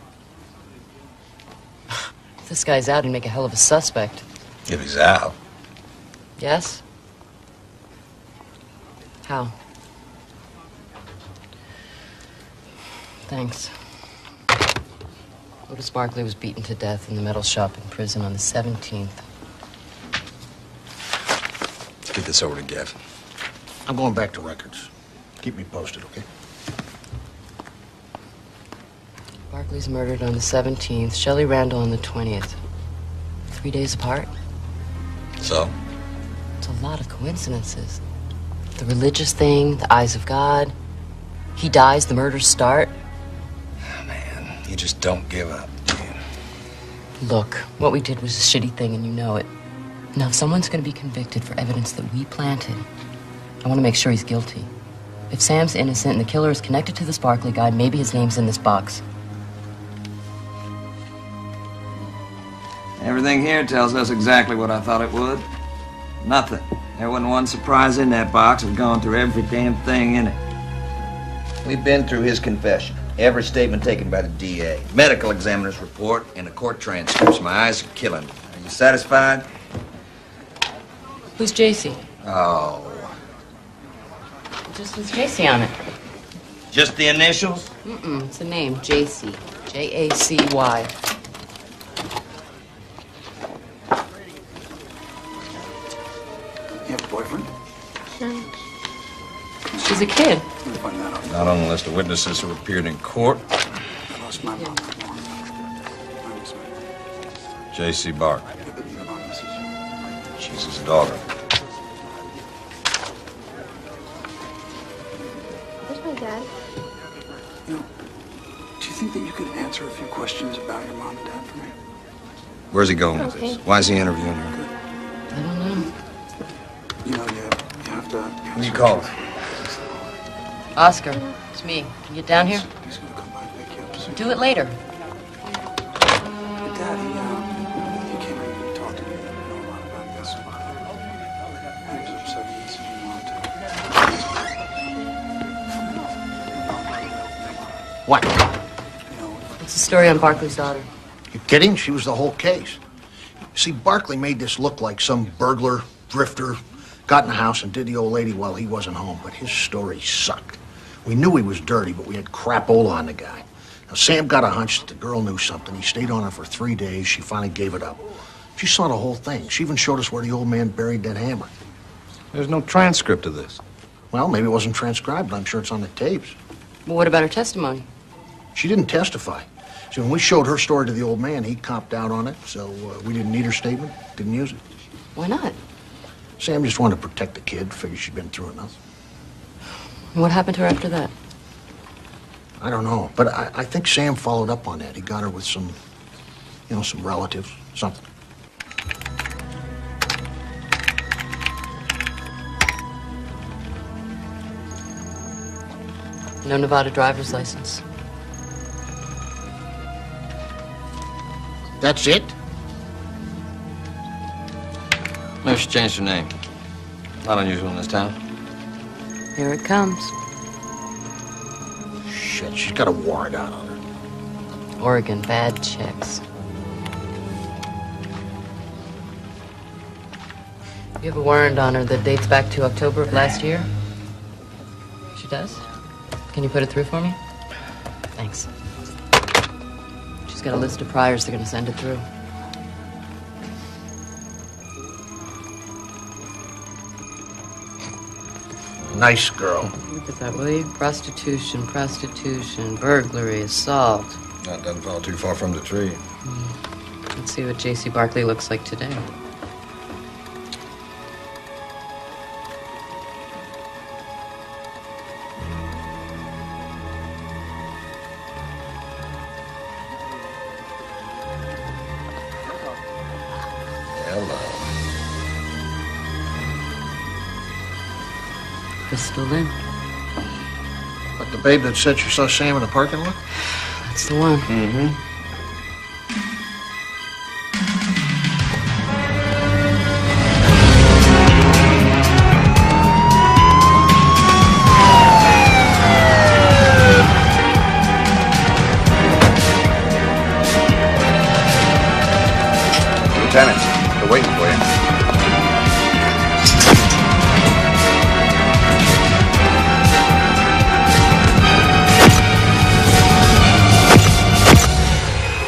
If this guy's out, he'd make a hell of a suspect. If he's out. Yes? How? Thanks. Otis Barkley was beaten to death in the metal shop in prison on the seventeenth. Get this over to Geffen. I'm going back to records. Keep me posted, okay? Barkley's murdered on the seventeenth, Shelley Randall on the twentieth. Three days apart? So? It's a lot of coincidences. The religious thing, the eyes of God. He dies, the murders start. You just don't give up. Look, what we did was a shitty thing and you know it. Now, if someone's gonna be convicted for evidence that we planted, I want to make sure he's guilty. If Sam's innocent and the killer is connected to this Barkley guy, maybe his name's in this box. Everything here tells us exactly what I thought it would. Nothing. There wasn't one surprise in that box. I've gone through every damn thing in it. We've been through his confession. Every statement taken by the D A. Medical examiner's report and the court transcripts. My eyes are killing me. Are you satisfied? Who's J C? Oh. It just says J C on it. Just the initials? Mm-mm, it's a name, J C. J A C Y. You have a boyfriend? She's a kid. Not on the list of witnesses who appeared in court. I lost my mom. J C Barkley. She's his daughter. Where's my dad? You know, do you think that you could answer a few questions about your mom and dad for me? Where's he going with Okay. this? Why is he interviewing you? I don't know. You know, you have, you have to... Who you call? Oscar, it's me. Can you get down here? He's gonna come by and pick you up soon. Do it later. Your dad, he, uh, he came in and talked to me. I know a lot about this. He was upset with this and he wanted to. What? It's a story on Barkley's daughter. You kidding? She was the whole case. See, Barkley made this look like some burglar, drifter, got in the house and did the old lady while he wasn't home, but his story sucked. We knew he was dirty, but we had crapola on the guy. Now, Sam got a hunch that the girl knew something. He stayed on her for three days. She finally gave it up. She saw the whole thing. She even showed us where the old man buried that hammer. There's no transcript of this. Well, maybe it wasn't transcribed, but I'm sure it's on the tapes. Well, what about her testimony? She didn't testify. See, when we showed her story to the old man, he copped out on it, so uh, we didn't need her statement, didn't use it. Why not? Sam just wanted to protect the kid, figured she'd been through enough. And what happened to her after that? I don't know, but I, I think Sam followed up on that. He got her with some, you know, some relatives, something. No Nevada driver's license. That's it? No, she changed her name. Not unusual in this town. Here it comes. Shit, she's got a warrant out on her. Oregon, bad checks. You have a warrant on her that dates back to October of last year? She does? Can you put it through for me? Thanks. She's got a list of priors. They're gonna send it through. Nice girl. Look at that, will you? Prostitution, prostitution, burglary, assault. That doesn't fall too far from the tree. Let's see what J C Barkley looks like today. Crystal Lynn. But the babe that said she saw Sam in the parking lot? That's the one. Mm-hmm. Lieutenant, they're waiting for you.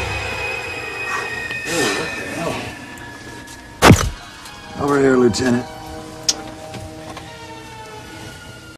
Over here, Lieutenant.